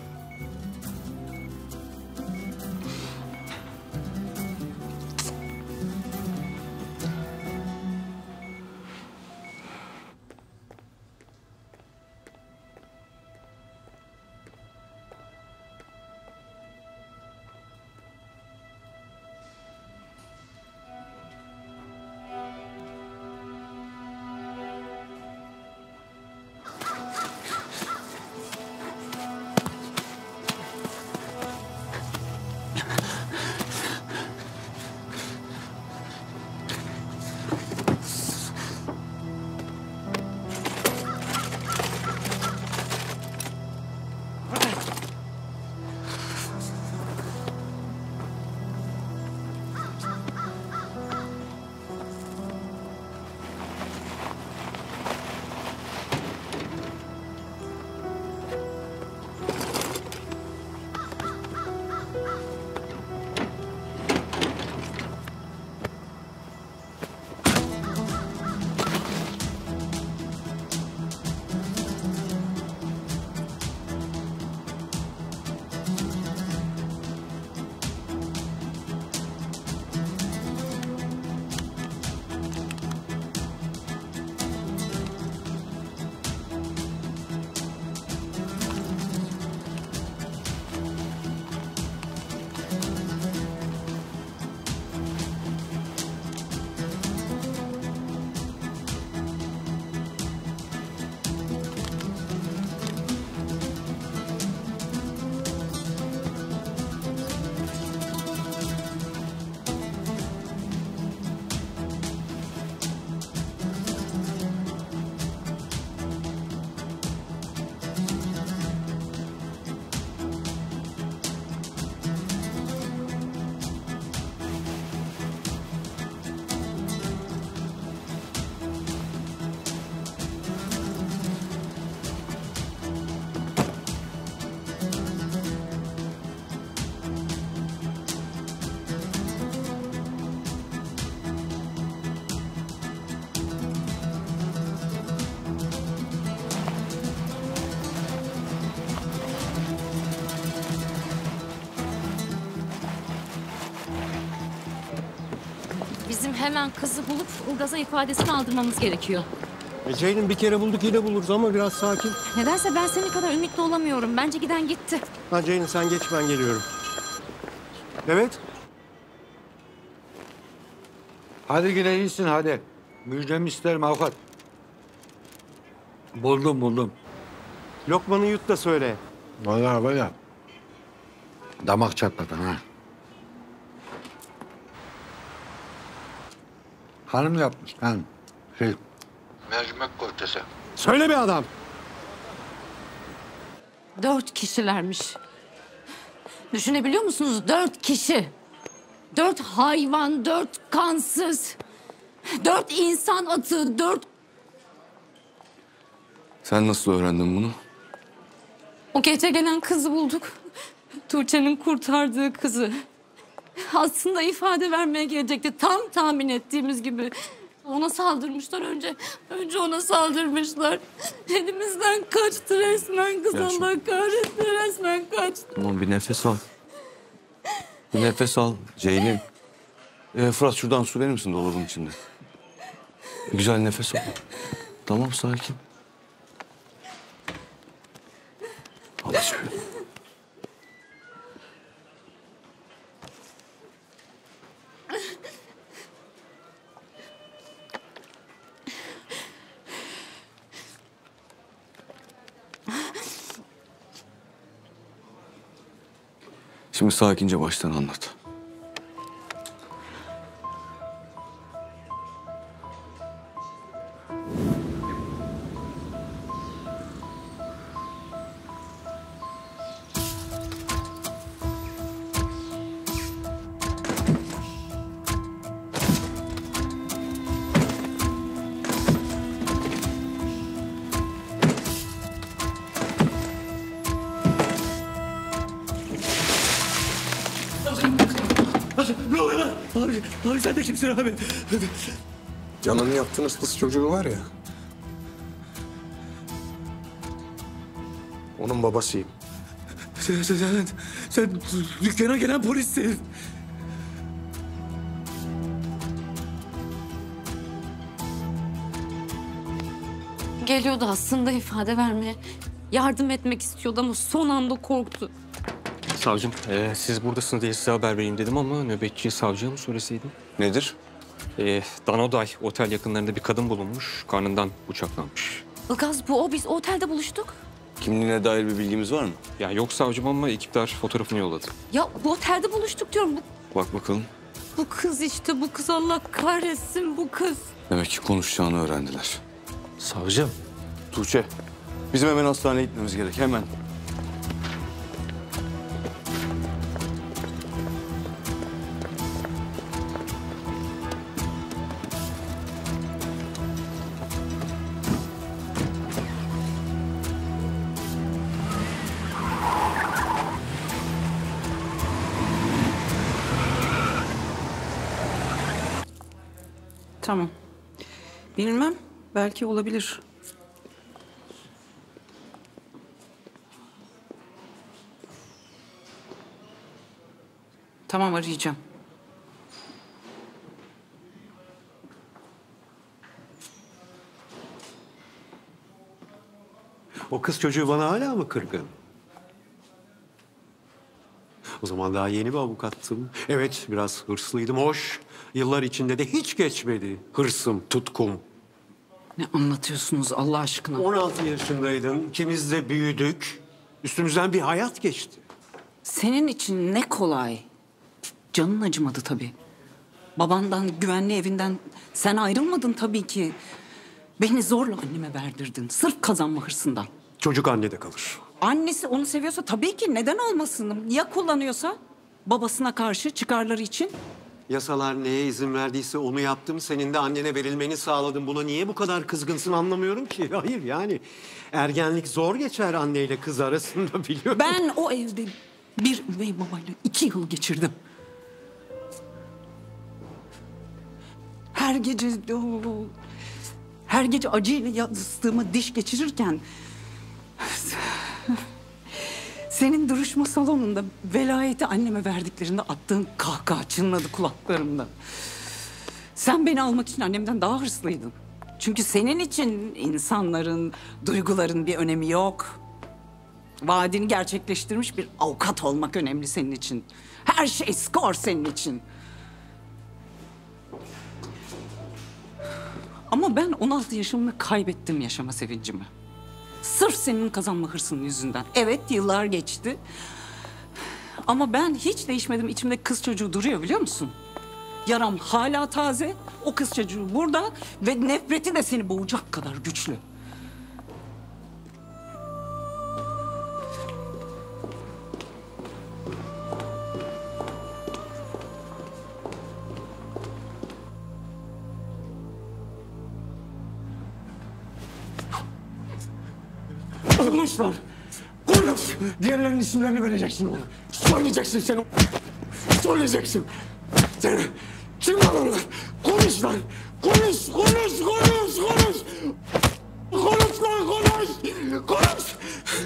Bizim hemen kızı bulup Ilgaz'a ifadesini aldırmamız gerekiyor. Ceylin bir kere bulduk yine buluruz ama biraz sakin. Nedense ben senin kadar ümitli olamıyorum. Bence giden gitti. Ha Ceylin sen geç ben geliyorum. Evet. Hadi yine iyisin hadi. Müjdemi isterim avukat. Buldum. Lokmanı yut da söyle. Vallahi. Damak çatladın ha. Hanım yapmış hanım. Mercimek köftesi. Söyle bir adam. 4 kişilermiş. Düşünebiliyor musunuz? 4 kişi. 4 hayvan, 4 kansız. 4 insan atığı, 4... Sen nasıl öğrendin bunu? O gece gelen kızı bulduk. Tuğçe'nin kurtardığı kızı. Aslında ifade vermeye gelecekti. Tam tahmin ettiğimiz gibi. Ona saldırmışlar önce. Önce ona saldırmışlar. Elimizden kaçtı resmen kız. Gerçekten. Allah kahretsin, resmen kaçtı. Tamam, bir nefes al. Bir nefes al Ceylin. Fırat, şuradan su verir misin dolabın içinde? Güzel nefes al. Tamam, sakin. Al suyu. Şimdi sakince baştan anlat. Ne oluyor lan? Abi sen de kimsin abi? Canan'ın yaptığınız kız çocuğu var ya. Onun babasıyım. Sen dükkana gelen polissin. Geliyordu aslında ifade vermeye. Yardım etmek istiyordu ama son anda korktu. Savcım, siz buradasınız diye size haber vereyim dedim ama nöbetçi savcıya mı söyleseydim? Nedir? Danoday otel yakınlarında bir kadın bulunmuş. Karnından bıçaklanmış. Ilgaz bu o. Biz otelde buluştuk. Kimliğine dair bir bilgimiz var mı? Ya yok savcım ama ekipler fotoğrafını yolladı. Ya bu otelde buluştuk diyorum. Bak bakalım. Bu kız işte, bu kız, Allah kahretsin bu kız. Demek ki konuşacağını öğrendiler. Savcım. Tuğçe, bizim hemen hastaneye gitmemiz gerek. Hemen. Tamam. Bilmem. Belki olabilir. Tamam, arayacağım. O kız çocuğu bana hala mı kırgın? O zaman daha yeni bir avukattım. Evet, biraz hırslıydım, hoş. Yıllar içinde de hiç geçmedi hırsım, tutkum. Ne anlatıyorsunuz Allah aşkına? 16 yaşındaydım, ikimiz de büyüdük. Üstümüzden bir hayat geçti. Senin için ne kolay. Canın acımadı tabii. Babandan, güvenli evinden sen ayrılmadın tabii ki. Beni zorla anneme verdirdin. Sırf kazanma hırsından. Çocuk annede kalır. Annesi onu seviyorsa tabii ki neden olmasın? Ya kullanıyorsa? Babasına karşı çıkarları için? Yasalar neye izin verdiyse onu yaptım. Senin de annene verilmeni sağladım. Buna niye bu kadar kızgınsın anlamıyorum ki. Hayır yani ergenlik zor geçer anneyle kız arasında biliyorum. Ben o evde bir üvey babayla 2 yıl geçirdim. Her gece acıyla yastığıma diş geçirirken senin duruşma salonunda velayeti anneme verdiklerinde attığın kahkaha çınladı kulaklarımda. Sen beni almak için annemden daha hırslıydın. Çünkü senin için insanların, duyguların bir önemi yok. Vaadini gerçekleştirmiş bir avukat olmak önemli senin için. Her şey skor senin için. Ama ben 16 yaşımda kaybettim yaşama sevincimi. Sırf senin kazanma hırsının yüzünden. Evet, yıllar geçti. Ama ben hiç değişmedim. İçimde kız çocuğu duruyor biliyor musun? Yaram hala taze. O kız çocuğu burada ve nefreti de seni boğacak kadar güçlü. Konuş lan. Konuş. Diğerlerinin isimlerini vereceksin bana. Söyleyeceksin sen. Söyleyeceksin. Sen. Kim lan onlar? Konuş lan. Konuş, konuş, konuş, konuş. Konuş lan, konuş. Konuş.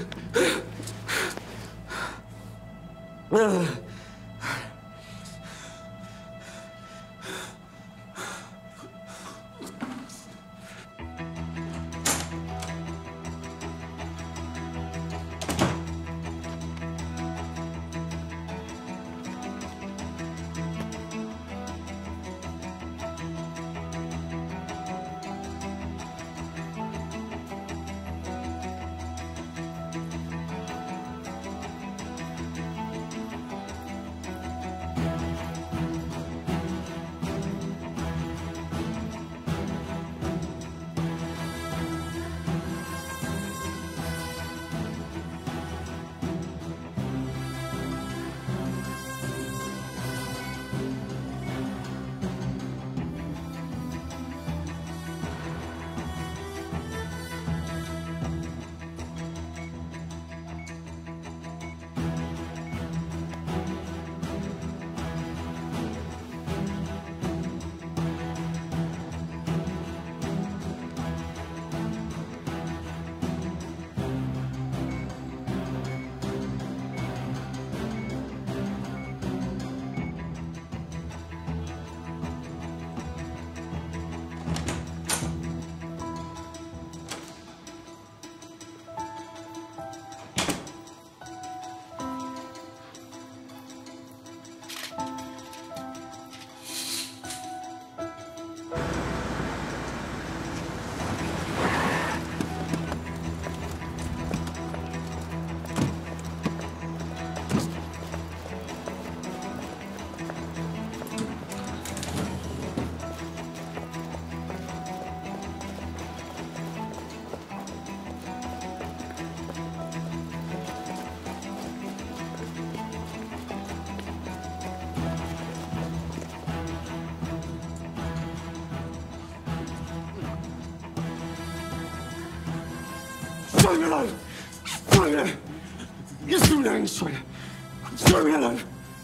Söyle lan! Söyle! İsimlerini söyle! Söyle lan!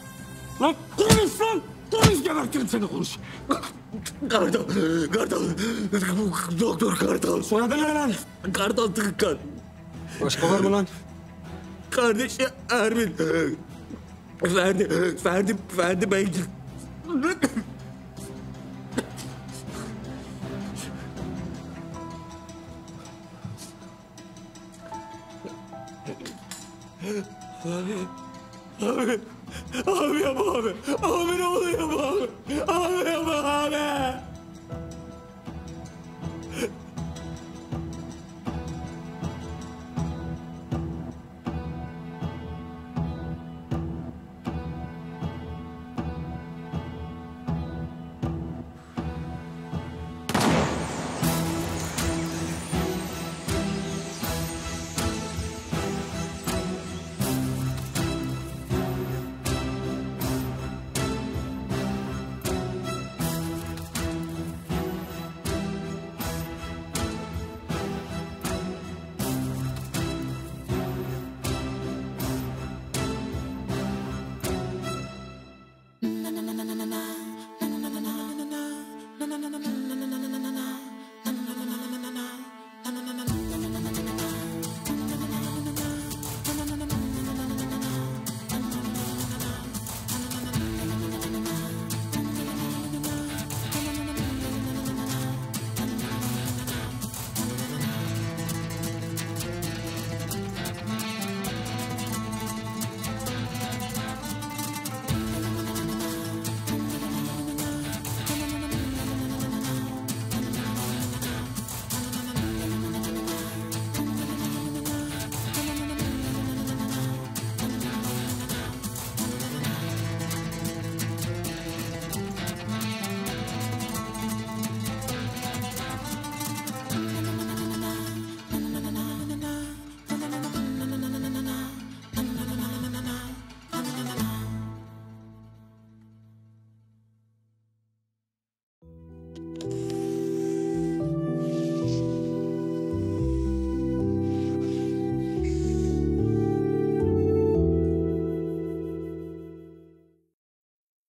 Lan konuş lan! Konuş gebertirim seni konuş! Kartal! Kartal! Doktor Kartal! Soyadı ne lan? Kartal Tıkkan! Başka var mı lan? Kardeşi Erbil! Ferdi Bey! Abi yapma abi. Abi ne oluyor?